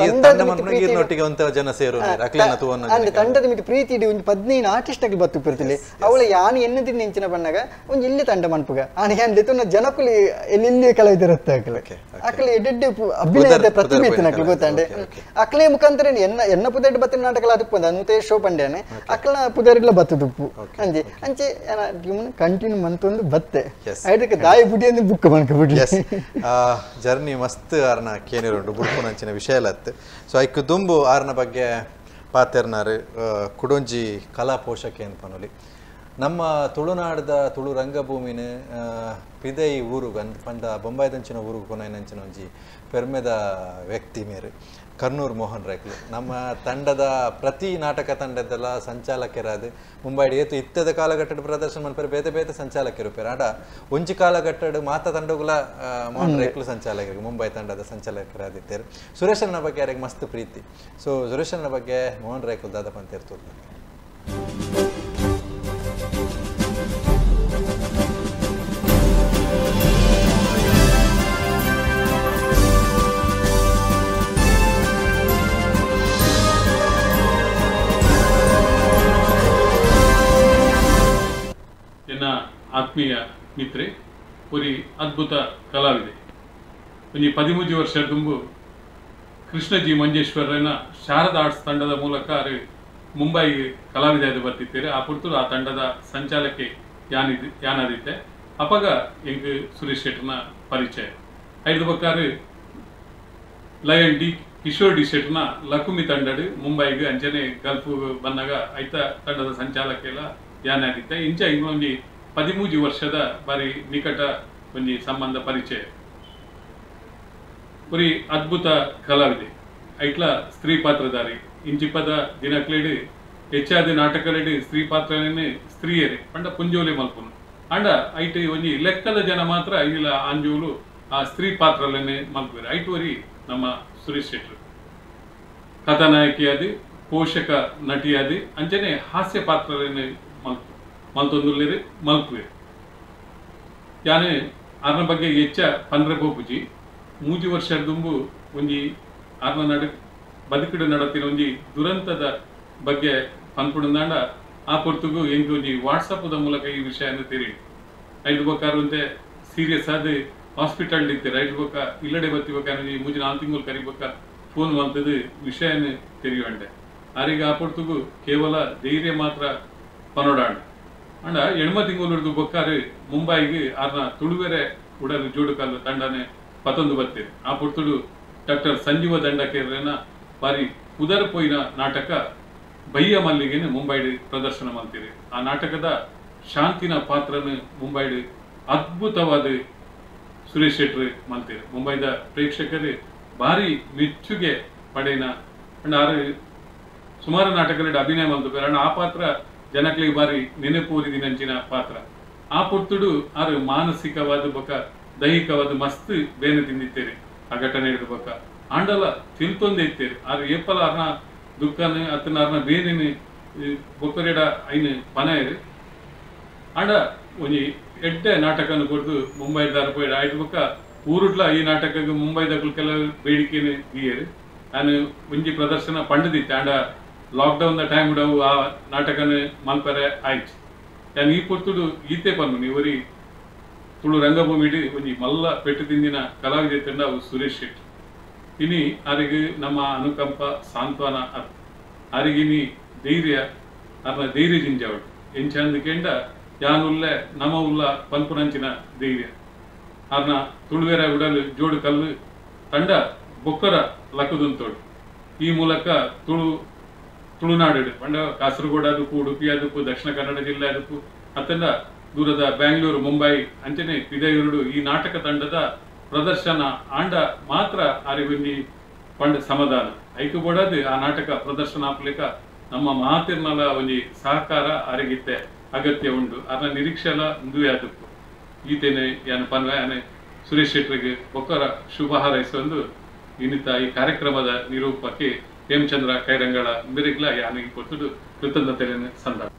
ತಂಡದ ಮಿತಿ ಪ್ರೀತಿ ಇಡಿ ಒಂದು 15 ಆರ್ಟಿಸ್ಟ್ ಆಗಿ ಬತ್ತು ಪಿರ್ತಿಲಿ ಅವಳ ಯಾನು ಎನ್ನದಿ ನೆಂಚಿನ ಬಣ್ಣಾಗ ಒಂದು ಇಲ್ಲಿ ತಂಡ ಮನ್ಪುಗ ಆನ ಯಾನ್ ಲೆತುನ ಜನಕುಲಿ ಎಲ್ಲಿ ಕಲಾವಿದರತ್ತ ಅಕಲೆ ಎಡ್ಡೆ ಅಭಿನಯದ ಪ್ರತಿಭೆ ಇತ್ತಿನ ಅಕಲೆ ಗೊತ್ತಾಂಡೆ ಅಕ್ಲೆ ಮುಖಾಂತರ ಎನ್ನ ಪುದೆಡ್ ಬತ್ತಿನ ನಾಟಕ ಅದಕ್ಕೆ ಬಂದ 150 ಶೋ ಪಂಡ್ಯಾನೆ ಅಕ್ಲ ಪುದರಿಗ್ಲ ಬತ್ತದುಪ್ಪು ಅಂಜಿ ಅಂಚೆ ಕಂಟಿನ್ಯೂ ಮಂತೊಂದು ಬತ್ತೆ ಅದಕ್ಕೆ ದಾಯಿ ಬುಡಿ ಅಂದ್ರೆ ಬುಕ್ ಮಾಡ್ಕೊಬಿಡ್ಲಿ ಜರ್ನಿ ಮಸ್ತ್ ಆರ್ನ ಕೇನಿರುಂಡು ಬುಡ್ಪುನಂಚಿನ ವಿಷಯ ಲತ್ ಸೊ ಐಕ್ ದುಂಬು ಆರ್ನ ಬಗ್ಗೆ ಪಾತೆರ್ನಾರು ಕುಡೊಂಜಿ ಕಲಾ ಪೋಷಕೆ ಅಂತ ಪನೊಲಿ ನಮ್ಮ ತುಳುನಾಡದ ತುಳು ರಂಗಭೂಮಿನ ಪಿದೈ ಊರುಗ ಪಂಡ ಬೊಂಬಾಯ್ದಂಚಿನ ಊರುಗು ಕೊನೆಯಂಚಿನ ಒಂಜಿ ಪೆರ್ಮೆದ ವ್ಯಕ್ತಿ ಮೇರು ಕರ್ನೂರ್ ಮೋಹನ್ ರೈಕ್ಲು ನಮ್ಮ ತಂಡದ ಪ್ರತಿ ನಾಟಕ ತಂಡದಲ್ಲ ಸಂಚಾಲಕರಾದ ಮುಂಬೈಡ್ ಏತು ಇತ್ತದ ಕಾಲಘಟ್ಟದ ಪ್ರದರ್ಶನ ಮನ್ಪೇರು ಬೇತೆ ಬೇತೆ ಸಂಚಾಲಕರು ಪೇರು ಆಡ ಒಂಜಿ ಕಾಲಘಟ್ಟದ ಮಾತ ತಂಡಗುಲ ಮೋಹನ್ ರೈಕ್ಲು ಸಂಚಾಲಕರು ಮುಂಬೈ ತಂಡದ ಸಂಚಾಲಕರಾದಿದ್ದೇರು ಸುರೇಶನ ಬಗ್ಗೆ ಯಾರಿಗೆ ಮಸ್ತ್ ಪ್ರೀತಿ ಸೊ ಸುರೇಶನ ಬಗ್ಗೆ ಮೋಹನ್ ರೈಕ್ಲು ದಾದ ಪಂತಿರ್ತದೆ ಆತ್ಮೀಯ ಮಿತ್ರೆ ಒಂದು ಅದ್ಭುತ ಕಲಾವಿದೆ ಒಂದು 13 ವರ್ಷ ತುಂಬು ಕೃಷ್ಣಜಿ ಮಂಜೇಶ್ವರನ ಶಾರದಾ ಆರ್ಟ್ಸ್ ತಂಡದ ಮೂಲಕ ಮುಂಬೈಗೆ ಕಲಾವಿದ ಬರ್ತಿದ್ದೀರಿ ಆ ಪುರ್ತರು ಆ ತಂಡದ ಸಂಚಾಲಕಿ ಯಾನಾದಿತ್ತೆ ಅಪಗ ಎಂಗ್ ಸುರೇಶ್ ಶೆಟ್ಟರ್ನ ಪರಿಚಯ ಐದು ಬಕ್ಕಾರು ಲಯನ್ ಡಿ ಕಿಶೋರ್ ಡಿ ಶೆಟ್ಟರ್ನ ಲಕುಮಿ ತಂಡಡು ಮುಂಬೈಗೆ ಅಂಚನೆ ಗಲ್ಫ್ ಬಂದಾಗ ಐತ ತಂಡದ ಸಂಚಾಲಕ ಯಾನಾದಿತ್ತೆ ಇಂಚ ಇನ್ನೊಂದು 13 ವರ್ಷದ ಬಾರಿ ನಿಕಟ ಒಂದು ಸಂಬಂಧ ಪರಿಚಯ ಒಂದು ಅದ್ಭುತ ಕಲಾವಿದೆ ಐಟ್ಲ ಸ್ತ್ರೀ ಪಾತ್ರಧಾರಿ ಇಂಚಿಪದ ದಿನಕ್ಲೇಡು ಹೆಚ್ಚಾದ ನಾಟಕಲೇಡು ಸ್ತ್ರೀ ಪಾತ್ರನೇ ಸ್ತ್ರೀಯರೇ ಪಂಡ ಪುಂಜೋಲೆ ಮಲ್ಪುನು ಅಂಡ ಐಟ್ ಒಂಜಿ ಲೆಕ್ಕದ ಜನ ಮಾತ್ರ ಇಲ್ಲ ಆಂಜೋಲು ಆ ಸ್ತ್ರೀ ಪಾತ್ರಲನ್ನೇ ಮಲ್ಪುರು ಐಟುವರಿ ನಮ್ಮ ಸುರೇಶ್ ಶೆಟ್ಟರ್ ಕಥಾನಾಯಕಿಯಾದಿ ಪೋಷಕ ನಟಿಯಾದಿ ಅಂಚನೆ ಹಾಸ್ಯ ಪಾತ್ರಲನ್ನೇ ಮಲ್ತೊಂದುಲ್ಲೇರಿ ಮಲ್ಪುವೆ ಯಾನೆ ಆರ್ನ ಬಗ್ಗೆ ಹೆಚ್ಚ ಪಂದ್ರ ಗೋಪುಜಿ 3 ವರ್ಷ ದುಂಬು ಒಂಜಿ ಆರ್ನ ಬದುಕಿಡ ನಡತಿನ ಒಂಜಿ ದುರಂತದ ಬಗ್ಗೆ ಪನ್ಪುಡಂದಾಂಡ ಆ ಪೊರ್ತುಗು ಎಂಕ್ ಒಂಜಿ ವಾಟ್ಸಪ್ದ ಮೂಲಕ ಈ ವಿಷಯನ ತಿರಿ ಐದು ಬೊಕ್ಕಾರಂತೆ ಸೀರಿಯಸ್ ಆದ ಹಾಸ್ಪಿಟಲ್ ಇರ್ತೀರ ಐದು ಬೊಕ್ಕ ಇಲ್ಲಡೆ ಬತ್ತಿಬೇಕಾದ್ರೆ 3-4 ತಿಂಗಳು ಕರಿಬೇಕ ಫೋನ್ ಮಾಡ್ತದ ವಿಷಯನ ತೆರೆಯುವಂಡೆ ಆರಿಗೆ ಆ ಪೊರ್ತುಗು ಕೇವಲ ಧೈರ್ಯ ಮಾತ್ರ ಪನೋಡಾಂಡ ಅಂಡ 8 ತಿಂಗಳು ಬೊಕ್ಕಾರು ಮುಂಬೈಗೆ ಆರ್ನ ತುಳುವೆರೆ ಉಡಲು ಜೋಡುಕಾಲ್ ತಂಡನೆ ಪತೊಂದು ಬರ್ತೀರಿ ಆ ಪುರ್ತುಡು ಡಾಕ್ಟರ್ ಸಂಜೀವ ದಂಡಕೇರನ ಬಾರಿ ಉದರ ಪೋಯಿನ ನಾಟಕ ಬಯ್ಯ ಮಲ್ಲಿಗೆನೆ ಮುಂಬೈಡ್ ಪ್ರದರ್ಶನ ಮಾಡ್ತೀರಿ ಆ ನಾಟಕದ ಶಾಂತಿನ ಪಾತ್ರನ ಮುಂಬೈಡ್ ಅದ್ಭುತವಾದ ಸುರೇಶ್ ಶೆಟ್ಟರ್ ಮಾಡ್ತೀರಿ ಮುಂಬೈದ ಪ್ರೇಕ್ಷಕರು ಭಾರಿ ಮೆಚ್ಚುಗೆ ಪಡೆನ ಅಂಡ್ ಆರು ಸುಮಾರು ನಾಟಕದಲ್ಲಿ ಅಭಿನಯ ಮಾಡ್ತಾರೆ ಅಂಡ್ ಆ ಪಾತ್ರ ಜನಗಳಿಗೆ ಬಾರಿ ನೆನಪೂರಿದಿನಂಚಿನ ಪಾತ್ರ ಆ ಪುರ್ತುಡು ಆರು ಮಾನಸಿಕವಾದ ಬೊಕ ದೈಹಿಕವಾದ ಮಸ್ತ್ ಬೇನೆ ತಿಂದಿತ್ತೇರಿ ಆ ಘಟನೆ ಹಿಡಿದ ಬಕ್ಕ ಆಂಡಲ ತಿಳ್ತೊಂದೇ ಇತ್ತೇರಿ ಆದ್ರೆ ಏಪಲ ಅರ್ನ ದುಃಖನ ಅತನ ಅರ್ನ ಬೇನೆ ಬೊಕ್ಕರೆಡ ಐನು ಪನೆಯರು ಆಂಡ ಒಂಜಿ ಎಡ್ಡೆ ನಾಟಕನ ಕೊಡ್ದು ಮುಂಬೈದಾರ ಪೋಯ್ಡ ಆಯ್ತು ಬೊಕ್ಕ ಊರುಟ್ಲ ಈ ನಾಟಕಕ್ಕೆ ಮುಂಬೈದಾಗಲು ಕೆಲವು ಬೇಡಿಕೆನೆ ಗೀಯರು ನಾನು ಒಂಜಿ ಪ್ರದರ್ಶನ ಪಂಡದಿತ್ತೆ ಆಂಡ ಲಾಕ್ಡೌನ್ ಟೈಮ್ ಅವು ಆ ನಾಟಕನ ಮಲ್ಪರೆ ಆಯ್ತು ನಾನು ಈ ಪೊರ್ತುಡು ಈತೆ ಪನ್ನು ಇವರಿ ತುಳು ರಂಗಭೂಮಿಡಿ ಒಂಜಿ ಮಲ್ಲ ಪೆಟ್ಟು ತಿಂದಿನ ಕಲಾವಿದೆ ತಂಡ ಅವು ಸುರೇಶ್ ಶೆಟ್ಟಿ ಇನಿ ಅವರಿಗೆ ನಮ್ಮ ಅನುಕಂಪ ಸಾಂತ್ವನ ಅವರಿಗಿನಿ ಧೈರ್ಯ ಅರ್ನ ಧೈರ್ಯ ಜಿಂಜಾವಡು ಎಂಚಂದ ಕೆಂಡ ಯಾನುಲ್ಲೆ ನಮ ಉಲ್ಲ ಪನ್ಪುನಂಚಿನ ಧೈರ್ಯ ಅರ್ನ ತುಳುವೆರ ಉಡಲು ಜೋಡುಕಲ್ಲು ತಂಡ ಬೊಕ್ಕರ ಲಕ್ಕದುಂತೋಡು ಈ ಮೂಲಕ ತುಳುನಾಡು ಪಂಡ ಕಾಸರಗೋಡು ಅದಕ್ಕೂ ಉಡುಪಿ ಅದಕ್ಕೂ ದಕ್ಷಿಣ ಕನ್ನಡ ಜಿಲ್ಲೆ ಅದಕ್ಕೂ ಅತ್ತಂಡ ದೂರದ ಬ್ಯಾಂಗ್ಳೂರು ಮುಂಬೈ ಅಂಚನೆ ಪಿದಯೂರುಡು ಈ ನಾಟಕ ತಂಡದ ಪ್ರದರ್ಶನ ಆಂಡ ಮಾತ್ರ ಆರಿಗೊಂಜಿ ಪಂಡ ಸಮಾಧಾನ ಐಕು ಬೋಡದು ಆ ನಾಟಕ ಪ್ರದರ್ಶನ ಹಾಕ್ಲಿಕ್ಕ ನಮ್ಮ ಮಾತಿರ್ನಲ ಒಂಜಿ ಸಹಕಾರ ಆರಿಗಿತ್ತೆ ಅಗತ್ಯ ಉಂಡು ಅದನ್ನ ನಿರೀಕ್ಷೆಲ ಮುಂದುವೆ ಅದಕ್ಕೂ ಈತೇನೆ ಯಾನ ಪನ್ವೆ ಆನೆ ಸುರೇಶ್ ಶೆಟ್ಟರಿಗೆ ಒಕ್ಕರ ಶುಭ ಹಾರೈಸೊಂದು ಇನ್ನಿತ ಈ ಕಾರ್ಯಕ್ರಮದ ನಿರೂಪಕ್ಕೆ ಹೇಮಚಂದ್ರ ಕೈರಂಗಳ ಮಿರಿಗ್ಲ ಯಾನಿಗೆ ಕೊಟ್ಟು ಕೃತಜ್ಞತೆಯನ್ನು ಸಂದ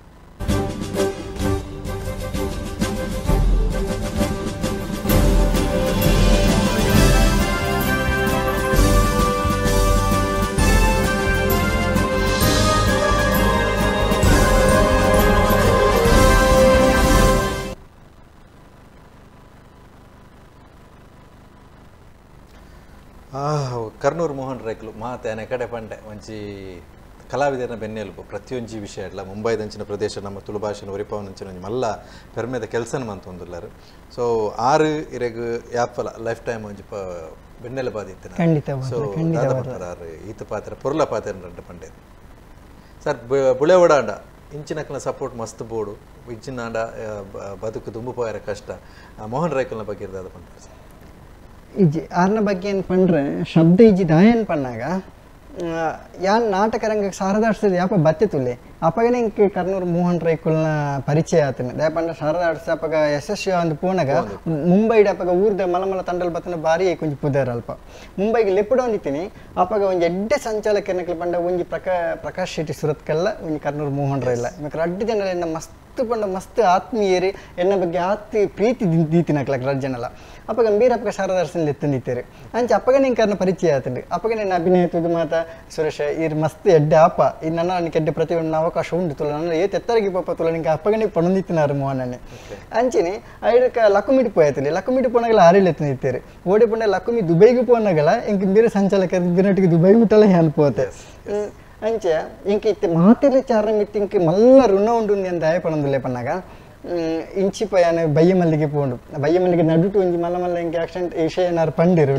ಕರ್ನೂರು ಮೋಹನ್ ರೈಕ್ಲು ಮಾತೇನೆ ಕಡೆ ಪಂಡೆ ಒಂಜಿ ಕಲಾವಿದರ ಬೆನ್ನೆಲುಬು ಪ್ರತಿಯೊಂಜಿ ವಿಷಯ ಇಲ್ಲ ಮುಂಬೈದಂಚಿನ ಪ್ರದೇಶ ನಮ್ಮ ತುಳು ಭಾಷೆನ ಒರಿಪವನಂಚಿನ ಮಲ್ಲ ಪೆರ್ಮೆದ ಕೆಲಸನ ಮಂತೊಂದುಲ್ಲಾರು ಸೊ ಆರು ಇರೆಗ್ ಯಾಪಲ ಲೈಫ್ ಟೈಮ್ ಒಂಜಿ ಬೆನ್ನೆಲುಬಾದಿತ್ತು ಸೊ ದಾದಪಟ್ಟರಾರು ಈತ ಪಾತ್ರ ಪೊರ್ಲ ಪಾತ್ರ ರಂಡ ಪಂಡೆ ಸರ್ ಬುಳೆವಡಾಂಡ ಇಂಚಿನಕ್ಲ ಸಪೋರ್ಟ್ ಮಸ್ತ್ ಬೋಡು ಇಂಚಿನಾಂಡ ಬದುಕು ತುಂಬು ಪೋಯರ ಕಷ್ಟ ಮೋಹನ್ ರೈಕಲ್ನ ಬಗ್ಗೆ ಇರ್ದಾದ ಪಂಡ ಸರ್ ಇಜ್ಜಿ ಆರ್ನ ಬಗ್ಗೆ ಏನು ಪಂಡ್ರೆ ಶಬ್ದ ಇಜ್ಜಿ ದಾಯನ್ ಪಣ್ಣಾಗ ಯಾನ್ ನಾಟಕ ರಂಗಕ್ಕೆ ಶಾರದಾಡ್ಸೋದು ಯಾಪ ಬತ್ತಿತ್ತುಲ್ಲಿ ಅಪ್ಪಗನೇ ಇಂಕ ಕರ್ನೂರು ಮೋಹನ್ ರೈಕುಲ್ನ ಪರಿಚಯ ಆತನ ದಯಪಂಡ ಶಾರದಾಡ್ಸ ಅಪ್ಪಗ ಯಶಸ್ವಿ ಒಂದು ಪೂಣಗ ಮುಂಬೈಡ್ ಅಪ್ಪಗ ಊರ್ದ ಮಲಮಲ ತಂಡಲ್ ಬತ್ತನ ಬಾರಿ ಕೊಂಚ ಪುದರ್ ಅಲ್ಪ ಮುಂಬೈಗೆ ಲೆಪ್ಪಡ ಒಂದಿತ್ತೀನಿ ಅಪ್ಪಗ ಒಂಜಿ ಎಡ್ಡೆ ಸಂಚಾಲಕರ್ನಕ್ಲ ಪಂಡ ಒಂಜಿ ಪ್ರಕಾಶ್ ಶೆಟ್ಟಿ ಸುರತ್ಕಲ್ಲ ಒಂಜಿ ಕರ್ನೂರು ಮೋಹನ್ ರೈಲ್ಲ ಮಿಕ್ಕ ಅಡ್ಡ ಜನರ ಎನ್ನ ಮಸ್ತ್ ಪಂಡ ಮಸ್ತ್ ಆತ್ಮೀಯರಿ ಎನ್ನ ಬಗ್ಗೆ ಪ್ರೀತಿ ದೀತಿನಕ್ಲ ರಜ್ಜನಲ್ಲ ಅಪ್ಪ ಗಂಭೀರ ಅಪ್ಪಗ ಶಾರದಾರ್ಸನ್ ಎತ್ತಂದಿತ್ತೇರಿ ಅಂಚೆ ಅಪ್ಪಗನೇ ಇಂಕರ್ನ ಪರಿಚಯ ಆತಂಡಿ ಅಪ್ಪಗನೇ ಅಭಿನಯಿತದ ಮಾತ ಸುರೇಶ ಇರ್ ಮಸ್ತ್ ಎಡ್ಡೆ ಅಪ್ಪ ಇದು ನನ್ನ ಎಡ್ಡೆ ಪ್ರತಿಯೊಂದು ಅವಕಾಶ ಉಂಟು ತುಲ ನನ್ನ ಏತ್ ಎತ್ತರಗಿ ಪಾಪ ತುಲ ನಿಂಗೆ ಅಪ್ಪಗನೇ ಪಣಂದಿತ್ತಿನಾರು ಮೋಹನನ್ನೇ ಅಂಚಿನಿ ಐದಕ್ಕೆ ಲಕ್ಕುಮಿಟಿ ಪೋಯ್ತಲಿ ಲಕ್ಕುಮಿಟಿ ಪೋನಾಗಲ ಆರಿಲ್ ಎತ್ತಂದಿತ್ತೇರಿ ಓಡಿ ಪಂಡ ಲಕ್ಕುಮಿ ದುಬೈಗೆ ಪೋನಾಗಲ ಇಂಕ ಬೇರೆ ಸಂಚಾಲಕ ಬಿರಟಿಗೆ ದುಬೈ ಮುಟ್ಟಲ್ಲ ಹ್ಯಾನ್ ಪೋತೆ ಅಂಚೆ ಇಂಕ ಇತ್ತೆ ಮಾತೆಲೆ ಚಾರ ಮಿತ್ತಿ ಇಂಕ ಮಲ್ಲ ಋಣ ಉಂಡು ಅಂತ ದಯ ಪಣಂದುಲೆ ಪನ್ನಾಗ ಇಂಚಿ ಪಯಾನ ಬಯ್ಯ ಮಲ್ಲಿಗೆ ಪೋಂಡು ಬಯ್ಯ ಮಲ್ಲಿಗೆ ನಡುಟು ಒಂಜಿ ಮಲ್ಲ ಮಲ್ಲ ಇಂಕ ಆಕ್ಸಿಡೆಂಟ್ ವಿಷಯ ಏನಾರು ಪಂಡಿರು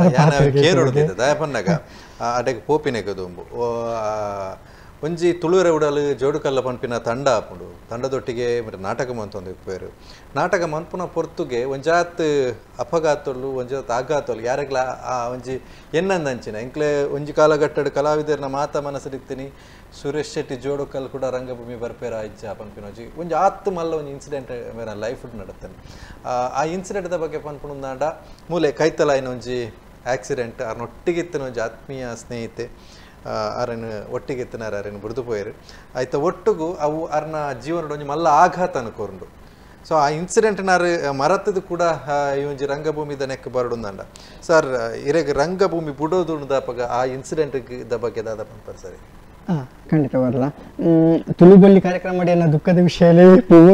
ದಯಪನ್ನಾಗ ಅಡೆಗೆ ಪೋಪಿನೆಗದುಂಬು ಒಂಜಿ ತುಳುವೆರ ಉಡಲು ಜೋಡುಕಲ್ಲ ಪನ್ಪಿನ ತಂಡ ಆಪುಂಡು ತಂಡದೊಟ್ಟಿಗೆ ಮತ್ತೆ ನಾಟಕ ಮಂತೊಂದು ಇಪ್ಪೇರು ನಾಟಕ ಮನ್ಪುನ ಪೊರ್ತುಗೆ ಒಂಜಾತ್ ಅಪಘಾತೊಲ್ಲು ಒಂಜಾತ್ ಆಘಾತೊಲ್ಲು ಯಾರೆಗ್ಲ ಆ ಒಂಜಿ ಎನ್ನಂದಂಚಿನ ಇಂಕ್ಲೆ ಒಂಜಿ ಕಾಲಘಟ್ಟದ ಕಲಾವಿದರನ್ನ ಮಾತ ಮನಸ್ಸಿರ್ತೀನಿ ಸುರೇಶ್ ಶೆಟ್ಟಿ ಜೋಡುಕಲ್ ಕೂಡ ರಂಗಭೂಮಿ ಬರ್ಪೇರ ಇಜ್ಜ ಪನ್ಪಿನ ಒಂಜಿ ಆತ್ತು ಮಲ್ಲ ಒಂಜಿ ಇನ್ಸಿಡೆಂಟ್ ಮೇರ ಲೈಫ್ ನಡತ್ತೇನೆ ಆ ಇನ್ಸಿಡೆಂಟ್ದ ಬಗ್ಗೆ ಪನ್ಪುಣಂದಾಂಡ ಮೂಲೆ ಕೈತಲ ಇನ್ನೊಂಜಿ ಆಕ್ಸಿಡೆಂಟ್ ಅವ್ರನ್ನೊಟ್ಟಿಗಿತ್ತಿನ ಒಂಜಿ ಆತ್ಮೀಯ ಸ್ನೇಹಿತೆ ಅರನ್ನು ಒಟ್ಟಿಗೆತ್ತಿನಾರ ಅರನ್ನು ಬುಡ್ದು ಪೋಯರು ಆಯ್ತಾ ಒಟ್ಟಿಗೂ ಅವು ಅರ್ನ ಜೀವನದ ಒಂಜಿ ಮಲ್ಲ ಆಘಾತ ಅನ್ಕೊಂಡು ಸೊ ಆ ಇನ್ಸಿಡೆಂಟ್ನಾರು ಮರತದು ಕೂಡ ಈ ಒಂಜಿ ರಂಗಭೂಮಿದ ನೆಕ್ ಬರಡುಂದಂಡ ಸರ್ ಇರೆಗ್ ರಂಗಭೂಮಿ ಬುಡೋದು ದಪಗ ಆ ಇನ್ಸಿಡೆಂಟ್ ಬಗ್ಗೆ ದಾದ ಪಂಪರ್ ಸರಿ ಖಂಡಿತ ಬರಲ್ಲ ತುಳು ಬೊಳ್ಳಿ ಕಾರ್ಯಕ್ರಮ ಮಾಡಿ ಅನ್ನೋ ದುಃಖದ ವಿಷಯಲೇ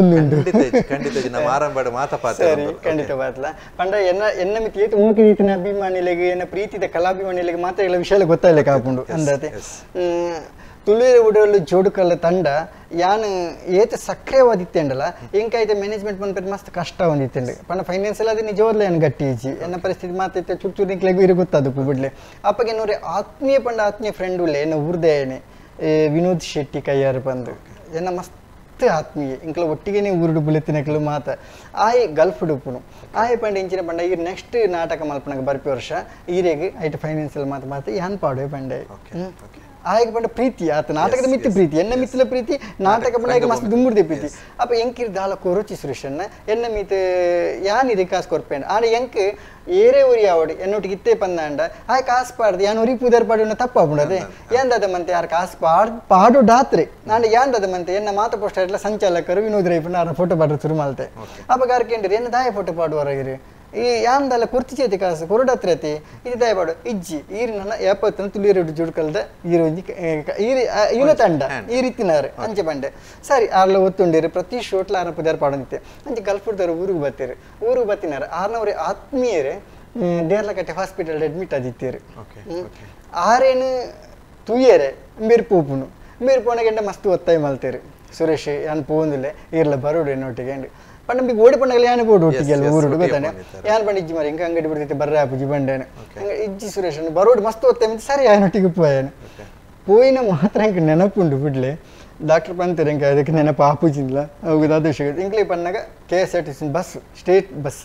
ಖಂಡಿತ ಬರಲ್ಲ ಪಂಡ ಎನ್ನ ಮಿತಿ ಏತು ಮೂಕ ರೀತಿನ ಅಭಿಮಾನಿಗಳಿಗೆ ಏನ ಪ್ರೀತಿದ ಕಲಾಭಿಮಾನಿಗಳಿಗೆ ಮಾತ್ರ ಎಲ್ಲ ವಿಷಯ ಗೊತ್ತಾಗಲಿಲ್ಲ ಕಾಪುಂಡು ಅಂದತೆ ತುಳುವೆರ ಉಡಲು ಜೋಡುಕಲ್ಲ ತಂಡ ಯಾನ್ ಏತ ಸಕ್ರಿಯವಾದಿತ್ತೇಂಡಲ್ಲ ಇಂಕಾಯ್ತ ಮ್ಯಾನೇಜ್ಮೆಂಟ್ ಬಂದ್ಬಿಟ್ಟು ಮಸ್ತ್ ಕಷ್ಟ ಒಂದಿತ್ತೇಂಡು ಪಂಡ ಫೈನಾನ್ಸಿಯಲ್ ಅದು ನಿಜವಾದ್ಲ ಏನು ಗಟ್ಟಿ ಇಜ್ಜಿ ಎನ್ನ ಪರಿಸ್ಥಿತಿ ಮಾತೈತೆ ಚೂರು ಚೂರು ನಿಂಕ್ಲೆಗೂ ಇರು ಗೊತ್ತದು ಬಿಡ್ಲೆ ಅಪ್ಪಗೆ ನೋಡ್ರಿ ಆತ್ಮೀಯ ಪಂಡ ಆತ್ಮೀಯ ಫ್ರೆಂಡ್ ಉಳ್ಳೆ ಎನ್ನ ಊರ್ದೇನೆ ವಿನೋದ್ ಶೆಟ್ಟಿ ಕೈಯಾರು ಬಂದು ಎನ್ನ ಮಸ್ತ್ ಆತ್ಮೀಯ ಇಂಕ್ಲ ಒಟ್ಟಿಗೆ ಊರುಡು ಬುಲೆತಿನಕ್ಲು ಮಾತ ಆಯ್ ಗಲ್ಫ್ ಡುಪ್ಪುನು ಆಯ್ ಪಂಡ ಇಂಚಿನ ಪಂಡ ಈಗ ನೆಕ್ಸ್ಟ್ ನಾಟಕ ಮಲ್ಪನಾಗ ಬರ್ಪಿ ವರ್ಷ ಈರೆಗೆ ಐಟ್ ಫೈನಾನ್ಸಿಯಲ್ ಮಾತು ಯಾನ್ ಪಾಡುವೆ ಪಂಡೆ ಆಯ್ಕೆ ಪಂಡ ಪ್ರೀತಿ ಆತ ನಾಟಕದ ಮಿತ್ತಿ ಪ್ರೀತಿ ಎನ್ನ ಮಿತ್ತಲ ಪ್ರೀತಿ ನಾಟಕ ಪಂಡ ಮಸ್ತ್ ದುಂಬುರ್ದೆ ಪ್ರೀತಿ ಅಪ್ಪ ಎಂಕಿರ್ ದಾಲ ಕೊರುಚಿ ಸುರೇಶನ್ನ ಎನ್ನ ಮಿತ್ ಯಾನಿದೆ ಕಾಸು ಕೊರ್ಪೇಂಡ ಆಡ ಎಂಕ್ ಏರೇ ಉರಿ ಆವಡಿ ಎನ್ನೊಟ್ಟಿಗೆ ಇತ್ತೇ ಪಂದಾಂಡ ಆಯ್ ಕಾಸು ಪಾಡ್ದು ಯಾನ್ ಉರಿ ಪೂದರ್ ಪಾಡು ತಪ್ಪಾಪುಣದೆ ಯಾಂದದ ಮಂತೆ ಯಾರು ಕಾಸು ಪಾಡು ಡಾತ್ರೆ ನಾನು ಯಾಂದದ ಮಂತೆ ಎನ್ನ ಮಾತ ಪೋಸ್ಟರ್ ಎಲ್ಲ ಸಂಚಾಲಕರು ವಿನೋದ್ ರೈಪಣ್ಣ ಯಾರ ಫೋಟೋ ಪಾಡ್ರು ಶುರು ಮಾಲ್ತೆ ಅಪ್ಪ ಗಾರ್ಕೇಂಡ್ರಿ ಎನ್ನ ದಾಯ ಫೋಟೋ ಪಾಡುವರಾಗಿರಿ ಈ ಯಾಂದಲ್ಲ ಕುರ್ತಿ ಚೇತಿ ಕಾಸು ಕೊರಡತ್ರತಿ ಇದು ದಯಪಾಡು ಇಜ್ಜಿ ಈರು ನನ್ನ ಎಪ್ಪತ್ತನ ತುಳಿಯರು ಜುಡ್ಕಲ್ದ ಈರು ಇವನ ತಂಡ ಈ ರೀತಿನಾರು ಅಂಚೆ ಬಂಡೆ ಸರಿ ಆರ್ಲ ಒತ್ತುಂಡಿರು ಪ್ರತಿ ಶೋಟ್ಲ ಆರ ಪುದಾರ ಪಾಡೋದಿತ್ತೆ ಅಂಚೆ ಗಲ್ಫುಡ್ದವ್ರು ಊರಿಗೆ ಬತ್ತಿನಾರು ಆರ್ನವ್ರೆ ಆತ್ಮೀಯರೇ ದೇರ್ಲಕಟ್ಟೆ ಹಾಸ್ಪಿಟಲ್ ಅಡ್ಮಿಟ್ ಆದಿತ್ತೀರು ಆರೇನು ತುಯ್ಯರೆ ಮೇರು ಪೋಪುನು ಮೇರು ಪೋಣಗೆಂಡ ಮಸ್ತ್ ಒತ್ತಾಯ ಮಲ್ತೇರು ಸುರೇಶ್ ಯಾನ್ ಪೋಂದಿಲ್ಲ ಇರ್ಲ ಬರೋಡು ಎನ್ನೊಟ್ಟಿಗೆ ಪಂಡ ಓಡಿ ಪಂಡಗಲ ಯಾನ ಬೋಡು ಒಟ್ಟಿಗೆ ಅಲ್ಲ ಊರುಡು ಗೊತ್ತಾನೆ ಯಾನ್ ಪಂಡ ಇಜ್ಜಿ ಮರಿ ಹಿಂಗೆ ಅಂಗಡಿ ಬಿಡ್ತೈತೆ ಬರ್ರೆ ಆಪುಜಿ ಬಂಡೇನೆ ಇಜ್ಜಿ ಸುರೇಶ್ ಬರೋಡು ಮಸ್ತ್ ಒತ್ತಾಯ ಸರಿ ಯಾನೊಟ್ಟಿಗೆ ಪೋಯನು ಪೋಯಿನ ಮಾತ್ರ ಹಿಂಗೆ ನೆನಪುಂಡು ಬಿಡ್ಲೆ ಡಾಕ್ಟರ್ ಪಂತರು ಹಿಂಗೆ ಅದಕ್ಕೆ ನೆನಪು ಆಪುಜಿಲ್ಲ ಹೋಗುದು ಅದು ಸಿಗೋದು ಇಂಗ್ಲೀ ಪನ್ನಾಗ KSRTC ಬಸ್ ಸ್ಟೇಟ್ ಬಸ್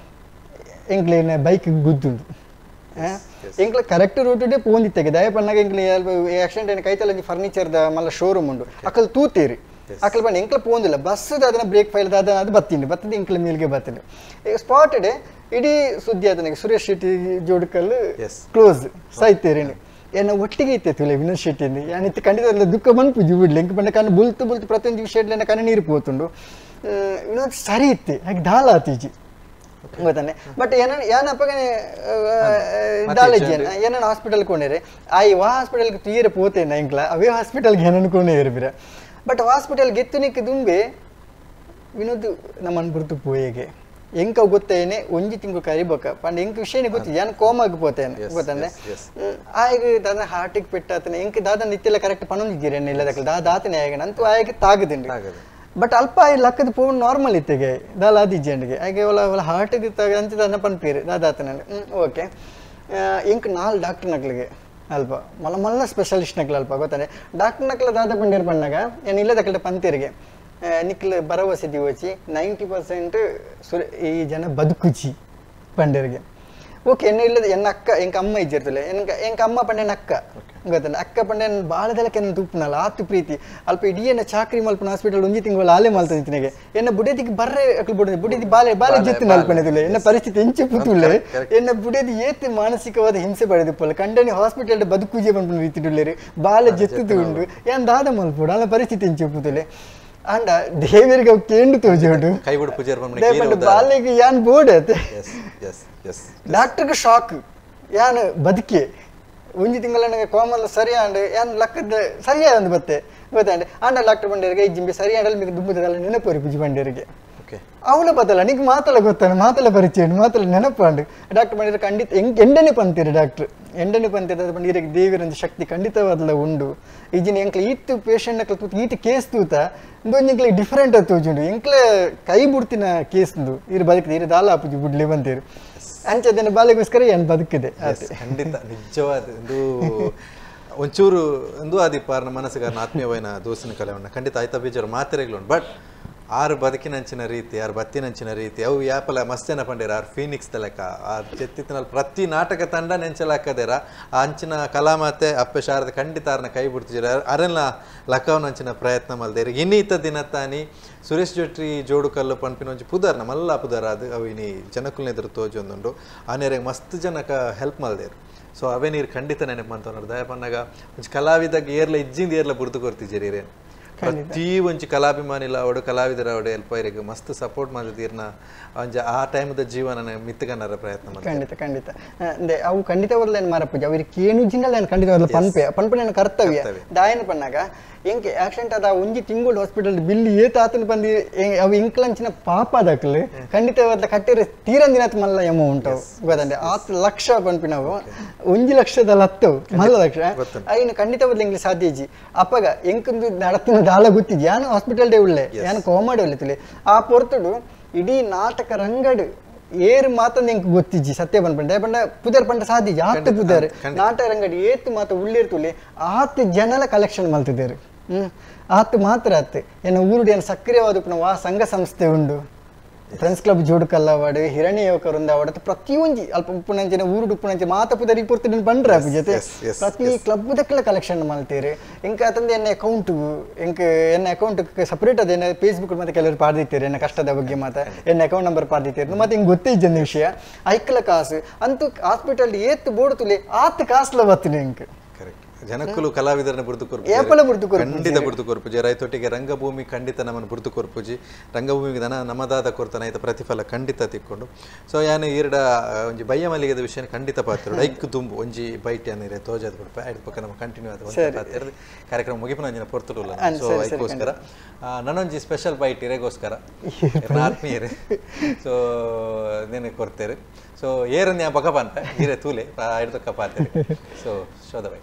ಇಂಗ್ಲೇನ ಬೈಕ್ ಗುದ್ದುಂಡು ಇಂಕ್ಲ ಕರೆಕ್ಟ್ ರೂಟೇ ಪೋಂದಿತ್ತಾಗೆ ದಯ ಪನ್ನಾಗ ಇಂಕ್ಲಿ ಆಕ್ಸಿಡೆಂಟ್ ಏನು ಕೈತಲ್ಲ ಫರ್ನಿಚರ್ದ ಮಲ್ಲ ಶೋರೂಮ್ ಉಂಡು ಅಕ್ಕಲ್ ತೂತೀರಿ ಅಕ್ಕಲ್ ಬಂದು ಇಂಕ್ಲ ಪೋಂದಿಲ್ಲ ಬಸ್ಸದ ಅದನ್ನ ಬ್ರೇಕ್ ಫೈಲ್ ಅದು ಬತ್ತಿಂಡು ಬತ್ತದ ಇಂಕ್ಲ ಮೇಲ್ಗೆ ಬತ್ತಿಂಡು ಈಗ ಸ್ಪಾಟೆಡ್ ಇಡೀ ಸುದ್ದಿ ಅದನಿಗೆ ಸುರೇಶ್ ಶೆಟ್ಟಿ ಜೋಡುಕಲ್ ಕ್ಲೋಸ್ ಸಾಯ್ತೇರೇನು ಏನ ಒಟ್ಟಿಗೆ ಇತ್ತೇತಿಲ್ಲ ವಿನೋದ್ ಶೆಟ್ಟಿಂದು ಏನಿತ್ತು ಖಂಡಿತ ದುಃಖ ಮನ್ಪುಜಿ ಬಿಡ್ಲಿ ಇಂಕ ಬಂದ ಕಣ್ಣು ಬುಲ್ತು ಪ್ರತಿಯೊಂದು ವಿಷಯಡ್ಲ ಕಣ್ಣು ನೀರು ಪೋತುಂಡು ವಿನೋದ್ ಸರಿ ಇತ್ತೆ ಹಾಗೆ ದಾಲ ಆತೀಜಿ ಗೊತ್ತಾನೆ ಬಟ್ ಏನಪ್ಪ ದಾಲಜ್ಜಿ ಏನನ್ನ ಹಾಸ್ಪಿಟಲ್ ಕೊಂಡಿರಿ ವಾ ಹಾಸ್ಪಿಟಲ್ಗೆ ತೀರ ಪೋತೇನ ಇಂಕ್ಲ ಅವೇ ಹಾಸ್ಪಿಟಲ್ಗೆ ಏನನ್ನು ಕೊಂಡೇ ಇರ್ಬಿರ ಬಟ್ ಹಾಸ್ಪಿಟಲ್ ಗೆತ್ತುನಿಕ್ಕೆ ದುಂಬೆ ವಿನೋದ್ ನಮ್ಮನ್ನು ಗುರುತು ಪೋಯೆಗೆ ಎಂಕ ಗೊತ್ತೇನೆ ಒಂಜಿ ತಿಂಗಳು ಕರಿಬೇಕ ಪಂಡ ಎಂಕ ವಿಷಯನೇ ಗೊತ್ತಿದೆ ಏನು ಕೋಮಾಗಿ ಪೋತೇನೆ ಗೊತ್ತಂದ್ರೆ ಆಗ ದಾದ ಹಾರ್ಟಿಗೆ ಪೆಟ್ಟಾತನೆ ಎಂಕ ದಾದ ನಿತ್ಯೆಲ್ಲ ಕರೆಕ್ಟ್ ಪಣೊಂದಿದ್ದೀರಿ ಎಣ್ಣೆ ಇಲ್ಲದಕ್ಕೆ ದಾತನೇ ಆಗ ನಂತೂ ಆಗ ತಾಗದಿಂಡಿ ಬಟ್ ಅಲ್ಪ ಲಕ್ಕದ ಪೋ ನಾರ್ಮಲ್ ಇತ್ತೆಗೆ ದಾಲ ಆದಿಜ್ಜಂಡಿಗೆ ಹಾಗೆ ಒಲ ಹಾರ್ಟಿಗೆ ಅಂತ ಅನ್ನ ಪನ್ಪೀರಿ ದಾದಾತನ ಓಕೆ ಎಂಕ 4 ಡಾಕ್ಟರ್ ನಕ್ಲಿಗೆ ಅಲ್ಪ ಮಲ್ಲ ಸ್ಪೆಷಲಿಸ್ಟ್ ನಕ್ಲ ಅಲ್ಪ ಗೊತ್ತಾನೆ ಡಾಕ್ಟರ್ ನಕ್ಲ ದಾದ ಪಂಡೇರು ಪಣ್ಣಾಗ ಏನು ಇಲ್ಲದಕ್ಕಲ್ಟ ಪಂತೀರಿಗೆ ನಿಕ್ಲ ಭರವಸೆ ದಿವಚಿ 90% ಈ ಜನ ಬದುಕುಚಿ ಪಂಡೇರಿಗೆ ಓಕೆ ಎನ್ನ ಇಲ್ಲದ ಎನ್ನ ಅಕ್ಕ ಎಂಕ ಅಮ್ಮ ಇಜ್ಜಿರ್ತಲೆ ಎಂಕ ಅಮ್ಮ ಪಂಡೇನ ಅಕ್ಕ ಗೊತ್ತಾನೆ ಅಕ್ಕ ಪಂಡೇನ ಬಾಳದಲ್ಲ ಕೆನ್ನ ತುಪ್ಪನಲ್ಲ ಆತು ಪ್ರೀತಿ ಅಲ್ಪ ಇಡೀ ಎನ್ನ ಚಾಕ್ರಿ ಮಲ್ಪನ ಹಾಸ್ಪಿಟಲ್ ಒಂಜಿ ತಿಂಗಳು ಆಲೆ ಮಲ್ತನಿಗೆ ಎನ್ನ ಬುಡೇದಿಗೆ ಬರ್ರೆ ಅಕ್ಲು ಬುಡದಿ ಬುಡೇದಿ ಬಾಲೆ ಜೆತ್ತು ನಲ್ಪನೆದುಲೆ ಎನ್ನ ಪರಿಸ್ಥಿತಿ ಎಂಚೆ ಪುತ್ತುಲೆ ಎನ್ನ ಬುಡೇದಿ ಏತು ಮಾನಸಿಕವಾದ ಹಿಂಸೆ ಪಡೆದಿಪ್ಪಲ್ಲ ಕಂಡನಿ ಹಾಸ್ಪಿಟಲ್ ಬದುಕುಜೆ ಪಂಪನ ರೀತಿಡುಲ್ಲೇರಿ ಬಾಲೆ ಜೆತ್ತು ಉಂಡು ಏನ್ ದಾದ ಮಲ್ಪುಡು ಅಲ್ಲ ಪರಿಸ್ಥಿತಿ ಎಂಚೆ ಪುತ್ತುಲೆ ಅಂಡ ದೇವರಿಗೆ ಕೇಂಡು ತೋಜೋಡು ಕೈಬಿಡು ಪೂಜಾರ್ ಬಾಲಿಗೆ ಯಾನ್ ಬೋಡತೆ ಡಾಕ್ಟರ್ಗೆ ಶಾಕ್ ಯಾನ್ ಬದುಕೆ ಒಂಜಿ ತಿಂಗಳ ಕೋಮಲ್ ಸರಿಯಾಂಡ್ ಯಾನ್ ಲಕ್ಕದ ಸರಿಯಾ ಒಂದು ಬತ್ತೆ ಗೊತ್ತಾಂಡೆ ಆಂಡ ಡಾಕ್ಟರ್ ಬಂಡೇರಿಗೆ ಈ ಜಿಂಬೆ ಸರಿಯಾಡಲ್ ಮಿಗೆ ದುಂಬದಲ್ಲ ನೆನಪೋರಿ ಪೂಜಿ ಬಂಡೇರಿಗೆ ಅವಳ ಬದಲ ನಿಂಗೆ ಮಾತಲ್ಲ ಗೊತ್ತಾನೆ ಮಾತಲ್ಲ ಪರಿಚಯ ಮಾತಲ್ಲ ನೆನಪಾಂಡು ಡಾಕ್ಟರ್ ಬಂದಿರ ಖಂಡಿತ ಎಂಡನೆ ಪಂತೀರಿ ಡಾಕ್ಟರ್ ಎಂಡನೆ ಪಂತೀರ ಬಂದಿರಕ್ಕೆ ದೇವಿರಂತ ಶಕ್ತಿ ಖಂಡಿತವಾದಲ್ಲ ಉಂಡು ಈಜಿನ ಎಂಕ್ಲ ಈತು ಪೇಷಂಟ್ ನಕ್ಲ ತೂತು ಈತು ಕೇಸ್ ತೂತ ಇಂದೊಂದು ಎಂಕ್ಲ ಡಿಫರೆಂಟ್ ತೋಜುಂಡು ಎಂಕ್ಲ ಕೈ ಬುಡ್ತಿನ ಕೇಸ್ದು ಇರು ಬದುಕಿದೆ ಇರು ದಾಲ ಆಪುಜಿ ಬುಡ್ಲಿ ಬಂತೀರಿ ಅಂಚದನ್ನು ಬಾಲೆಗೋಸ್ಕರ ಏನು ಬದುಕಿದೆ ಖಂಡಿತ ನಿಜವಾದ ಒಂದು ಒಂಚೂರು ಒಂದು ಆದಿಪ್ಪಾರ್ನ ಮನಸ್ಸುಗಾರನ ಆತ್ಮೀಯವಾದ ದೋಸ್ತಿನ ಕಲೆವನ್ನ ಖಂಡಿತ ಆಯ್ತಾ ಬೀಜರು ಮಾತ್ರೆಗಳು ಬಟ್ ಆರು ಬದುಕಿನಂಚಿನ ರೀತಿ ಆರು ಬತ್ತಿನಂಚಿನ ರೀತಿ ಅವು ಯಾಪಲ ಮಸ್ತೇನ ಪಂಡೇರ ಆರು ಫೀನಿಕ್ಸ್ ತಲೆಕ ಆ ಚೆತ್ತಿನಲ್ಲಿ ಪ್ರತಿ ನಾಟಕ ತಂಡ ನೆಂಚಲಾಕದೇರ ಆ ಅಂಚಿನ ಕಲಾಮಾತೆ ಅಪ್ಪೆ ಶಾರದ ಖಂಡಿತ ಆರನ್ನ ಕೈ ಬಿಡ್ತಿದ್ದೀರ ಅರೆಲ್ಲ ಲಕ್ಕವನಂಚಿನ ಪ್ರಯತ್ನ ಮಲ್ದೇರಿ ಇನ್ನೀತ ದಿನ ತಾನಿ ಸುರೇಶ್ ಜೊಟ್ರಿ ಜೋಡುಕಲ್ಲು ಪಂಪಿನ ಒಂಚು ಪುದರ್ನ ಮಲ್ಲ ಪುದರ ಅದು ಅವು ಇನಿ ಜನಕ್ಕಲ್ನ ಎದುರು ತೋಜೊಂದುಂಡು ಆನೆರಿಗೆ ಮಸ್ತ್ ಜನಕ ಹೆಲ್ಪ್ ಮಲ್ದೇರು ಸೊ ಅವೇ ನೀರು ಖಂಡಿತ ನೆನಪು ಅಂತಂದ್ರೆ ದಯ ಪನ್ನಾಗ ಒಂಚು ಕಲಾವಿದಾಗ ಏರ್ಲ ಇಜ್ಜಿಂದ ಏರ್ಲ ಬುಡ್ದು ಕೊಡ್ತಿದ್ದೀರಿ ಇರೇನು ಪ್ರತಿ ಒಂಚು ಕಲಾಭಿಮಾನಿಲ ಅವಡು ಕಲಾವಿದರ ಅವಡು ಎಲ್ಪೈರಿಗೆ ಮಸ್ತ್ ಸಪೋರ್ಟ್ ಮಾಡಿದ್ದೀರ್ನ ಒಂಜ ಆ ಟೈಮದ ಜೀವನ ಮಿತ್ತಗನರ ಪ್ರಯತ್ನ ಮಾಡಿ ಖಂಡಿತ ಅವು ಖಂಡಿತ ಏನು ಮಾರಪ್ಪಜಿ ಅವ್ರಿಗೆ ಏನು ಜಿಂಗಲ್ಲ ಖಂಡಿತ ಪನ್ಪೆ ನನ್ನ ಕರ್ತವ್ಯ ದಾಯನ ಪನ್ನಾಗ ಎಂಕೆ ಆಕ್ಸಿಡೆಂಟ್ ಅದ ಒಂಜಿ ತಿಂಗಳು ಹಾಸ್ಪಿಟಲ್ ಬಿಲ್ ಏತಾತನ ಬಂದು ಅವು ಇಂಕ್ಲಂಚಿನ ಪಾಪ ಅದಕ್ಲೆ ಖಂಡಿತ ಕಟ್ಟಿರ ತೀರಂದಿನ ಮಲ್ಲ ಅಮೌಂಟ್ ಗೊತ್ತಂಡೆ 10 ಲಕ್ಷ ಪನ್ಪಿನವು 1 ಲಕ್ಷದ 10 ಮಲ್ಲ ಲಕ್ಷ ಐನು ಖಂಡಿತ ಬದಲಿಂಗ್ಲಿ ಸಾಧ್ಯಜಿ ಅಪ್ಪಗ ಎಂಕಂದು ನಡತಿನ ದಾಳ ಗೊತ್ತಿಜಿ ಯಾನು ಹಾಸ್ಪಿಟಲ್ ಡೇ ಉಳ್ಳೆ ಯಾನು ಕೋಮಾಡಿ ಒಳ್ಳೆತಿಲಿ ಆ ಪೊರ್ತುಡು ಇಡೀ ನಾಟಕ ರಂಗಡು ಏರು ಮಾತಂದು ಎಂಕ್ ಗೊತ್ತಿಜ್ಜಿ ಸತ್ಯ ಬಂದ್ಪಂಡೆ ಬಂಡ ಪುದರ್ ಪಂಡ ಸಾಧ್ಯಜಿ ಆತು ಪುದರ್ ನಾಟಕ ರಂಗಡು ಏತು ಮಾತ ಉಳ್ಳಿರ್ತುಲಿ 10 ಜನಲ ಕಲೆಕ್ಷನ್ ಮಲ್ತಿದ್ದೇರು ಆತು ಮಾತ್ರ ಆತು ಏನು ಊರುಡು ಏನು ಸಕ್ರಿಯವಾದ ನಾವು ಆ ಸಂಘ ಸಂಸ್ಥೆ ಉಂಡು ಫ್ರೆಂಡ್ಸ್ ಕ್ಲಬ್ ಜೋಡುಕಲ್ ಅವಾರ್ಡ್ ಹಿರಣ್ಯ ಯುವಕರಿಂದ ಅವಾರ್ಡ್ ಪ್ರತಿಯೊಂದು ಅಲ್ಪ ಉಪ್ಪುನಂಚಿನ ಊರುಡು ಉಪ್ಪುನಂಚೆ ಮಾತಪುದ ರಿಪೋರ್ಟ್ ಬಂದ್ರೆ ಅಪ್ಪ ಜೊತೆ ಪ್ರತಿ ಕ್ಲಬ್ ದಕ್ಕಲ ಕಲೆಕ್ಷನ್ ಮಾಡ್ತೀರಿ ಇಂಕ ತಂದೆ ಎನ್ನ ಅಕೌಂಟ್ ಇಂಕ ಎನ್ನ ಅಕೌಂಟ್ ಸಪರೇಟ್ ಅದೇನ ಫೇಸ್ಬುಕ್ ಮತ್ತೆ ಕೆಲವರು ಪಾಡ್ದಿತ್ತೀರಿ ಎನ್ನ ಕಷ್ಟದ ಬಗ್ಗೆ ಮಾತ ಎನ್ನ ಅಕೌಂಟ್ ನಂಬರ್ ಪಾಡ್ದಿತ್ತೀರಿ ಮತ್ತೆ ಹಿಂಗೆ ಗೊತ್ತಿದ್ದ ವಿಷಯ ಐಕ್ಲ ಕಾಸು ಅಂತೂ ಹಾಸ್ಪಿಟಲ್ ಏತ್ ಬೋಡ್ತುಲೆ ಆತ್ ಕಾಸ್ಲ ಬತ್ತಿನಿ ಇಂಕ ಜನಕ್ಕೂ ಕಲಾವಿದರನ್ನ ಬುರ್ದು ಖಂಡಿತ ಬುರ್ದು ಕೊರ್ಪುಜಿ ರೈತೊಟ್ಟಿಗೆ ರಂಗಭೂಮಿ ಖಂಡಿತ ನಮ್ಮನ್ನು ಬುರ್ದು ಕೊರ್ಪುಜಿ ರಂಗಭೂಮಿಗೆ ನಮ್ಮದಾದ ಕೊರ್ತನ ಐತ ಪ್ರತಿಫಲ ಖಂಡಿತ ತಿಕ್ಕೊಂಡು ಸೊ ಯಾನು ಈರ್ಡ ಒಂಜಿ ಬಯ್ಯ ಮಲ್ಲಿಗೆದ ವಿಷಯ ಖಂಡಿತ ಪಾತ್ರ ಐಕ್ ತುಂಬು ಒಂಜಿ ಬೈಟ್ ಏನಿದೆ ತೋಜದ ಕೊಡ್ಪ ಐದು ಪಕ್ಕ ನಮ್ಮ ಕಂಟಿನ್ಯೂ ಆದ ಕಾರ್ಯಕ್ರಮ ಮುಗಿಪುನ ಅಂಜಿನ ಪೊರ್ತುಲ್ಲ ಸೊ ಅದಕ್ಕೋಸ್ಕರ ನನ್ನೊಂಜಿ ಸ್ಪೆಷಲ್ ಬೈಟ್ ಇರೆಗೋಸ್ಕರ ಆತ್ಮೀಯರೇ ಸೊ ನೆನೆ ಕೊಡ್ತೇವೆ ಸೊ ಏರನ್ಯ ಬಗ ಬಂತ ಈರೆ ತೂಲೆ ಹಿಡ್ದಕ್ಕ ಪಾತೇವೆ ಸೊ ಶೋಧ ಬೈ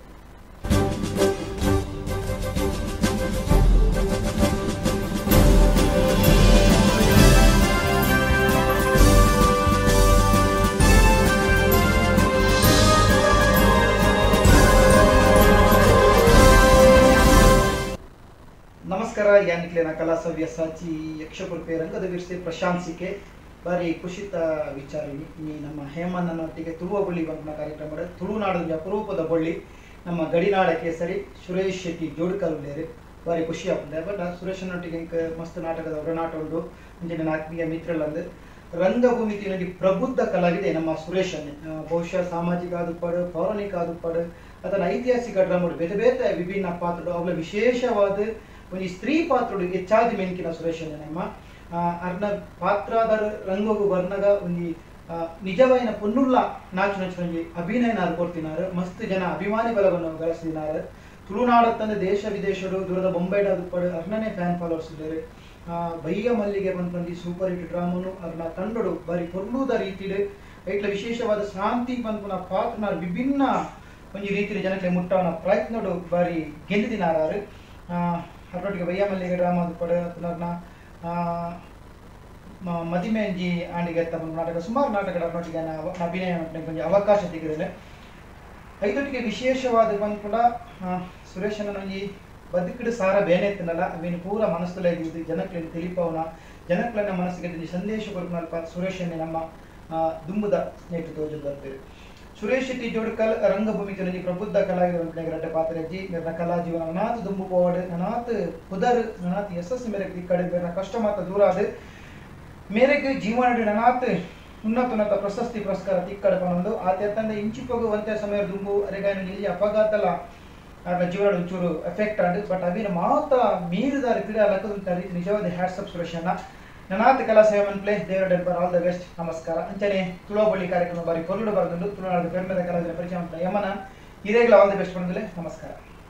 ನಮಸ್ಕಾರ ಯಾನಿಕ್ಲೇನ ಕಲಾ ಸವ್ಯಸಾಚಿ ಯಕ್ಷಪುರ್ಪೆ ರಂಗದ ವಿರ್ಸೆ ಪ್ರಶಂಸಿಕೆ ಬಾರಿ ಖುಷಿತ ವಿಚಾರಿಣಿ ಈ ನಮ್ಮ ಹೇಮಣ್ಣನೊಟ್ಟಿಗೆ ತುಳುವ ಬಳ್ಳಿ ಬಂಪನ ಕಾರ್ಯಕ್ರಮ ತುಳುನಾಡಿನ ಅಪರೂಪದ ಬಳ್ಳಿ ನಮ್ಮ ಗಡಿನಾಡ ಕೇಸರಿ ಸುರೇಶ್ ಶೆಟ್ಟಿ ಜೋಡುಕಲ್ ಉಳ್ಳೇರು ಬಾರಿ ಖುಷಿ ಆಗ್ತದೆ ಬಟ್ ಸುರೇಶನೊಟ್ಟಿಗೆ ಇಂಕ ಮಸ್ತ್ ನಾಟಕದ ಒಡನಾಟ ಉಂಟು ಇಂಚಿನ ಆತ್ಮೀಯ ಮಿತ್ರಲಂದು ರಂಗಭೂಮಿ ತಿನ್ನಡಿ ಪ್ರಬುದ್ಧ ಕಲಾವಿದೆ ನಮ್ಮ ಸುರೇಶನ್ನೇ ಬಹುಶಃ ಸಾಮಾಜಿಕ ಆದುಪಾಡು ಪೌರಾಣಿಕ ಆದುಪಾಡು ಅದನ್ನ ಐತಿಹಾಸಿಕ ಡ್ರಾಮಡು ಬೇತೆ ಬೇತೆ ವಿಭಿನ್ನ ಪಾತ್ರಗಳು ಅವುಗಳ ವಿಶೇಷವಾದ ಒಂದು ಸ್ತ್ರೀ ಪಾತ್ರಡು ಹೆಚ್ಚಾದಿ ಮೆನ್ಕಿನ ಸುರೇಶನ್ನೇ ನಮ್ಮ ಅರ್ನ ಪಾತ್ರಾದ ರಂಗವು ಬರ್ನಗ ಒಂದು ನಿಜವಾಯಿನ ಪೊನ್ನುಲ್ಲ ನಾಚು ನಚ್ಚಿ ಅಭಿನಯನ ಕೊಡ್ತಿನಾರು ಮಸ್ತ್ ಜನ ಅಭಿಮಾನಿ ಬಲವನ್ನು ಗಳಿಸಿನಾರು ತುಳುನಾಡ ತಂದೆ ದೇಶ ವಿದೇಶರು ದೂರದ ಬೊಂಬೈಡ್ ಆದುಪಡು ಅರ್ನನೇ ಫ್ಯಾನ್ ಫಾಲೋವರ್ಸ್ ಇದ್ದಾರೆ ಬಯ್ಯ ಮಲ್ಲಿಗೆ ಬಂದು ಸೂಪರ್ ಹಿಟ್ ಡ್ರಾಮನು ಅರ್ನ ತಂಡಡು ಬಾರಿ ಕೊರ್ಲುದ ರೀತಿಡು ಐಟ್ಲ ವಿಶೇಷವಾದ ಶಾಂತಿ ಬಂದ್ಪುನ ಪಾತ್ರನ ವಿಭಿನ್ನ ಒಂದು ರೀತಿಯ ಜನಕ್ಕೆ ಮುಟ್ಟವನ ಪ್ರಯತ್ನಡು ಬಾರಿ ಗೆದ್ದಿನಾರು ಅದರೊಟ್ಟಿಗೆ ಬಯ್ಯ ಮಲ್ಲಿಗೆ ಡ್ರಾಮಾ ಆದುಪಡು ಅದನ್ನ ಮದಿಮೆಂಜಿ ಆಂಡಿಗೆ ನಾಟಕ ಸುಮಾರು ನಾಟಕಗಳನ್ನೊಟ್ಟಿಗೆ ಅಭಿನಯ ಕೊಂಚ ಅವಕಾಶ ತೆಗೆದಿದೆ ಐದೊಟ್ಟಿಗೆ ವಿಶೇಷವಾದ ಬಂದು ಕೂಡ ಸುರೇಶನೊಂಜಿ ಬದುಕಿಡು ಸಾರ ಬೇನೆ ಎತ್ತನಲ್ಲ ಅವೇನು ಪೂರ ಮನಸ್ಸಲ್ಲೇ ಇದ್ದು ಜನಕ್ಲೆಂದು ತಿಳಿಪವನ ಜನಕ್ಲನ್ನ ಮನಸ್ಸಿಗೆ ಸಂದೇಶ ಕೊಡ್ನಲ್ಪ ಸುರೇಶನ್ನೇ ನಮ್ಮ ದುಂಬುದ ಸ್ನೇಹಿತ ತೋಜು ಬರ್ತೇವೆ ಸುರೇಶ್ ಶೆಟ್ಟಿ ಜೋಡುಕಲ್ ರಂಗಭೂಮಿ ತಿನ್ನಜಿ ಪ್ರಬುದ್ಧ ಕಲಾವಿದ ಪಾತ್ರಜ್ಜಿ ನಿರ್ನ ಕಲಾ ಜೀವನ ನನಾತ್ ದುಂಬು ಪೋವಡು ನನಾತ್ ಪುದರ್ ನನಾತ್ ಯಶಸ್ಸು ಮೇರೆಗೆ ದಿಕ್ಕಡೆ ಬೇರೆ ಕಷ್ಟ ಮಾತ್ರ ದೂರ ಆದ ಮೇರೆಗೆ ಜೀವನ ನನಾತ್ ಉನ್ನತ ಪ್ರಶಸ್ತಿ ಪುರಸ್ಕಾರ ತಿಕ್ಕಡೆ ಪನೊಂದು ಆತ ತಂದೆ ಇಂಚಿಪೋಗು ಒಂತೆ ಸಮಯ ದುಂಬು ಅರೆಗಾಯನ ಇಲ್ಲಿ ಅಪಘಾತಲ ಅದರ ಜೀವನ ಒಂಚೂರು ಎಫೆಕ್ಟ್ ಆಡು ಬಟ್ ಅವಿನ ಮಾತ ಮೀರಿದ ಕ್ರೀಡಾ ಲಕ್ಕದ ರೀತಿ ನಿಜವಾದ ಹ್ಯಾಟ್ಸಪ್ ಸುರೇಶನ್ನ ನನಾತ್ ಕಲಾ ಸೇವನ್ ಪ್ಲೇ ದೇವರ ಡೆಲ್ಬರ್ ಆಲ್ ದ ಬೆಸ್ಟ್ ನಮಸ್ಕಾರ ಅಂಚನೆ ತುಳುವ ಬಳ್ಳಿ ಕಾರ್ಯಕ್ರಮ ಬಾರಿ ಕೊರಡು ಬರೆದುಂಡು ತುಳುನಾಡು ಪೆರ್ಮೆದ ಕಲಾವಿದರ ಪರಿಚಯ ಉಂಟು ಯಮನ ಹಿರೇಗ್ಲ ಆಲ್ ದ ಬೆಸ್ಟ್ ಬಂದಿಲ್ಲ ನಮಸ್ಕಾರ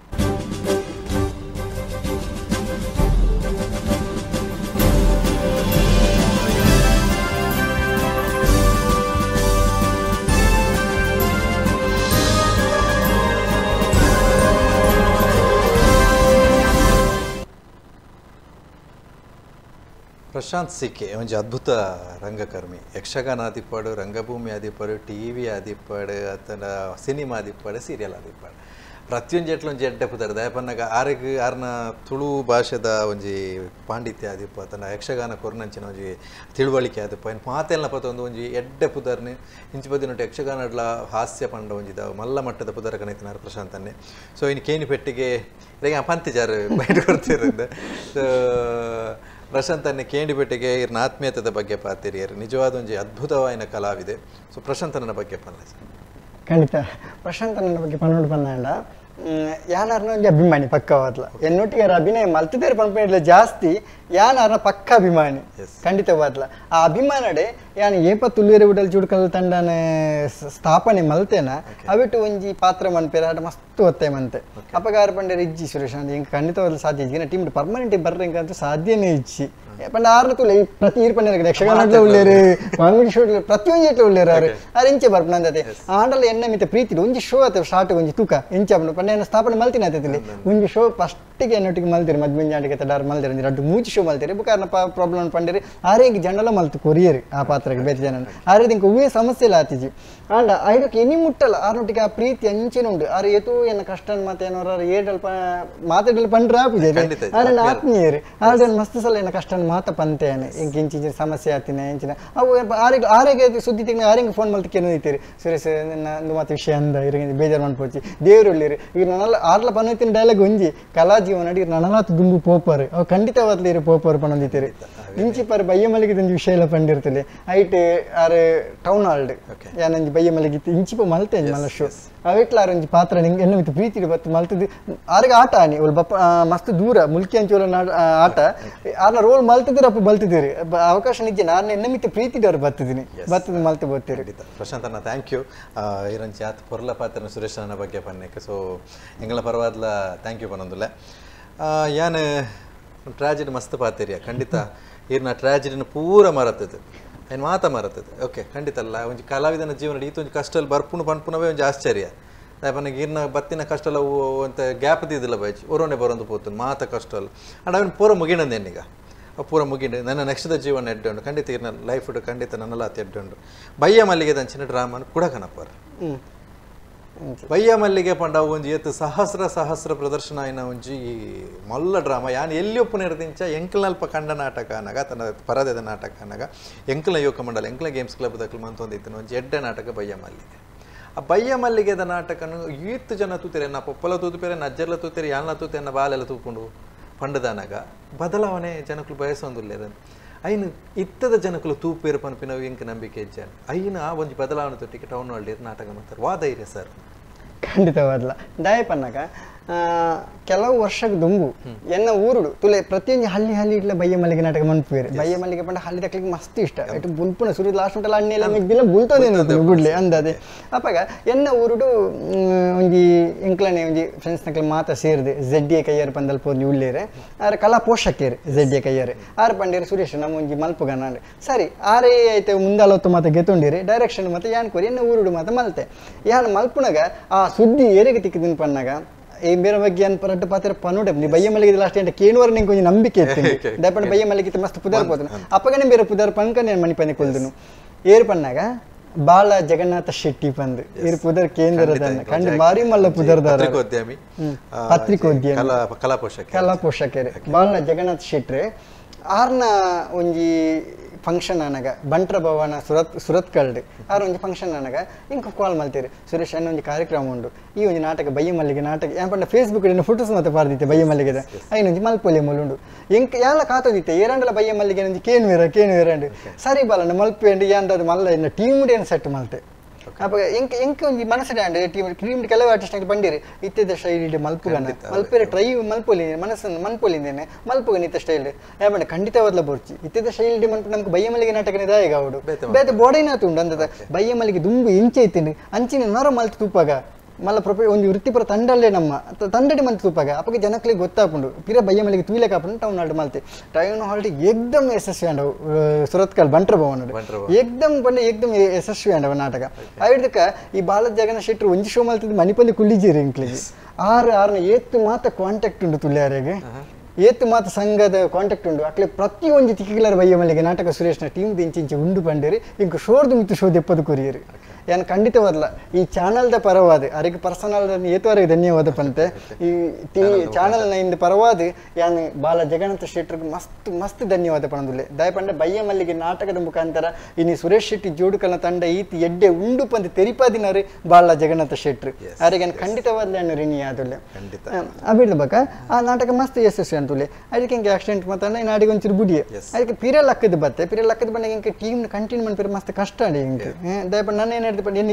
ಪ್ರಶಾಂತ್ ಸಿಕೆ ಒಂಜಿ ಅದ್ಭುತ ರಂಗಕರ್ಮಿ ಯಕ್ಷಗಾನ ಆದಿಪ್ಪಾಡು ರಂಗಭೂಮಿ ಆದಿಪ್ಪಾಡು ಟಿವಿ ಆದಿಪ್ಪಾಡು ಅತನ ಸಿನಿಮಾ ಆದಿಪ್ಪಾಡು ಸೀರಿಯಲ್ ಆದಿಪ್ಪಾಡು ಪ್ರತಿಯೊಂದು ಎಟ್ಲೊಂಜಿ ಎಡ್ಡೆ ಪುದರ್ ದಯಪನ್ನಾಗ ಆರೆಗ್ ಆರ್ನ ತುಳು ಭಾಷೆದ ಒಂಜಿ ಪಾಂಡಿತ್ಯ ಆದಿಪ್ಪ ತನ್ನ ಯಕ್ಷಗಾನ ಕೊರ್ನಂಚಿನ ಒಂಜಿ ತಿಳುವಳಿಕೆ ಆದಿಪ್ಪ ಇನ್ನು ಮಾತೆಲ್ಲ ಪತ ಒಂಜಿ ಎಡ್ಡೆ ಪುದರ್ನಿ ಇಂಚಿ ಬದಿನೊಟ್ಟು ಯಕ್ಷಗಾನಡ್ಲ ಹಾಸ್ಯ ಪಂಡ ಒಂಜಿದ ಮಲ್ಲ ಮಟ್ಟದ ಪುದರ ಕಣಿತಿನಾರು ಪ್ರಶಾಂತನ್ನೇ ಸೊ ಇನ್ನು ಕೇನಿ ಪೆಟ್ಟಿಗೆ ಇದಾಗ ಪಂತಿಜಾರು ಬಯಟ ಕೊಡ್ತಿರಿಂದ ಸೊ ಪ್ರಶಾಂತನ್ನೇ ಕೇಂಡಿಪೆಟ್ಟಿಗೆ ಇರ್ನ ಆತ್ಮೀಯತೆದ ಬಗ್ಗೆ ಪಾತಿರಿ ನಿಜವಾದ ಒಂಜಿ ಅದ್ಭುತವಾದ ಕಲಾವಿದೆ ಸೊ ಪ್ರಶಾಂತನ ಬಗ್ಗೆ ಪಲ್ಲ ಖಂಡಿತ ಪ್ರಶಾಂತನ ಬಗ್ಗೆ ಪನ್ನೊಂದು ಪನ್ನಂಡ ಯಾನಾರ್ನ ಒಂಜಿ ಅಭಿಮಾನಿ ಪಕ್ಕವಾದ್ಲ ಎನ್ನೊಟ್ಟಿಗೆ ಅಭಿನಯ ಮಲ್ತಿದ್ದೇರು ಪನ್ಪೇಡ್ಲ ಜಾಸ್ತಿ ಯಾನಾರ್ನ ಪಕ್ಕ ಅಭಿಮಾನಿ ಖಂಡಿತವಾದ್ಲ ಆ ಅಭಿಮಾನಡೆ ಯಾನು ಏಪ ತುಳುವೆರೆ ಉಡಲ್ ಜೋಡುಕಲ್ ತಂಡನ ಸ್ಥಾಪನೆ ಮಲ್ತೇನ ಅವಿಟ್ಟು ಒಂಜಿ ಪಾತ್ರ ಮನ್ಪೇರ ಆಟ ಮಸ್ತ್ ಒತ್ತೆ ಮಂತೆ ಅಪಗಾರ ಪಂಡೆ ಇಜ್ಜಿ ಸುರೇಶ್ ಅಂತ ಹಿಂಗೆ ಖಂಡಿತವಾದ ಸಾಧ್ಯ ಇಜ್ಜಿನ ಟೀಮ್ ಪರ್ಮನೆಂಟ್ ಬರ್ರಿಂಗ ಅಂತ ಸಾಧ್ಯನೇ ಇಜ್ಜಿ ಪಂಡ ಆರ್ನ ತುಲೆ ಪ್ರತಿ ಈರ್ ಪಂಡ ಯಕ್ಷಗಾನಡ್ಲ ಉಳ್ಳೇರು ಕಾಮಿಡಿ ಶೋ ಪ್ರತಿಯೊಂದು ಏಟ್ಲ ಉಳ್ಳೇರು ಅವ್ರು ಇಂಚೆ ಬರ್ಪನಂದತೆ ಆಂಡಲ್ಲ ಎಣ್ಣೆ ಮಿತ ಪ್ರೀತಿ ಒಂಜಿ ಶೋ ಆತ ಸ್ಟಾರ್ಟ್ ಒಂಜಿ ತೂಕ ಇಂಚ ಪಂಡ ಪಂಡ ಸ್ಥಾಪನೆ ಮಲ್ತಿನ ಆತೈತಿಲಿ ಒಂಜಿ ಶೋ ಫಸ್ಟ್ ಒಟ್ಟಿಗೆ ಎನ್ನೊಟ್ಟಿಗೆ ಮಲ್ತಿರಿ ಮದ್ಮಿಂಜಾಂಡಿಗೆ ತಡಾರು ಮಲ್ತಿರಿ ಎರಡು ಮೂಜಿ ಶೋ ಮಲ್ತಿರಿ ಬುಕಾರ್ನ ಪ್ರಾಬ್ಲಮ್ ಪಂಡಿರಿ ಆರೇಗೆ ಜನಲ ಮಲ್ತು ಕೊರಿಯರಿ ಆ ಪಾತ್ರಕ್ಕೆ ಬೇರೆ ಜನ ಆರೆ ಇಂಕ ಉವೇ ಸಮಸ್ಯೆ ಇಲ್ಲ ಆತಿಜಿ ಆಂಡ ಐದಕ್ಕೆ ಎನಿ ಮುಟ್ಟಲ್ಲ ಆರೊಟ್ಟಿಗೆ ಆ ಪ್ರೀತಿ ಅಂಚಿನ ಉಂಡು ಆರೆ ಏತೋ ಎನ್ನ ಕಷ್ಟ ಮತ್ತೆ ಏನೋರ ಏಡಲ್ ಮಾತಾಡಲ್ ಪಂಡ್ರ ಆಪುಜೆ ಆರೆ ಆತ್ಮೀಯರಿ ಆದ್ರೆ ಮಸ್ತ್ ಸಲ ಎನ್ನ ಕಷ್ಟ ಮಾತ ಪಂತೇನೆ ಇಂಕ ಇಂಚಿನ ಸಮಸ್ಯೆ ಆತಿನ ಇಂಚಿನ ಅವು ಆರೆಗೆ ಸುದ್ದಿ ತಿಂಗ ಆರೆಂಗೆ ಫೋನ್ ಮಲ್ತಕ್ಕೆ ಏನೈತಿರಿ ಸುರೇಶ್ ನನ್ನ ಮಾತು ವಿಷಯ ಅಂದ ಇರಂಗೆ ಬೇಜಾರು ಮಾಡ್ಪೋಚಿ ದೇವ್ರು ಉಳ್ಳಿರಿ ಈಗ ನನ್ನಲ್ಲ ಆರ್ಲ ಪನ್ನೈತಿನ ಡೈಲಾಗ್ ಒಂಜಿ ಕಲಾ ಜೀವನ ಅಡಿ ನನ್ನಲಾತ್ ದುಂಬು ಪೋಪರ್ ಅವು ಖಂಡಿತವಾದ್ಲಿರಿ ಪೋಪರ್ ಪಣಂದಿತ್ತೀರಿ ಇಂಚಿ ಪರ್ ಬಯ್ಯ ಮಲ್ಲಿಗೆ ತಂಜಿ ವಿಷಯ ಎಲ್ಲ ಪಂಡಿರ್ತಲೆ ಐಟ್ ಆರೆ ಟೌನ್ ಹಾಲ್ಡ್ ಯಾನಂಜಿ ಬಯ್ಯ ಮಲ್ಲಿಗೆ ಇಂಚಿ ಪೋ ಮಲ್ತೇಂಜಿ ಮಲ್ಲ ಶೋ ಅವಿಟ್ಲ ಆರೊಂಜಿ ಪಾತ್ರ ನಿಂಗೆ ಎನ್ನ ಮಿತ್ತು ಪ್ರೀತಿ ಬತ್ತು ಮಲ್ತದ್ದು ಆರಿಗೆ ಆಟ ಆನಿ ಒಲ್ ಬಪ್ಪ ಮಸ್ತ್ ದೂರ ಮುಲ್ಕಿ ಅಂಚೋಲ ಆಟ ಆರ್ನ ರೋಲ್ ಮಲ್ತಿದ್ದೀರ ಅಪ್ಪ ಬಲ್ತಿದ್ದೀರಿ ಅವಕಾಶ ನಿಜ ನಾನು ಎನ್ನ ಮಿತ್ತು ಪ್ರೀತಿದವ್ರು ಬತ್ತಿದ್ದೀನಿ ಬತ್ತದ ಮಲ್ತು ಬೋತೀರಿ ಪ್ರಶಾಂತ್ ಅಣ್ಣ ಥ್ಯಾಂಕ್ ಯು ಇರಂಚಿ ಆತ ಪೊರ್ಲ ಪಾತ್ರ ಸುರೇಶ್ ಅಣ್ಣ ಬಗ್ಗೆ ಪನ್ನಕ್ಕೆ ಸೊ ಎಂಗಳ ಪರವಾದ್ಲ ಥ್ಯಾಂಕ್ ಯು ಪನ್ನೊಂದುಲ್ಲ ಯಾನ್ ಟ್ರಾಜಿಡಿ ಮಸ್ತ್ ಪಾತಿರಿಯ ಖಂಡಿತ ಇರ್ನ ಟ್ರಾಜಿಡಿನ ಪೂರ ಮರತದ್ದು ಏನು ಮಾತ ಮರತದ್ದು ಓಕೆ ಖಂಡಿತ ಅಲ್ಲ ಒಂಜಿ ಕಲಾವಿದನ ಜೀವನ ಈತ ಒಂಜಿ ಕಷ್ಟಲ್ಲಿ ಬರ್ಪುಣು ಪನ್ಪುನವೇ ಒಂಜಿ ಆಶ್ಚರ್ಯ ನನಗೆ ಇರ್ನ ಬತ್ತಿನ ಕಷ್ಟಲ್ಲ ಅಂತ ಗ್ಯಾಪ್ ದಿದ್ದಿಲ್ಲ ಬೈಚಿ ಒರೋನೆ ಬರೋದು ಪೋತು ಮಾತ ಕಷ್ಟ ಅಲ್ಲ ಅಂಡ್ ಅವನು ಪೂರ ಮುಗಿನಂದು ಎನ್ನೀಗ ಪೂರ ಮುಗಿಂಡು ನನ್ನ ನೆಕ್ಸ್ಟ್ ಜೀವನ ಎಡ್ಡುಂಡು ಖಂಡಿತ ಇರ್ನ ಲೈಫ್ ಖಂಡಿತ ನನ್ನಲಾತಿ ಎಡ್ಡುಂಡು ಬಯ್ಯ ಮಲ್ಲಿಗೆ ದಂಚಿನ ಡ್ರಾಮನ್ ಕೂಡ ಕನಪರ್ ಬಯ್ಯ ಮಲ್ಲಿಗೆ ಪಂಡ ಒಂಜಿ ಎತ್ತು ಸಹಸ್ರ ಪ್ರದರ್ಶನ ಆಯ್ನ ಒಂಜಿ ಮಲ್ಲ ಡ್ರಾಮಾ ಯಾನ್ ಎಲ್ಲಿ ಒಪ್ಪುನಿರ್ದಿಂಚ ಎಂಕಲ್ನಲ್ಪ ಕಂಡ ನಾಟಕ ಅನ್ನಗ ತನ್ನ ಪರದೆದ ನಾಟಕ ಅನ್ನಗ ಎಂಕಲ ಯುವಕ ಮಂಡಲ ಎಂಕಲ ಗೇಮ್ಸ್ ಕ್ಲಬ್ ದಕ್ಕಲು ಮಂತೊಂದಿತ್ತು ಒಂಜಿ ಎಡ್ಡೆ ನಾಟಕ ಬಯ್ಯ ಮಲ್ಲಿಗೆ ಆ ಬಯ್ಯ ಮಲ್ಲಿಗೆದ ನಾಟಕನು ಈತ್ತು ಜನ ತೂತಿರೆ ನಾ ಪೊಪ್ಪಲ ತೂತುಪೇರೆ ನಜ್ಜರ್ಲ ತೂತಿರೆ ಯಾನ್ಲ ತೂತೆ ಎನ್ನ ಬಾಲೆಲ್ಲ ತೂಕೊಂಡು ಪಂಡದನಗ ಬದಲಾವಣೆ ಜನಕ್ಕಳು ಬಯಸೊಂದುಲ್ಲೇರನ್ ಐನು ಇತ್ತದ ಜನಕ್ಕಳು ತೂಪೇರು ಪನ್ಪಿನವು ಎಂಕ ನಂಬಿಕೆ ಇಜ್ಜಾನ ಐನ ಆ ಒಂಜಿ ಬದಲಾವಣೆ ತೊಟ್ಟಿಗೆ ಟೌನ್ ಹಾಲ್ ನಾಟಕ ಮಾಡ್ತಾರೆ ವಾ ಧೈರ್ಯ ಸರ್ ಖಂಡಿತವಾದ್ಲ ದಯ ಪನ್ನಗ ಕೆಲವು ವರ್ಷಕ್ಕೆ ದುಂಬು ಎನ್ನ ಊರುಡು ತುಲೆ ಪ್ರತಿಯೊಂದು ಹಳ್ಳಿ ಇಟ್ಲ ಬಯ್ಯ ಮಲ್ಲಿಗೆ ನಾಟಕ ಮನ್ಪುವೇರಿ ಬಯ್ಯ ಮಲ್ಲಿಗೆ ಪಂಡ ಹಳ್ಳಿ ತಕ್ಲಿಕ್ಕೆ ಮಸ್ತ್ ಇಷ್ಟ ಇಟ್ಟು ಬುಲ್ಪುನ ಸುರಿ ಲಾಸ್ಟ್ ಉಂಟಲ್ಲ ಅಣ್ಣೆಲ್ಲ ಮಿಗ್ದಿಲ್ಲ ಬುಲ್ತೋದೇನು ಗುಡ್ಲೆ ಅಂದದೆ ಅಪ್ಪಾಗ ಎನ್ನ ಊರುಡು ಒಂಜಿ ಎಂಕ್ಲನೆ ಒಂಜಿ ಫ್ರೆಂಡ್ಸ್ ನಕ್ಲ ಮಾತ ಸೇರಿದೆ ZA ಕೈಯರ್ ಪಂದಲ್ ಪೋರ್ಲಿ ಉಳ್ಳೇರೆ ಆರೆ ಕಲಾ ಪೋಷಕೇರಿ ZA ಕೈಯರೆ ಆರು ಪಂಡೇರಿ ಸುರೇಶ್ ನಮ್ಮ ಒಂಜಿ ಮಲ್ಪುಗ ನಾನು ಸರಿ ಆರೇ ಐತೆ ಮುಂದಾಲೊತ್ತು ಮಾತ ಗೆತ್ತೊಂಡಿರಿ ಡೈರೆಕ್ಷನ್ ಮತ್ತೆ ಯಾನ್ ಕೋರಿ ಎನ್ನ ಊರುಡು ಮಾತ ಮಲ್ತೆ ಯಾನ್ ಮಲ್ಪುನಗ ಆ ಸುದ್ದಿ ಏರಿಗೆ ತಿಕ್ಕಿದಿನ ಪನ್ನಗ ಬೇರೆ ಬಗ್ಗೆ ಏನು ಪರಟ್ಟು ಪಾತ್ರ ಪನೋಡೆ ನೀ ಬಯ್ಯ ಮಲ್ಲಿಗೆ ಲಾಸ್ಟ್ ಎಂಟ ಕೇಳುವರ ನಿಂಗೆ ಕೊಂಚ ನಂಬಿಕೆ ಇರ್ತೀನಿ ದಯಪಂಡ ಬಯ್ಯ ಮಲ್ಲಿಗೆ ಮಸ್ತ್ ಪುದಾರ್ ಪೋದನು ಅಪ್ಪಗನೇ ಬೇರೆ ಪುದಾರ್ ಪನ್ಕ నేను ಮನಿ ಪಂದೆ ಕೊಲ್ದನು ಏರ್ ಪನ್ನಾಗ ಬಾಳ ಜಗನ್ನಾಥ ಶೆಟ್ಟಿ ಪಂದ್ ಇರ್ ಪುದರ್ ಕೇಂದ್ರದ ಕಂಡು ಬಾರಿ ಮಲ್ಲ ಪುದರ್ದಾರ ಪತ್ರಿಕೋದ್ಯಮಿ ಕಲಾ ಪೋಷಕರೇ ಬಾಳ ಜಗನ್ನಾಥ ಶೆಟ್ಟಿ ಆರ್ನ ಒಂಜಿ ಫಂಕ್ಷನ್ ಅನಗ ಬಂಟ್ರ ಭವನ ಸುರತ್ ಕಲ್ಡ್ ಆರು ಒಂಜಿ ಫಂಕ್ಷನ್ ಅನಗ ಇಂಕ ಕಾಲ್ ಮಲ್ತೀರಿ ಸುರೇಶ್ ಅನ್ನ ಒಂಜಿ ಕಾರ್ಯಕ್ರಮ ಉಂಡು ಈ ಒಂಜಿ ನಾಟಕ ಬಯ್ಯ ಮಲ್ಲಿಗೆ ನಾಟಕ ಏನ್ ಪಂಡ ಫೇಸ್ಬುಕ್ ಫೋಟೋಸ್ ಮತ್ತೆ ಪಾರ್ದಿತ್ತೆ ಬಯ್ಯ ಮಲ್ಲಿಗೆದ ಐನೊಂಜಿ ಮಲ್ಪೊಲಿ ಮಲ್ಲುಂಡು ಎಂಕ ಯಾಲ ಕಾತೋದಿತ್ತೆ ಏರಂಡಲ ಬಯ್ಯ ಮಲ್ಲಿಗೆ ಒಂಜಿ ಕೇನುವೇರಂಡು ಸರಿ ಬಾಲಂಡ ಮಲ್ಪೇಂಡು ಯಾಂದದು ಮಲ್ಲ ಇನ್ನ ಟೀಮ್ ಏನು ಸೆಟ್ ಮಲ್ತೆ ಅಪ್ಪ ಎಂಕ ಒಂಜಿ ಮನಸ್ಸು ಡ್ಯಾಂಡ್ ಟೀಮ್ ಕೆಲವು ಆರ್ಟಿಸ್ಟ್ ಬಂದಿರಿ ಇತ್ತಿದ್ದ ಶೈಲಿ ಮಲ್ಪುಗನ ಮಲ್ಪೇರೆ ಟ್ರೈ ಮಲ್ಪೊಲಿ ಮನಸ್ಸನ್ನು ಮಲ್ಪೊಲಿಂದೇನೆ ಮಲ್ಪುಗನ ಇತ್ತ ಸ್ಟೈಲ್ ಯಾಬಂಡ ಖಂಡಿತವಾದ್ಲ ಬೋರ್ಚಿ ಇತ್ತಿದ್ದ ಶೈಲಿ ಮಲ್ಪು ನಮ್ಗೆ ಬಯ್ಯ ಮಲ್ಲಿಗೆ ನಾಟಕನೇ ದಾಯಿಗ ಅವಡು ಬೇತೆ ಬೋಡೈನಾತು ಉಂಡು ಅಂದದ ಬಯ್ಯ ಮಲ್ಲಿಗೆ ದುಂಬು ಇಂಚೆ ಇತ್ತೀನಿ ಅಂಚಿನ ನೊರ ಮಲ್ತು ತೂಪಾಗ ಮಲ್ಲ ಒಂದು ವೃತ್ತಿಪರ ತಂಡಲ್ಲೇ ನಮ್ಮ ತಂಡಡಿ ಮಂತ್ ತೂಪಾಗ ಅಪ್ಪಗೆ ಜನಕ್ಲಿಗೆ ಗೊತ್ತಾಪುಂಡು ಪಿರ ಬಯ್ಯ ಮಲ್ಲಿಗೆ ತೂಲೆ ಕಾಪುಂಡು ಟೌನ್ ಹಾಲ್ಡ್ ಮಲ್ತೆ ಟೌನ್ ಹಾಲ್ಡ್ ಏಕ್ದಮ್ ಯಶಸ್ವಿ ಅಂಡವು ಸುರತ್ಕಲ್ ಬಂಟ್ರ ಭವನ ಏಕ್ದಮ್ ಪಂಡ ಏಕ್ದಮ್ ಯಶಸ್ವಿ ಅಂಡವ ನಾಟಕ ಆಯ್ದಕ್ಕ ಈ ಬಾಲ ಜಗನ ಶೆಟ್ರು ಒಂಜಿ ಶೋ ಮಲ್ತಿದ್ದು ಮನಿಪಂದಿ ಕುಳ್ಳಿಜೀರಿ ಇಂಕ್ಲಿಗೆ ಆರ್ನ ಏತ್ತು ಮಾತ ಕಾಂಟ್ಯಾಕ್ಟ್ ಉಂಡು ತುಳ್ಯಾರಿಗೆ ಏತ್ತು ಮಾತ ಸಂಘದ ಕಾಂಟ್ಯಾಕ್ಟ್ ಉಂಡು ಅಕ್ಲೆ ಪ್ರತಿ ಒಂಜಿ ತಿಕ್ಕಿಲರ ಬಯ್ಯ ಮಲ್ಲಿಗೆ ನಾಟಕ ಸುರೇಶ್ನ ಟೀಮ್ ಇಂಚಿ ಉಂಡು ಪಂಡೇರಿ ಇಂಕ ಶೋರ್ದು ಮಿತ್ತು ಶೋ ದೆಪ್ಪದು ಕೊರಿಯರಿ ಏನ್ ಖಂಡಿತವಾದ್ಲ ಈ ಚಾನಲ್ದ ಪರವಾದ ಅರಿಗೆ ಪರ್ಸನಲ್ ಏತುವರೆಗೆ ಧನ್ಯವಾದ ಪಂತೆ ಈ ಚಾನಲ್ನ ಇಂದ ಪರವಾದ ಯಾನ್ ಬಾಲ ಜಗನ್ನಾಥ ಶೆಟ್ರಿಗೆ ಮಸ್ತ್ ಧನ್ಯವಾದ ಪಣದುಲ್ಲೆ ದಯಪಂಡ ಬಯ್ಯ ಮಲ್ಲಿಗೆ ನಾಟಕದ ಮುಖಾಂತರ ಇನ್ನು ಸುರೇಶ್ ಶೆಟ್ಟಿ ಜೋಡುಕಲ್ನ ತಂಡ ಈತಿ ಎಡ್ಡೆ ಉಂಡು ಪಂದು ತೆರಿಪಾದಿನರು ಬಾಲ ಜಗನ್ನಾಥ ಶೆಟ್ರು ಅರಿಗೆ ಖಂಡಿತವಾದ್ಲ ಅನ್ನು ರಿನಿ ಆದುಲ್ಲೆ ಅಬಿಡ್ದ ಬಕ ಆ ನಾಟಕ ಮಸ್ತ್ ಯಶಸ್ವಿ ಅಂತುಲ್ಲೆ ಅದಕ್ಕೆ ಹಿಂಗೆ ಆಕ್ಸಿಡೆಂಟ್ ಮಾತಾಡ ನಾಡಿಗೆ ಒಂಚೂರು ಬುಡಿಯೆ ಅದಕ್ಕೆ ಪಿರಲ್ ಅಕ್ಕದ ಬತ್ತೆ ಪಿರಲ್ ಅಕ್ಕದ ಬಂದಾಗ ಹಿಂಗೆ ಟೀಮ್ ಕಂಟಿನ್ಯೂ ಮಾಡ್ತಾರೆ ಮಸ್ತ್ ಕಷ್ಟ ಅಡಿ ಹಿಂಗೆ ದಯಪಂಡ ನಾನು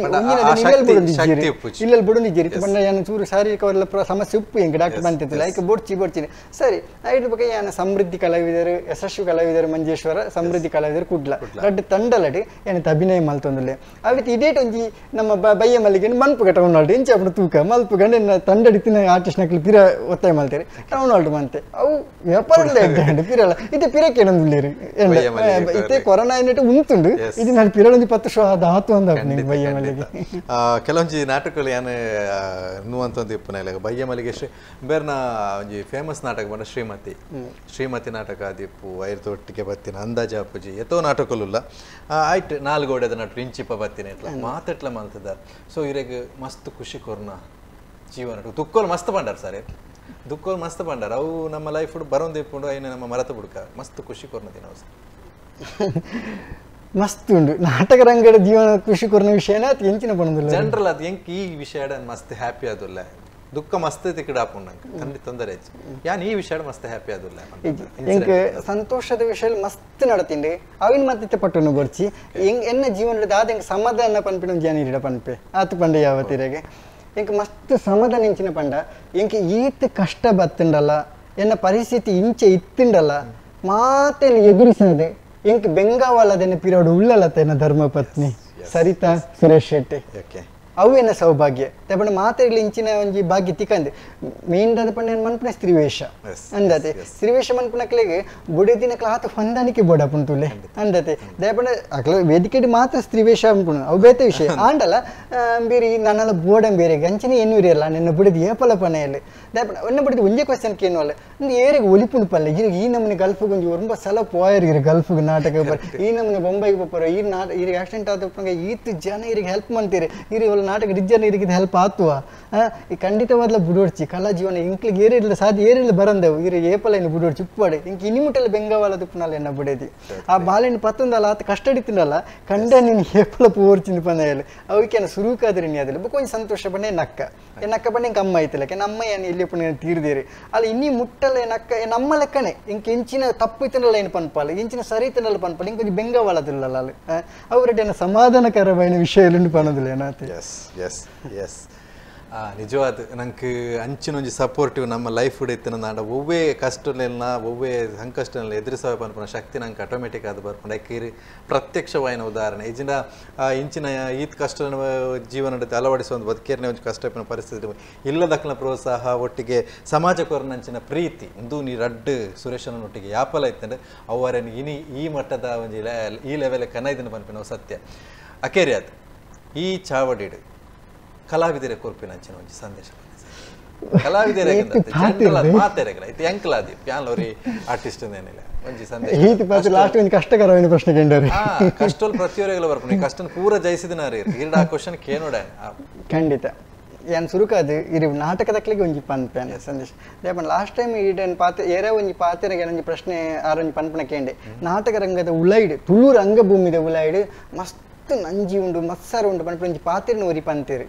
ಇಲ್ಲೆಲ್ಲಿ ಬಿಡೊಂದಿದ್ದೀರಿ ಬಂದ ಏನು ಚೂರು ಶಾರೀರಿಕವರೆಲ್ಲ ಸಮಸ್ಯೆ ಉಪ್ಪು ಹೆಂಗೆ ಡಾಕ್ಟರ್ ಬಂತಿದ್ದಿಲ್ಲ ಯಾಕೆ ಬೋಡ್ಚಿನಿ ಸರಿ ಐದ್ರ ಬಗ್ಗೆ ಏನು ಸಮೃದ್ಧಿ ಕಲಾವಿದರು ಯಶಸ್ವಿ ಕಲಾವಿದರು ಮಂಜೇಶ್ವರ ಸಮೃದ್ಧಿ ಕಲಾವಿದರು ಕುಡ್ಲ ದೊಡ್ಡ ತಂಡಲಡಿ ಏನಂತ ಅಭಿನಯ ಮಲ್ತೊಂದುಲ್ಲೆ ಅವತ್ತು ಇದೇ ಒಂಜಿ ನಮ್ಮ ಬಯ್ಯ ಮಲ್ಲಿಗೆ ಮಲ್ಪುಗ ಟೌನ್ ಹಾಲ್ಡ್ ಇಂಚ ಅಪ್ಪನ ತೂಕ ಮಲ್ಪುಗ ತಂಡಡಿತಿನ ಆರ್ಟಿಸ್ಟ್ ನಕ್ಲಿ ಪಿರ ಒತ್ತಾಯ ಮಲ್ತಾರೆ ಟೌನ್ ಹಾಲ್ಡ್ ಮಂತೆ ಅವು ವ್ಯಾಪಾರದಲ್ಲೇ ಇದ್ದ ಪಿರಲ್ಲ ಇದು ಪಿರಕ್ಕೇನೊಂದುಲ್ಲೇರಿ ಇತ್ತೆ ಕೊರೋನಾ ಏನಿಟ್ಟು ಉಂತುಂಡು ಇದು ನಾನು ಪಿರಲ್ ಒಂದು 10 ಶೋ ಆತು ಅಂದ ಬಯ್ಯ ಮಲ್ಲಿಗೆ ಕೆಲವೊಂಜಿ ನಾಟಕಗಳು ಏನು ನೀವು ಅಂತಂದು ಇಪ್ಪನ ಇಲ್ಲ ಬಯ್ಯ ಮಲ್ಲಿಗೆ ಬೇರೆನ ಒಂಜಿ ಫೇಮಸ್ ನಾಟಕ ಬಂದ ಶ್ರೀಮತಿ ನಾಟಕ ದಿಪ್ಪು ಐರ್ತೊಟ್ಟಿಗೆ ಬತ್ತಿನ ಅಂದಾಜ ಅಪ್ಪುಜಿ ಎತ್ತೋ ನಾಟಕಲ್ಲ ಆಯ್ತು ನಾಲ್ಗೋಡೆದ ನಟು ಇಂಚಿಪ್ಪ ಬತ್ತಿನ ಇಟ್ಲ ಮಾತೆಟ್ಲ ಮಲ್ತದ ಸೊ ಇರೆಗ್ ಮಸ್ತ್ ಖುಷಿ ಕೊರ್ನ ಜೀವನ ತುಕ್ಕೋಲ್ ಮಸ್ತ್ ಬಂಡಾರ ಸರ್ ದುಃಖೋಲ್ ಮಸ್ತ್ ಬಂಡಾರ ಅವು ನಮ್ಮ ಲೈಫ್ ಬರೋಂದು ಇಪ್ಪುಂಡು ಐನ ನಮ್ಮ ಮರತ ಬುಡ್ಕ ಮಸ್ತ್ ಖುಷಿ ಕೊರ್ನ ದಿನ ಮಸ್ತ್ ಉಂಡು ನಾಟಕ ರಂಗದ ಜೀವನ ಖುಷಿ ಕೊರ್ನ ವಿಷಯನ ಅದು ಎಂಚಿನ ಬಂದಿಲ್ಲ ಜನರಲ್ ಅದು ಎಂಕ್ ಈ ವಿಷಯ ಮಸ್ತ್ ಹ್ಯಾಪಿ ಆದುಲ್ಲ ದುಃಖ ಮಸ್ತ್ ತಿಕ್ಕಡ ಹಾಪುಂಡಂಗೆ ಖಂಡಿತ ತೊಂದರೆ ಯಾನ್ ಈ ವಿಷಯ ಮಸ್ತ್ ಹ್ಯಾಪಿ ಆದುಲ್ಲ ಎಂಕ್ ಸಂತೋಷದ ವಿಷಯ ಮಸ್ತ್ ನಡತಿಂಡೆ ಅವಿನ ಮತ್ತೆ ಪಟ್ಟನು ಬರ್ಚಿ ಎಂಗ್ ಎನ್ನ ಜೀವನದ ಆದ ಎಂಗ್ ಸಮಾಧಾನ ಪನ್ಪಿನ ಜಾನಿರಿಡ ಪನ್ಪೆ ಆತು ಪಂಡೆ ಯಾವತ್ತಿರೆಗೆ ಎಂಕ್ ಮಸ್ತ್ ಸಮಾಧಾನ ಇಂಚಿನ ಪಂಡ ಎಂಕ್ ಈತ್ ಕಷ್ಟ ಬತ್ತುಂಡಲ್ಲ ಎನ್ನ ಪರಿಸ್ಥಿತಿ ಇಂಚೆ ಇತ್ತಿಂಡಲ್ಲ ಮಾತೆಲ್ಲ ಎದುರಿಸದೆ ಎಂಕ್ ಬೆಂಗಾವಲದನ್ನ ಪಿರೋಡು ಉಳ್ಳಲತ್ತ ಧರ್ಮಪತ್ನಿ ಸರಿತಾ ಸುರೇಶ್ ಶೆಟ್ಟಿ ಅವೇನ ಸೌಭಾಗ್ಯ ತಪಂಡ ಮಾತೆರ್ಲಿ ಇಂಚಿನ ಒಂಜಿ ಭಾಗ್ಯ ತಿಕ್ಕಂದೆ ಮೇನ್ ದಾದ ಪಂಡ ಮನ್ಪುನ ಸ್ತ್ರೀವೇಷ ಅಂದತೆ ಸ್ತ್ರೀವೇಷ ಮನ್ಪುನಕ್ಲೆಗೆ ಬುಡೆ ದಿನಕ್ಲ ಆತ ಹೊಂದಾಣಿಕೆ ಬೋಡ ಪುಂಟುಲೆ ಅಂದತೆ ದಯಪಂಡ ಅಕ್ಲ ವೇದಿಕೆಡಿ ಮಾತ್ರ ಸ್ತ್ರೀವೇಷ ಅನ್ಪುಣ ಅವು ಬೇತೆ ವಿಷಯ ಆಂಡಲ ಬೇರೆ ನನ್ನಲ್ಲ ಬೋಡಂ ಬೇರೆ ಗಂಚನೆ ಏನು ಇರಲ್ಲ ನಿನ್ನ ಬುಡದ ಏಪಲ ಪನೆಯಲ್ಲಿ ದಯಪಂಡ ಒನ್ನ ಬುಡದ ಒಂಜೆ ಕ್ವಶನ್ ಕೇನುವಲ್ಲ ಒಂದು ಏರಿಗೆ ಒಲಿಪುಣ್ ಪಲ್ಲೆ ಈ ನಮ್ಮನೆ ಗಲ್ಫಿಗೆ ಒಂಜಿ ಒಂಬ ಸಲ ಪೋಯರ್ಗಿರಿ ಗಲ್ಫಿಗೆ ನಾಟಕ ಬರ್ ಈ ನಮ್ಮನೆ ಬೊಂಬೈಗೆ ಬಪ್ಪರ ಈ ಇರಿಗೆ ಆಕ್ಸಿಡೆಂಟ್ ಆದಪ್ಪಂಗೆ ಈತ್ ಜನ ಇರಿಗೆ ಹೆಲ್ಪ್ ಮಾಡ್ತೀರಿ ಇರಿ ನಾಟಕ ರಿಜ್ಜನ ಇರಿಗೆ ಹೆಲ್ಪ್ ಆತುವ ಈ ಖಂಡಿತವಾದ್ಲ ಬುಡೋಡ್ಚಿ ಕಲಾ ಜೀವನ ಇಂಕ್ಲಿಗೆ ಏರಿಲ್ಲ ಸಾಧ್ಯ ಏರಿಲ್ಲ ಬರಂದವು ಇರಿ ಏಪಲ ಇನ್ನು ಬುಡೋಡ್ಚಿ ಉಪ್ಪಾಡೆ ಇಂಕ ಇನಿಮುಟಲ್ಲ ಬೆಂಗಾವಲ ತುಪ್ಪನಲ್ಲ ಎನ್ನ ಬುಡೇದಿ ಆ ಬಾಲೆಣ್ಣು ಪತ್ತೊಂದಲ್ಲ ಆತ ಕಷ್ಟಡಿತಿಂಡಲ್ಲ ಕಂಡ ನೀನು ಏಪಲ ಪೋರ್ಚಿಂದು ಪಂದಲ್ಲಿ ಅವಕ್ಕೆ ಸುರುಕಾದ್ರೆ ನೀ ಅದಿಲ್ಲ ಬೊಕ್ಕ ಒಂದು ಸಂತೋಷ ಬಣ್ಣ ನಕ್ಕ ಬಣ್ಣ ಇಂಕ ಅಮ್ಮ ಐತಿಲ್ಲ ನಮ್ಮ ಏನು ಇಲ್ಲಿ ಪುಣ್ಯ ತೀರ್ದೇರಿ ಅಲ್ಲಿ ಇನ್ನಿ ಮುಟ್ಟಲ್ಲ ಏನಕ್ಕ ನಮ್ಮ ಲೆಕ್ಕನೆ ಇಂಕ ಇಂಚಿನ ತಪ್ಪು ಇತ್ತನಲ್ಲ ಏನು ಪನ್ಪಾಲ ಇಂಚಿನ ಸರಿ ಇತ್ತನಲ್ಲ ಪನ್ಪಾಲ ಇಂಕೊಂದು ಬೆಂಗಾವಲದಿಲ್ಲ ಅಲ್ಲಿ ಅವರಡ್ಡೇನ ಸಮಾಧಾನಕರమైన ವಿಷಯ ಪಣೋದಿಲ್ಲ ಏನಾಯ್ತು ಎಸ್ ನಿಜವಾದ ನಂಗೆ ಅಂಚಿನೊಂಜಿ ಸಪೋರ್ಟಿವ್ ನಮ್ಮ ಲೈಫ್ ಇತ್ತಿನ ನಾಡ ಒವ್ವೇ ಕಷ್ಟಲೆಲ್ಲ ಒವ್ವೇ ಸಂಕಷ್ಟನೆಲ್ಲ ಎದುರಿಸೋ ಪನ್ಪನ ಶಕ್ತಿ ನಂಗೆ ಆಟೋಮೆಟಿಕ್ ಆದ ಬರ್ಪಂಡ ಯಾಕೆ ಪ್ರತ್ಯಕ್ಷವಾಯಿನ ಉದಾಹರಣೆ ಇಜಿನ ಇಂಚಿನ ಈತ್ ಕಷ್ಟ ಜೀವನದ ಅಳವಡಿಸುವ ಒಂದು ಬದುಕೇರಿನ ಒಂದು ಕಷ್ಟಪಿನ ಪರಿಸ್ಥಿತಿ ಇಲ್ಲದಕ್ಕನ ಪ್ರೋತ್ಸಾಹ ಒಟ್ಟಿಗೆ ಸಮಾಜಕ್ಕೊರನಂಚಿನ ಪ್ರೀತಿ ಇಂದು ನೀ ರಡ್ಡು ಸುರೇಶನೊಟ್ಟಿಗೆ ಯಾಪಲ ಇತ್ತಂದ್ರೆ ಅವರನ್ನು ಈ ಮಟ್ಟದ ಒಂದು ಈ ಲೆವೆಲ್ ಕನೈದಿನ ಪನ್ಪಿನ ಸತ್ಯ ಅಕೇರಿ ಅದು ಈ ಚಾವಡಿಡು ಕಲಾವಿದರ ಕೊರ್ಪಿನ ಅಂಚಿನ ಒಂಜಿ ಸಂದೇಶ ಕಲಾವಿದರ ಮಾತೆರೆಗಲ ಇದು ಎಂಕ್ಲಾದಿ ಪ್ಯಾನ್ಲೋರಿ ಆರ್ಟಿಸ್ಟ್ ಏನಿಲ್ಲ ಒಂಜಿ ಸಂದೇಶ ಲಾಸ್ಟ್ ಒಂದು ಕಷ್ಟಕರವಾದ ಪ್ರಶ್ನೆ ಕೇಂದ್ರ ಕಷ್ಟಲ್ ಪ್ರತಿಯೊರೆಗಲ ಬರ್ಪುನಿ ಕಷ್ಟನ ಪೂರ ಜಯಿಸಿದನಾರಿ ಇರ್ಡ ಆ ಕ್ವಶನ್ ಕೇನೋಡ ಖಂಡಿತ ಏನು ಸುರುಕಾದು ಇರು ನಾಟಕದಕ್ಲಿಗೆ ಒಂಜಿ ಪನ್ಪೇನೆ ಸಂದೇಶ ದೇಪನ್ ಲಾಸ್ಟ್ ಟೈಮ್ ಈಡನ್ ಪಾತ್ರ ಏರ ಒಂಜಿ ಪಾತ್ರೆಗೆ ಒಂಜಿ ಪ್ರಶ್ನೆ ಆರೊಂಜಿ ಪನ್ಪನ ಕೇಂಡೆ ನಾಟಕ ರಂಗದ ಉಲೈಡ್ ತುಳು ರಂಗಭೂಮಿದ ಉಲೈಡ್ ಮಸ್ತ್ ನಂಜಿ ಉಂಡು ಮತ್ಸರ ಉಂಡು ಪನ್ಪನ ಒಂಜಿ ಪಾತ್ರೆನ ಒರಿ ಪಂತೇರಿ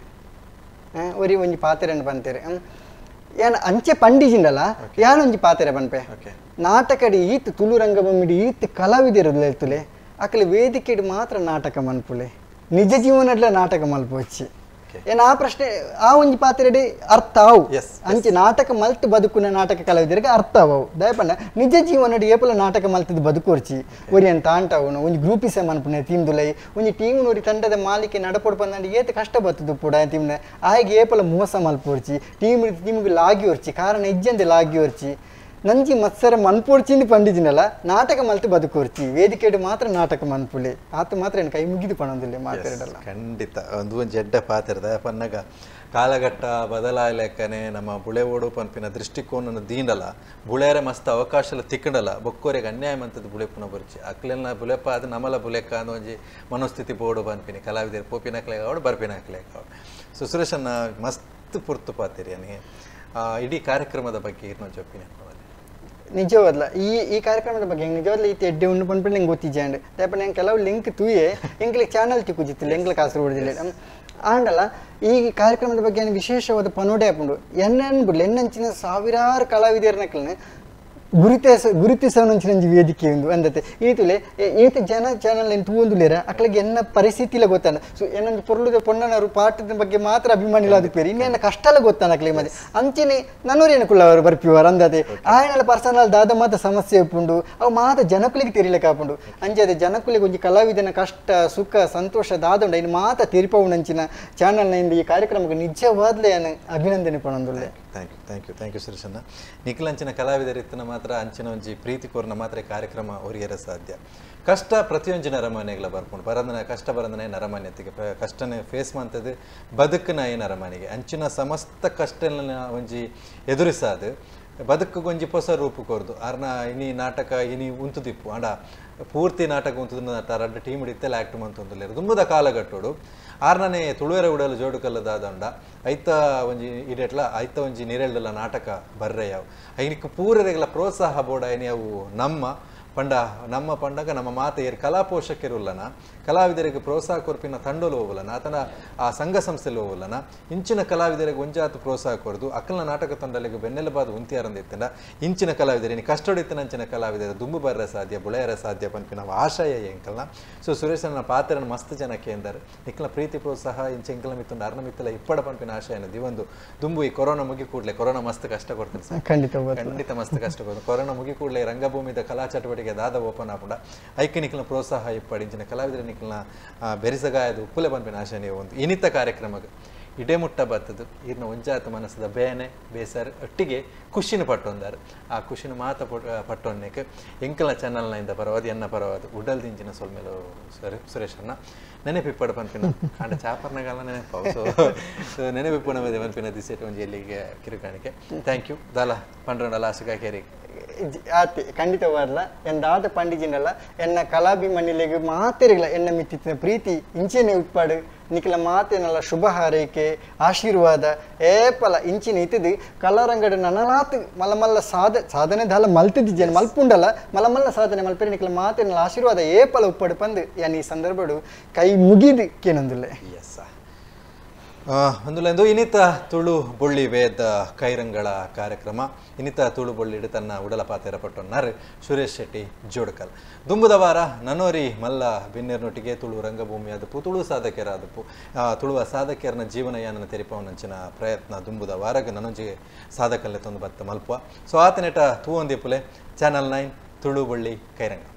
ಒರಿ ಒಂಜಿ ಪಾತ್ರೆಯನ್ನು ಪಂತೇರಿ ಏನು ಅಂಚೆ ಪಂಡಿಜಿಂಡಲ್ಲ ಯಾನೊಂಜಿ ಪಾತ್ರೆ ಪನ್ಪೆ ನಾಟಕಡಿ ಈತ್ ತುಳು ರಂಗಭೂಮಿಡಿ ಈತ್ ಕಲಾವಿದಿರಲ್ಲ ಇರ್ತಲೆ ಅಕಲೆ ವೇದಿಕೆಡಿ ಮಾತ್ರ ನಾಟಕ ಮನ್ಪುಲೆ ನಿಜ ಜೀವನಡ್ಲ ನಾಟಕ ಮಲ್ಪೊಚ್ಚಿ ಏನು ಆ ಪ್ರಶ್ನೆ ಆ ಒಂಜಿ ಪಾತ್ರೆಡಿ ಅರ್ಥ ಅವು ಅಂಚೆ ನಾಟಕ ಮಲ್ತು ಬದುಕುನ ನಾಟಕ ಕಲಾವಿದರಿಗೆ ಅರ್ಥ ಅವು ದಯಪಂಡ ನಿಜ ಜೀವನಡಿ ಏಪಲ ನಾಟಕ ಮಲ್ತದ ಬದುಕೋರ್ಚಿ ಒರಿ ಅಂತ ಅಂಟವನು ಒಂಜಿ ಗ್ರೂಪಿಸ ಮನ್ಪುನೆ ತಿಂದುಲೈ ಒಂಜಿ ಟೀಮ್ ನೋಡಿ ತಂಡದ ಮಾಲಿಕೆ ನಡಪೊಡು ಪಂದಂಡಿ ಏತ್ ಕಷ್ಟ ಬತ್ತದು ಪುಡ ತಿಮ್ನೆ ಆಯ್ಗೆ ಏಪಲ ಮೋಸ ಮಲ್ಪೋರ್ಚಿ ಟೀಮ್ಗೆ ಲಾಗಿ ಓರ್ಚಿ ಕಾರಣ ಇಜ್ಜಂದೆ ಲಾಗಿ ಓರ್ಚಿ ನಂಜಿ ಮತ್ಸರ ಮನ್ಪೋರ್ಚಿಂದು ಪಂಡಿಜಿನಲ್ಲ ನಾಟಕ ಮಲ್ತು ಬದುಕೋರ್ಚಿ ವೇದಿಕೆಡು ಮಾತ್ರ ನಾಟಕ ಮನ್ಪುಲೆ ಆತ ಮಾತ್ರ ಏನು ಕೈ ಮುಗಿದು ಪಣೋದಿಲ್ಲ ಮಾತಾಡಲ್ಲ ಖಂಡಿತ ಒಂದು ಜಡ್ಡ ಪಾತ್ರದ ಪನ್ನಗ ಕಾಲಘಟ್ಟ ಬದಲಾಯಲೆಕ್ಕನೆ ನಮ್ಮ ಬುಳೆ ಓಡು ಪನ್ಪಿನ ದೃಷ್ಟಿಕೋನ ದೀಂಡಲ್ಲ ಬುಳೆರೆ ಮಸ್ತ್ ಅವಕಾಶ ತಿಕ್ಕಂಡಲ್ಲ ಬೊಕ್ಕೋರೆಗೆ ಅನ್ಯಾಯ ಮಂತದ್ದು ಬುಳೆ ಪುನಃ ಬರ್ಚಿ ಅಕ್ಲೆಲ್ಲ ಬುಳೆಪ ಅದು ನಮ್ಮಲ ಬುಲೆಕ್ಕ ಅನ್ನೋ ಒಂಜಿ ಮನೋಸ್ಥಿತಿ ಬೋಡು ಪನ್ಪಿನಿ ಕಲಾವಿದರು ಪೋಪಿನಕ್ಲೆಗ ಅವಡು ಬರ್ಪಿನಕ್ಲೆಗ ಅವಡು ಸೊ ಸುರೇಶನ್ನ ಮಸ್ತ್ ಪುರ್ತು ಪಾತಿರಿ ನನಗೆ ಇಡೀ ಕಾರ್ಯಕ್ರಮದ ಬಗ್ಗೆ ಇನ್ನೊಂದು ಒಪ್ಪಿನ ನಿಜವಾದ್ಲ ಈ ಕಾರ್ಯಕ್ರಮದ ಬಗ್ಗೆ ನಿಜವಾದ್ಲ ಈ ಎಡ್ಡೆ ಉಂಡು ಪನ್ಪಂಡು ನಂಗೆ ಗೊತ್ತಿಜ್ಜಾಂಡ್ ದಯಪ ನಂಗೆ ಕೆಲವು ಲಿಂಕ್ ತೂಯೆ ಎಂಕ್ಲಿಗೆ ಚಾನಲ್ ತಿಕ್ಕುಜಿತ್ತಿಲ್ಲ ಎಂಕ್ಲ ಕಾಸರು ಹೊಡೆದಿಲ್ಲ ಆಂಡಲ್ಲ ಈ ಕಾರ್ಯಕ್ರಮದ ಬಗ್ಗೆ ವಿಶೇಷವಾದ ಪನೋಡೆ ಹಾಕೊಂಡು ಬಿಡ್ಲಿ ಎನ್ನಂಚಿನ ಸಾವಿರಾರು ಕಲಾವಿದರನಕ್ಲನೆ ಗುರುತಿಸೋನಂಚಿನ ವೇದಿಕೆ ಒಂದು ಅಂದತೆ ಈತುಲೆ ಈತ ಜನ ಚಾನಲ್ ಏನು ತೂಂದುಲೇರ ಅಕ್ಳಿಗೆ ಎನ್ನ ಪರಿಸ್ಥಿತಿಲ ಗೊತ್ತಾನ ಸೊ ಏನೊಂದು ಪೊರ್ಲುದ ಪೊಣ್ಣನವರು ಪಾಠದ ಬಗ್ಗೆ ಮಾತ್ರ ಅಭಿಮಾನಿಲಾದ ಪೇರಿ ಇನ್ನೇನು ಕಷ್ಟ ಎಲ್ಲ ಗೊತ್ತಾನ ಅಕ್ಳಿಗೆ ಮತ್ತೆ ಅಂಚೆನೆ ನನ್ನೂರೇನು ಕುಳ್ಳವರು ಬರ್ಪಿವಾರ ಅಂದತೆ ಆಯನೆಲ್ಲ ಪರ್ಸನಲ್ ದಾದ ಮಾತ್ರ ಸಮಸ್ಯೆ ಉಪ್ಪುಂಡು ಅವು ಮಾತ್ರ ಜನಕುಲಿಗೆ ತೆರಿಲಿಕ್ಕೆ ಹಾಪುಂಡು ಅಂಜದೆ ಜನಕುಲಿಗೆ ಒಂಜಿ ಕಲಾವಿದನ ಕಷ್ಟ ಸುಖ ಸಂತೋಷ ದಾದುಂಡ ಇನ್ನು ಮಾತ್ರ ತೆರಿಪವುಂಡಂಚಿನ ಚಾನಲ್ನಿಂದ ಈ ಕಾರ್ಯಕ್ರಮಕ್ಕೆ ನಿಜವಾದ್ಲೇ ಅಭಿನಂದನೆ ಪಣೊಂದುಲ್ಲೆ ಥ್ಯಾಂಕ್ ಯು ಸುರೇಶಣ್ಣ. ನಿಖಿಲಂಚಿನ ಕಲಾವಿದರಿತ್ತನ ಮಾತ್ರ ಅಂಚಿನ ಒಂಜಿ ಪ್ರೀತಿ ಕೋರ್ನ ಮಾತ್ರ ಕಾರ್ಯಕ್ರಮ ಒರಿಯರ ಸಾಧ್ಯ. ಕಷ್ಟ ಪ್ರತಿಯೊಂಜಿ ನರಮಾನ್ಯಗಳ ಬರ್ಕೊಂಡು ಬರಂದನ ಕಷ್ಟ ಬರಂದನೆ ನರಮಾನ್ಯತೆಗೆ ಕಷ್ಟನೇ ಫೇಸ್ ಮಾಡ್ತದೆ ಬದುಕಿನ ಈ ನರಮಾನಿಗೆ ಅಂಚಿನ ಸಮಸ್ತ ಕಷ್ಟನ ಒಂಜಿ ಎದುರಿಸಾದು ಬದುಕು ಗೊಂಜಿ ಹೊಸ ರೂಪ ಕೊರ್ದು ಅರ್ನ ಇನಿ ನಾಟಕ ಇನಿ ಉಂತುದಿಪ್ಪು ಅಂಡ ಪೂರ್ತಿ ನಾಟಕ ಉಂತುದ ರಡ್ಡು ಟೀಮ್ ಹಿಡಿತೆಲ್ಲ ಆ್ಯಕ್ಟ್ ಮಂತೊಂದುಲ್ಲೇರು ದುಂಬದ ಕಾಲಘಟ್ಟೋಡು ಆರ್ನನೆ ತುಳುವೆರ ಉಡಲು ಜೋಡುಕಲ್ಲದಾದಂಡ ಐತ ಒಂಜಿ ಇಡೆಟ್ಲ ಐತ ಒಂಜಿ ನೀರೆಳ್ದಲ್ಲ ನಾಟಕ ಬರ್ರೆಯವು ಐನಿಕ್ ಪೂರರೆಗಳ ಪ್ರೋತ್ಸಾಹ ಬೋಡ ಏನಿ ಅವು ನಮ್ಮ ಪಂಡಗ ನಮ್ಮ ಮಾತೆಯರು ಕಲಾ ಪೋಷಕರುಲ್ಲನ ಕಲಾವಿದರಿಗೆ ಪ್ರೋತ್ಸಾಹ ಕೊರ್ಪಿನ ತಂಡೋಲು ಹೋಗಲನ ಆತನ ಆ ಸಂಘ ಸಂಸ್ಥೆಲು ಹೋಗಲನ ಇಂಚಿನ ಕಲಾವಿದರಿಗೆ ಒಂಜಾತು ಪ್ರೋತ್ಸಾಹ ಕೊರದು ಅಕ್ಕಲ ನಾಟಕ ತಂಡಲಿಗೆ ಬೆನ್ನೆಲುಬಾದ ಉಂತಿಯಾರಂದಿತ್ತಂಡ ಇಂಚಿನ ಕಲಾವಿದರಿಗೆ ಕಷ್ಟೊಡಿತನಂಚಿನ ಕಲಾವಿದರ ದುಂಬು ಬರ್ರ ಸಾಧ್ಯ ಬುಳೆಯರ ಸಾಧ್ಯ ಪನ್ಪಿನ ಆಶಯ ಎಂಕಲ್ನ ಸೊ ಸುರೇಶನ ಪಾತ್ರನ ಮಸ್ತ್ ಜನಕ್ಕೆ ಎಂದರು ನಿಕ್ಕಲ ಪ್ರೀತಿ ಪ್ರೋತ್ಸಾಹ ಇಂಚ ಎಂಕಲ ಮಿತ್ತುಂಡು ಅರ್ನ ಮಿತ್ತಲ ಇಪ್ಪಡ ಪನ್ಪಿನ ಆಶಯನ ದಿವಂದು ದುಂಬು ಈ ಕೊರೋನಾ ಮುಗಿ ಕೂಡಲೇ ಕೊರೋನಾ ಮಸ್ತ್ ಕಷ್ಟ ಕೊಡ್ತೀನಿ ಸರ್ ಖಂಡಿತ ಮಸ್ತ್ ಕಷ್ಟ ಕೊಡ್ತೀನಿ ಕೊರೋನಾ ಮುಗಿ ಕೂಡಲೇ ರಂಗಭೂಮಿದ ಕಲಾ ಚಟುವಟಿಕೆ ದಾದ ಓಪನ್ ಆಪುಂಡ ಐಕ್ಯನಿಕ್ಲ ಪ್ರೋತ್ಸಾಹ ಇಪ್ಪಡಿ ಇಂಚಿನ ಕಲಾವಿದರ ನಿಕ್ಲನ ಬೆರಿಸಗಾಯದು ಉಪ್ಪುಲೆ ಪನ್ಪಿನ ಆಶಯ ಒಂದು ಇನಿತ ಕಾರ್ಯಕ್ರಮಕ್ಕೆ ಇಡೇ ಮುಟ್ಟ ಬರ್ತದು ಇರ್ನ ಒಂಜಾತ ಮನಸ್ಸದ ಬೇನೆ ಬೇಸರ ಒಟ್ಟಿಗೆ ಖುಷಿನ ಪಟ್ಟೊಂದಾರು ಆ ಖುಷಿನ ಮಾತ ಪಟ್ಟೊನ್ನೆಕ್ ಎಂಕಲ ಚಾನಲ್ನಿಂದ ಪರವಾದ ಎನ್ನ ಪರವಾದ ಉಡಲ್ ದಿಂಚಿನ ಸೊಲ್ಮೇಲು ಸುರೇಶನ್ನ ನೆನೆಪಿಪ್ಪಡ ಪನ್ಪಿನ ಕಾಂಡ ಚಾಪರ್ನಗಾಲ ನೆನಪಾವು ಸೊ ನೆನೆಪಿಪ್ಪಣ ಪನ್ಪಿನ ದಿಸೆಟ್ ಒಂಜಿ ಎಲ್ಲಿಗೆ ಕಿರುಕಾಣಿಕೆ ಥ್ಯಾಂಕ್ ಯು ದಾಲ ಪಂಡ್ರಂಡ ಲಾಸ್ಟ್ಗೆ ಕೇರಿ ಆತಿ ಖಂಡಿತ ಬರಲ್ಲ ಎಂದಾದ ಪಂಡಿಜಿನಲ್ಲ ಎನ್ನ ಕಲಾಭಿಮಾನಿಲೆಗೆ ಮಾತೆರಿಗಳ ಎನ್ನ ಮಿತ್ತಿನ ಪ್ರೀತಿ ಇಂಚಿನ ಉಟ್ಪಾಡು ನಿಖಲ ಮಾತೇನಲ್ಲ ಶುಭ ಹಾರೈಕೆ ಆಶೀರ್ವಾದ ಏಪಲ ಇಂಚಿನ ಇತ್ತಿದ್ದು ಕಲಾರಂಗಡ ನನಲಾತ್ ಮಲ್ಲ ಸಾಧನೆ ದಾಲ ಮಲ್ತಿದ್ದಿದ್ದೇನೆ ಮಲ್ಪುಂಡಲ್ಲ ಮಲ್ಲ ಸಾಧನೆ ಮಲ್ಪೇರಿ ನಿಖಲ ಮಾತೇನಲ್ಲ ಆಶೀರ್ವಾದ ಏಪಲ ಉಪ್ಪಾಡು ಪಂದು ಯಾನ್ ಈ ಸಂದರ್ಭಡು ಕೈ ಮುಗಿದು ಕೇನೊಂದುಲ್ಲೆ ಒಂದುಲೆಂದು ಇನಿತ ತುಳು ಬೊಳ್ಳಿ ವೇದ ಕೈರಂಗಳ ಕಾರ್ಯಕ್ರಮ ಇನಿತ ತುಳು ಬೊಳ್ಳಿಡು ತನ್ನ ಉಡಲ ಪಾತೆರ ಪಟ್ಟೊನ್ನಾರು ಸುರೇಶ್ ಶೆಟ್ಟಿ ಜೋಡುಕಲ್ ದುಂಬುದ ವಾರ ನನೋರಿ ಮಲ್ಲ ಬಿನ್ನೇರ್ನೊಟ್ಟಿಗೆ ತುಳು ರಂಗಭೂಮಿ ಆದಪ್ಪು ತುಳು ಸಾಧಕರ ಆದಪ್ಪು ತುಳುವ ಸಾಧಕರನ ಜೀವನಯಾನನ ತೆರಿಪವನಂಚಿನ ಪ್ರಯತ್ನ ದುಂಬುದ ವಾರಗ ನನೊಂಜಿ ಸಾಧಕಲ್ಲೇ ತಂದು ಬತ್ತ ಮಲ್ಪ ಸೊ ಆತನೆಟ ತೂ ಒಂದಿಪ್ಪುಲೆ ಚಾನಲ್ 9 ತುಳು ಬೊಳ್ಳಿ ಕೈರಂಗ.